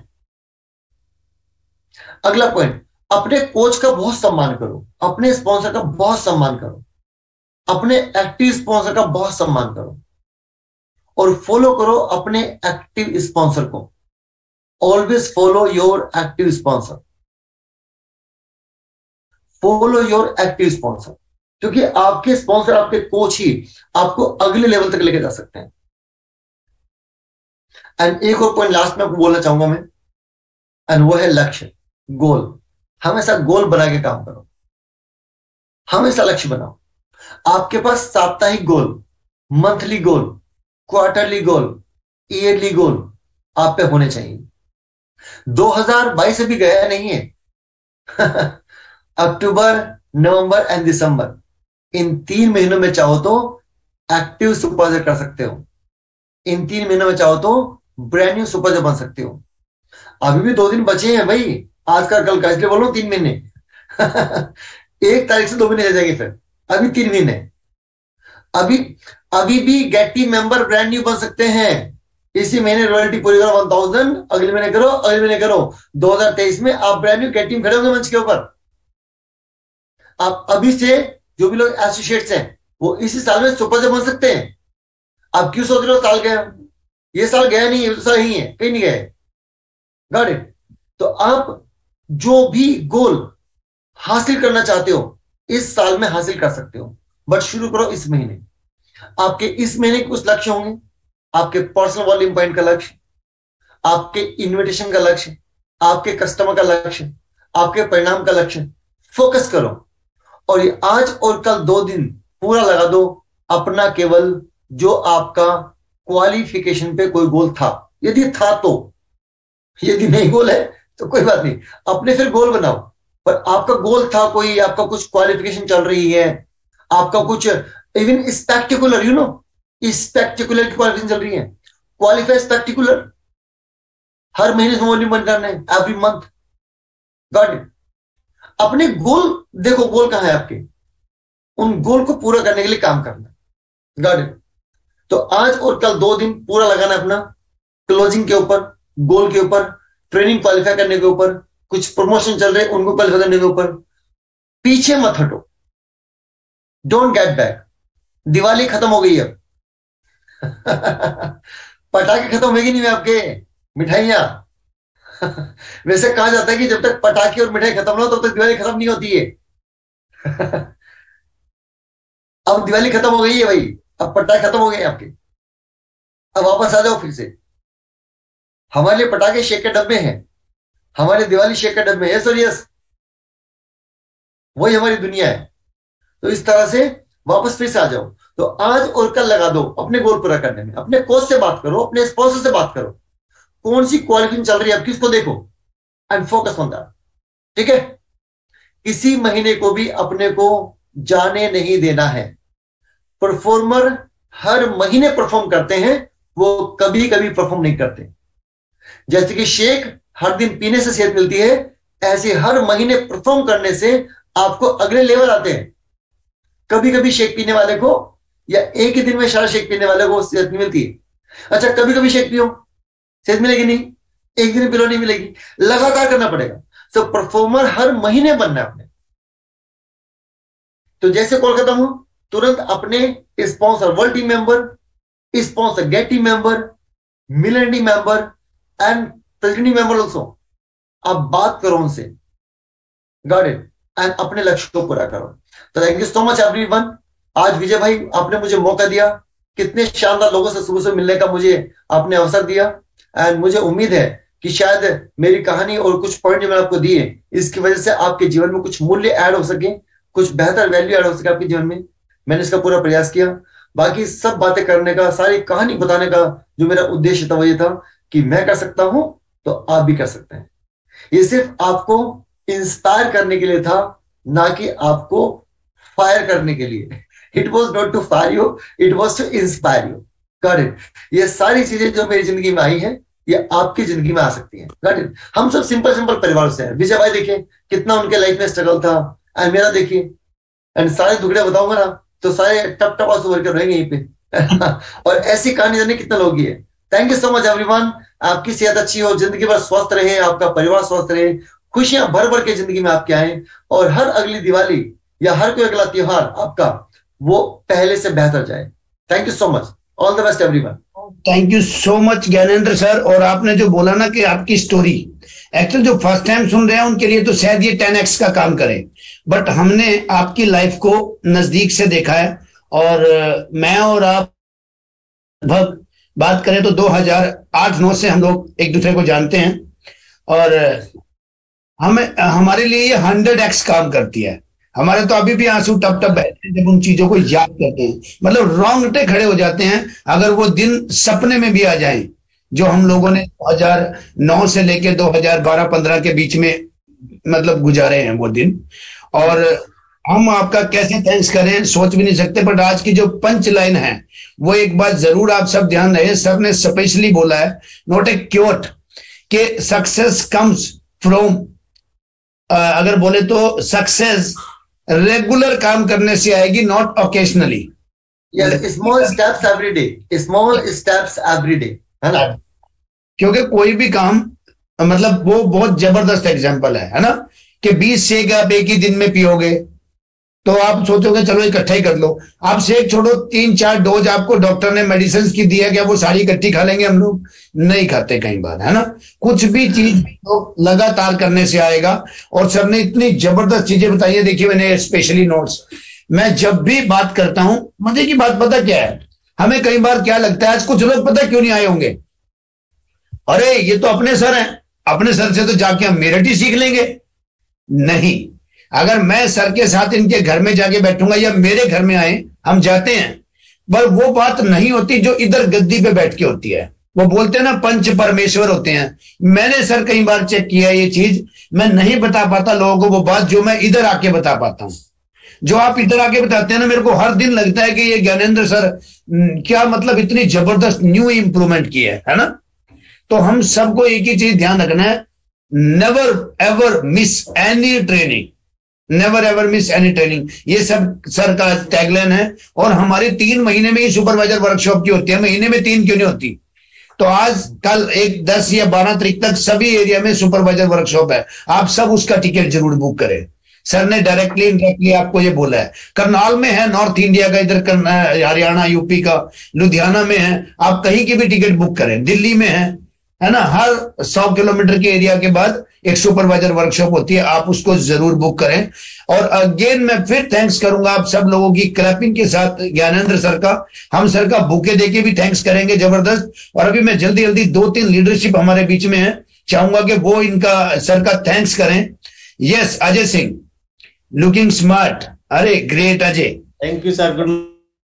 अगला पॉइंट, अपने कोच का बहुत सम्मान करो, अपने स्पॉन्सर का बहुत सम्मान करो, अपने एक्टिव स्पॉन्सर का बहुत सम्मान करो, और फॉलो करो अपने एक्टिव स्पॉन्सर को। Always follow your active sponsor, follow your active sponsor, क्योंकि आपके स्पॉन्सर, आपके कोच ही आपको अगले लेवल तक लेके जा सकते हैं। एंड एक और पॉइंट लास्ट में आपको बोलना चाहूंगा मैं, एंड वो है लक्ष्य, गोल। हमेशा गोल बना के काम करो, हमेशा लक्ष्य बनाओ। आपके पास साप्ताहिक goal, monthly goal, quarterly goal, yearly goal आप पे होने चाहिए। दो हज़ार बाईस अभी गया नहीं है अक्टूबर, नवंबर एंड दिसंबर, इन तीन महीनों में चाहो तो एक्टिव सुपरवाइजर कर सकते हो, इन तीन महीनों में चाहो तो ब्रांड न्यू सुपरवाइजर बन सकते हो। अभी भी दो दिन बचे हैं भाई, आज का कल का, इसलिए बोलो तीन महीने एक तारीख से दो महीने रह जाएंगे, फिर अभी तीन महीने। अभी अभी भी get team member brand new बन सकते हैं। इसी महीने रॉयल्टी पूरी करो वन थाउजेंड, अगले महीने करो, अगले महीने करो, दो हज़ार तेईस में आप ब्रांड न्यू गेट टीम खड़े होंगे मंच के ऊपर। आप अभी से जो भी लोग एसोसिएट्स हैं वो इसी साल में सुपरवाइजर बन सकते हैं। आप क्यों सोच रहे हो साल गया? ये साल गया नहीं, ये साल ही है, कहीं नहीं गए। Got it? तो आप जो भी गोल हासिल करना चाहते हो इस साल में हासिल कर सकते हो, बट शुरू करो इस महीने। आपके इस महीने के कुछ लक्ष्य होंगे, आपके पर्सनल वॉल्यूम पॉइंट का लक्ष्य, आपके इन्विटेशन का लक्ष्य, आपके कस्टमर का लक्ष्य, आपके परिणाम का लक्ष्य। फोकस करो और ये आज और कल दो दिन पूरा लगा दो अपना केवल जो आपका क्वालिफिकेशन पे कोई गोल था, यदि था तो। यदि नहीं गोल है तो कोई बात नहीं, अपने फिर गोल बनाओ। पर आपका गोल था कोई, आपका कुछ क्वालिफिकेशन चल रही है, आपका कुछ even spectacular, you know, spectacular की क्वालिफिकेशन चल रही है, क्वालिफाई स्पेक्टिकुलर, हर महीने से वॉल्यूम बंद करना है, एवरी मंथ। Got it? अपने गोल देखो, गोल कहां है आपके, उन गोल को पूरा करने के लिए काम करना। Got it? तो आज और कल दो दिन पूरा लगाना अपना क्लोजिंग के ऊपर, गोल के ऊपर, ट्रेनिंग क्वालिफाई करने के ऊपर, कुछ प्रमोशन चल रहे उनको क्वालिफाई करने के ऊपर। पीछे मत हटो, डोंट गेट बैक। दिवाली खत्म हो गई अब पटाखे खत्म होगी नहीं आपके, मिठाइयां वैसे कहा जाता है कि जब तक पटाखे और मिठाई खत्म ना हो तब तक दिवाली खत्म नहीं होती है अब दिवाली खत्म हो गई है भाई, अब पटाखे खत्म हो गए आपके, अब वापस आ जाओ फिर से। हमारे लिए पटाखे शेक के डब्बे हैं, हमारे दिवाली शेक के डब्बे, यस और यस, वही हमारी दुनिया है। तो इस तरह से वापस फिर से आ जाओ। तो आज और कल लगा दो अपने गोल पूरा करने में। अपने कोच से बात करो, अपने स्पॉन्सर से बात करो, कौन सी क्वालिफिकेशन चल रही है आपकी, उसको देखो एंड फोकस ऑन दैट। ठीक है? किसी महीने को भी अपने को जाने नहीं देना है। परफॉर्मर हर महीने परफॉर्म करते हैं, वो कभी कभी परफॉर्म नहीं करते। जैसे कि शेक हर दिन पीने से सेहत मिलती है, ऐसे हर महीने परफॉर्म करने से आपको अगले लेवल आते हैं। कभी कभी शेक पीने वाले को या एक ही दिन में सारा शेक पीने वाले को सेहत नहीं मिलती है। अच्छा, कभी कभी शेक पियो, सेहत मिलेगी नहीं, एक दिन पिलो नहीं मिलेगी, लगातार करना पड़ेगा। तो परफॉर्मर हर महीने बनना है अपने। तो जैसे कॉल खत्म हो तुरंत अपने sponsor world team member, sponsor get team member, million team member and president member also, आप बात करो उनसे। Got it? एंड अपने लक्ष्य को पूरा करो। तो thank you so much everyone. आज विजय भाई आपने मुझे मौका दिया कितने शानदार लोगों से सुबह से मिलने का मुझे आपने अवसर दिया। एंड मुझे उम्मीद है कि शायद मेरी कहानी और कुछ पॉइंट जो मैंने आपको दिए इसकी वजह से आपके जीवन में कुछ मूल्य ऐड हो सके, कुछ बेहतर वैल्यू ऐड हो सके आपके जीवन में। मैंने इसका पूरा प्रयास किया। बाकी सब बातें करने का, सारी कहानी बताने का जो मेरा उद्देश्य था वो ये था कि मैं कर सकता हूं तो आप भी कर सकते हैं। ये सिर्फ आपको इंस्पायर करने के लिए था, ना कि आपको फायर करने के लिए। It was not to fire you, it was to inspire you. Got it. ये सारी चीजें जो मेरी जिंदगी में आई है ये आपकी जिंदगी में आ सकती हैं। Got it. हम सब सिंपल सिंपल परिवार से हैं। विजय भाई देखिए कितना उनके लाइफ में स्ट्रगल था, एंड मेरा देखिए, एंड सारे दुखड़े बताऊंगा ना तो सारे टप टप आंसू भर कर रहेंगे यहीं पे। और ऐसी कहानी जाने कितना लोग ही है। Thank you so much everyone. आपकी सेहत अच्छी हो, जिंदगी भर स्वस्थ रहे, आपका परिवार स्वस्थ रहे, खुशियां भर भर के जिंदगी में आपके आए, और हर अगली दिवाली या हर कोई अगला त्योहार आपका वो पहले से बेहतर जाए। Thank you so much. All the best everyone. Thank you so much Gyanendra sir. और आपने जो बोला ना कि आपकी स्टोरी, एक्चुअली जो फर्स्ट टाइम सुन रहे हैं उनके लिए तो शायद ये टेन एक्स का काम करे, बट हमने आपकी लाइफ को नजदीक से देखा है। और मैं और आप लगभग बात करें तो दो हज़ार आठ नौ से हम लोग एक दूसरे को जानते हैं, और हमें हमारे लिए ये हंड्रेड एक्स काम करती है। हमारे तो अभी भी आंसू टप टप बहते हैं जब उन चीजों को याद करते हैं, मतलब रोंगटे खड़े हो जाते हैं अगर वो दिन सपने में भी आ जाएं जो हम लोगों ने दो हज़ार नौ से लेके दो हज़ार बारह पंद्रह के बीच में मतलब गुजारे हैं वो दिन। और हम आपका कैसे थैंक्स करें सोच भी नहीं सकते, बट आज की जो पंच लाइन है वो एक बात जरूर आप सब ध्यान रहे। सर ने स्पेशली बोला है, नॉट ए क्योट, कि सक्सेस कम्स फ्रॉम, अगर बोले तो सक्सेस रेगुलर काम करने से आएगी, not occasionally. Small steps every day, small steps every day, है ना। क्योंकि कोई भी काम, मतलब वो बहुत जबरदस्त एग्जांपल है है ना, कि बीस शेक आप एक ही दिन में पियोगे तो आप सोचोगे चलो इकट्ठा ही कर लो। आप शेक छोड़ो, तीन चार डोज आपको डॉक्टर ने मेडिसिन की दी है, क्या वो सारी इकट्ठी खा लेंगे हम लोग? नहीं खाते कई बार, है ना। कुछ भी चीज तो लगातार करने से आएगा। और सर ने इतनी जबरदस्त चीजें बताई है। देखिए मैंने स्पेशली नोट्स, मैं जब भी बात करता हूं, मजे की बात पता क्या है, हमें कई बार क्या लगता है, आज कुछ लोग पता क्यों नहीं आए होंगे, अरे ये तो अपने सर हैं, अपने सर से तो जाके हम मेरठ ही सीख लेंगे। नहीं, अगर मैं सर के साथ इनके घर में जाके बैठूंगा या मेरे घर में आए, हम जाते हैं, पर वो बात नहीं होती जो इधर गद्दी पे बैठ के होती है। वो बोलते हैं ना पंच परमेश्वर होते हैं। मैंने सर कई बार चेक किया ये चीज, मैं नहीं बता पाता लोगों को वो बात जो मैं इधर आके बता पाता हूं। जो आप इधर आके बताते हैं ना, मेरे को हर दिन लगता है कि ये ज्ञानेंद्र सर क्या मतलब इतनी जबरदस्त न्यू इंप्रूवमेंट की है, है ना। तो हम सबको एक ही चीज ध्यान रखना है, never ever miss any training, never ever miss any training. ये सब सर का टैगलाइन है। और हमारे तीन महीने में ही सुपरवाइजर वर्कशॉप की होती है, महीने में तीन क्यों नहीं होती। तो आज कल एक दस या बारह तारीख तक सभी एरिया में सुपरवाइजर वर्कशॉप है, आप सब उसका टिकट जरूर बुक करें। सर ने डायरेक्टली इनडायरेक्टली आपको ये बोला है। करनाल में है, नॉर्थ इंडिया का, इधर हरियाणा यूपी का, लुधियाना में है, आप कहीं की भी टिकट बुक करें। दिल्ली में है है ना, हर सौ किलोमीटर के एरिया के बाद एक सुपरवाइजर वर्कशॉप होती है, आप उसको जरूर बुक करें। और अगेन मैं फिर थैंक्स करूंगा आप सब लोगों की क्लैपिंग के साथ ज्ञानेंद्र सर का। हम सर का बुके देके भी थैंक्स करेंगे जबरदस्त। और अभी मैं जल्दी जल्दी दो तीन लीडरशिप हमारे बीच में है, चाहूंगा कि वो इनका सर का थैंक्स करें। Yes, Ajay Singh, looking smart, अरे great Ajay. Thank you sir, good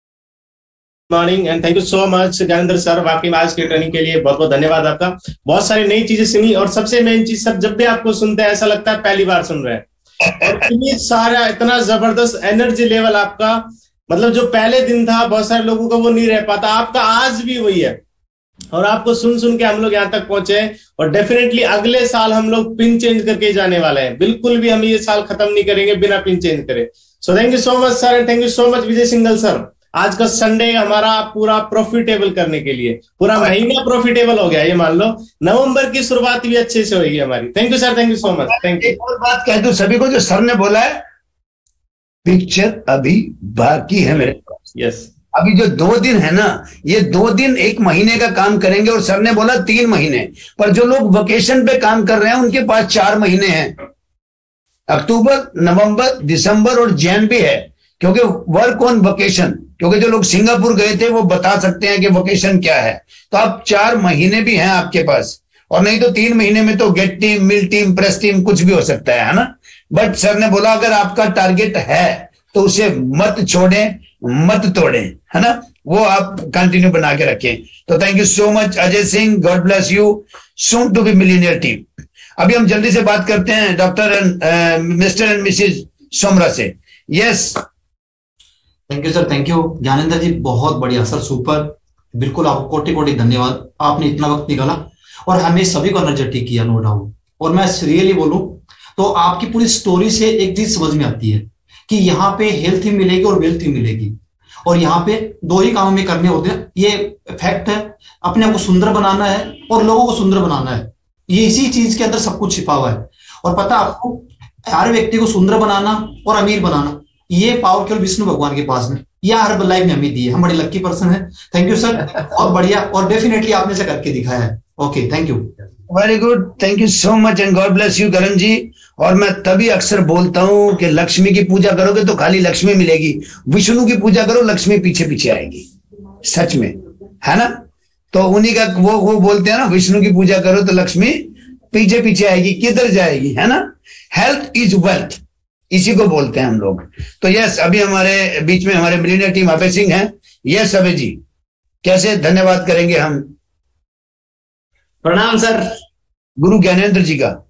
morning and thank you so much Gyanendra sir. वाकई में आज की ट्रेनिंग के लिए बहुत बहुत धन्यवाद आपका। बहुत सारी नई चीजें सुनी, और सबसे मेन चीज सर, जब भी आपको सुनते हैं ऐसा लगता है पहली बार सुन रहे हैं। और इतनी सारा इतना जबरदस्त एनर्जी लेवल आपका, मतलब जो पहले दिन था बहुत सारे लोगों का वो नहीं रह पाता, आपका आज भी वही है। और आपको सुन सुन के हम लोग यहाँ तक पहुंचे, और डेफिनेटली अगले साल हम लोग पिन चेंज करके जाने वाले हैं। बिल्कुल भी हम ये साल खत्म नहीं करेंगे बिना पिन चेंज करे। So thank you so much sir, and thank you so much Vijay Singhal sir. आज का संडे हमारा पूरा प्रॉफिटेबल करने के लिए, पूरा महीना प्रॉफिटेबल हो गया, ये मान लो नवंबर की शुरुआत भी अच्छे से होगी हमारी। Thank you sir, thank you so much, thank you. एक और बात कह दूं सभी को, जो सर ने बोला है, पिक्चर अभी बाकी है मेरे पास। यस, अभी जो दो दिन है ना, ये दो दिन एक महीने का काम करेंगे, और सर ने बोला तीन महीने, पर जो लोग वेकेशन पे काम कर रहे हैं उनके पास चार महीने हैं। अक्टूबर, नवंबर, दिसंबर और जैन भी है, क्योंकि वर्क ऑन वेकेशन क्योंकि जो लोग सिंगापुर गए थे वो बता सकते हैं कि वोकेशन क्या है। तो आप चार महीने भी हैं आपके पास, और नहीं तो तीन महीने में तो गेट टीम, मिल टीम, प्रेस टीम कुछ भी हो सकता है, है ना। बट सर ने बोला अगर आपका टारगेट है तो उसे मत छोड़ें, मत तोड़ें, है ना, वो आप कंटिन्यू बना के रखें। तो thank you so much Ajay Singh, god bless you, soon to be millionaire team. अभी हम जल्दी से बात करते हैं doctor and mister and missus Somra से। Yes, thank you sir, thank you Gyanendra ji, बहुत बढ़िया सर, सुपर, बिल्कुल आपको कोटि कोटि धन्यवाद, आपने इतना वक्त निकाला और हमें सभी को एनर्जेटिक किया, नो डाउट। और मैं रियली बोलूं तो आपकी पूरी स्टोरी से एक चीज समझ में आती है कि यहाँ पे हेल्थ ही मिलेगी और वेल्थ ही मिलेगी, और यहाँ पे दो ही काम में करने होते हैं, ये फैक्ट है। अपने आप को सुंदर बनाना है और लोगों को सुंदर बनाना है, ये इसी चीज के अंदर सब कुछ छिपा हुआ है। और पता आपको, हर व्यक्ति को सुंदर बनाना और अमीर बनाना, ये पावर केवल विष्णु भगवान के पास में, या हर लाइफ में हमें दी है। हम बड़े लक्की पर्सन है। थैंक यू सर, बहुत बढ़िया, और डेफिनेटली आपने से करके दिखाया है। Okay, thank you, very good, thank you so much and god bless you Karan ji. और मैं तभी अक्सर बोलता हूं कि लक्ष्मी की पूजा करोगे तो खाली लक्ष्मी मिलेगी, विष्णु की पूजा करो लक्ष्मी पीछे पीछे आएगी, सच में, है ना। तो उन्हीं का वो वो बोलते हैं ना, विष्णु की पूजा करो तो लक्ष्मी पीछे पीछे आएगी, किधर जाएगी, है ना। हेल्थ इज वेल्थ, इसी को बोलते हैं हम लोग। तो यस, अभी हमारे बीच में हमारे मिलियनियर टीम अभय सिंह हैं। यस अभय जी, कैसे धन्यवाद करेंगे हम? प्रणाम सर। गुरु ज्ञानेंद्र जी का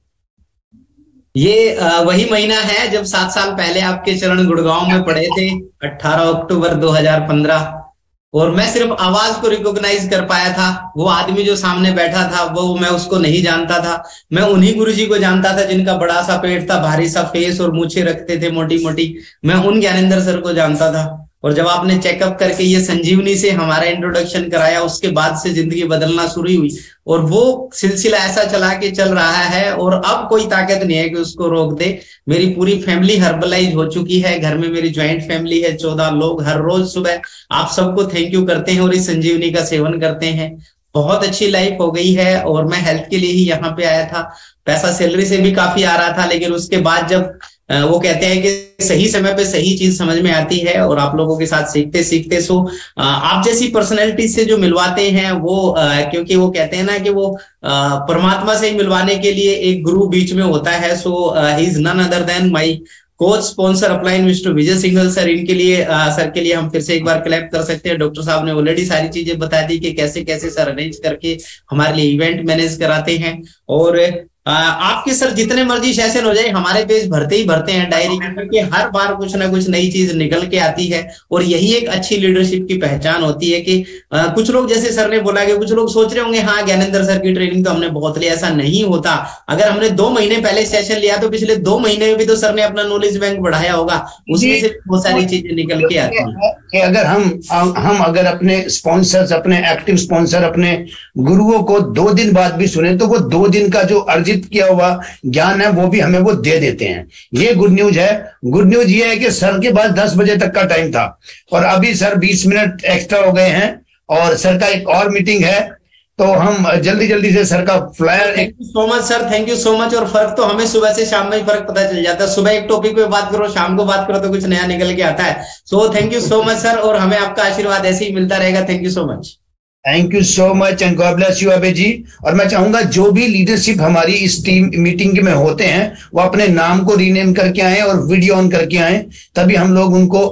ये आ, वही महीना है जब सात साल पहले आपके चरण गुड़गांव में पड़े थे, अठारह अक्टूबर दो हज़ार पंद्रह, और मैं सिर्फ आवाज को रिकॉग्नाइज कर पाया था। वो आदमी जो सामने बैठा था वो मैं उसको नहीं जानता था। मैं उन्हीं गुरुजी को जानता था जिनका बड़ा सा पेट था, भारी सा फेस और मूछें रखते थे मोटी मोटी। मैं उन ज्ञानेंद्र सर को जानता था। और जब आपने चेकअप करके ये संजीवनी से हमारा इंट्रोडक्शन कराया, उसके बाद से जिंदगी बदलना शुरू हुई, और वो सिलसिला ऐसा चला के चल रहा है, और अब कोई ताकत नहीं है कि उसको रोक दे। मेरी पूरी फैमिली हर्बलाइज हो चुकी है। घर में मेरी ज्वाइंट फैमिली है, चौदह लोग। हर रोज सुबह आप सबको थैंक यू करते हैं और इस संजीवनी का सेवन करते हैं। बहुत अच्छी लाइफ हो गई है। और मैं हेल्थ के लिए ही यहाँ पे आया था। पैसा सैलरी से भी काफी आ रहा था, लेकिन उसके बाद जब वो कहते हैं कि सही समय पे सही चीज समझ में आती है, और आप लोगों के साथ सीखते सीखते सो आप जैसी पर्सनैलिटी से जो मिलवाते हैं वो, क्योंकि वो कहते हैं ना कि वो परमात्मा से ही मिलवाने के लिए एक गुरु बीच में होता है। So he is none other than my coach sponsor upline mister Vijay Singhal sir. इनके लिए आ, सर के लिए हम फिर से एक बार क्लैप कर सकते हैं। डॉक्टर साहब ने ऑलरेडी सारी चीजें बता दी कि कैसे कैसे सर अरेंज करके हमारे लिए इवेंट मैनेज कराते हैं। और आ, आपके सर जितने मर्जी सेशन हो जाए, हमारे पेज भरते ही भरते हैं डायरी, क्योंकि हर बार कुछ ना कुछ नई चीज निकल के आती है। और यही एक अच्छी लीडरशिप की पहचान होती है कि आ, कुछ लोग, जैसे सर ने बोला कि कुछ लोग सोच रहे होंगे हाँ ज्ञानेंद्र सर की ट्रेनिंग तो हमने बहुत ली, ऐसा नहीं होता। अगर हमने दो महीने पहले सेशन लिया तो पिछले दो महीने में भी तो सर ने अपना नॉलेज बैंक बढ़ाया होगा, उसमें से बहुत सारी चीजें निकल के आती है। अगर हम हम अगर अपने स्पॉन्सर्स, अपने एक्टिव स्पॉन्सर, अपने गुरुओं को दो दिन बाद भी सुने तो वो दो दिन का जो अर्जित किया हुआ ज्ञान है वो भी हमें वो दे देते हैं। ये गुड न्यूज है। गुड न्यूज ये है कि सर के पास दस बजे तक का टाइम था और अभी सर बीस मिनट एक्स्ट्रा हो गए हैं, और सर का एक और मीटिंग है, तो हम जल्दी जल्दी से सर का flyer. Thank you so much sir, thank you so much. और फर्क तो हमें सुबह से शाम में ही फर्क पता चल जाता है। सुबह एक टॉपिक पे बात करो, शाम को बात करो तो कुछ नया निकल के आता है। So thank you so much sir, और हमें आपका आशीर्वाद ऐसे ही मिलता रहेगा। Thank you so much. Thank you so much and god bless you Abhay ji. और मैं चाहूंगा जो भी लीडरशिप हमारी इस टीम मीटिंग में होते हैं वो अपने नाम को रीनेम करके आए और वीडियो ऑन करके आए, तभी हम लोग उनको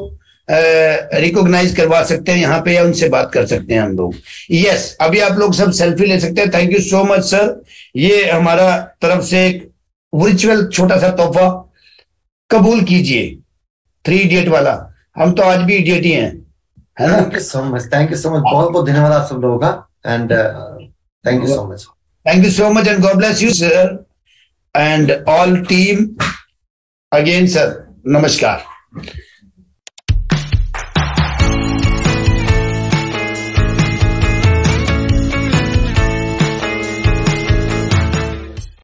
रिकॉग्नाइज करवा सकते हैं यहाँ पे, या उनसे बात कर सकते हैं हम लोग। यस, अभी आप लोग सब सेल्फी ले सकते हैं। Thank you so much sir. ये हमारा तरफ से एक वर्चुअल छोटा सा तोहफा कबूल कीजिए, थ्री इडियट वाला। हम तो आज भी इडियट ही हैं, है ना। Thank you so much, thank you so much, बहुत बहुत धन्यवाद आप सब लोगों का। And thank you so much, thank you so much and god bless you sir and all team. Again sir, नमस्कार।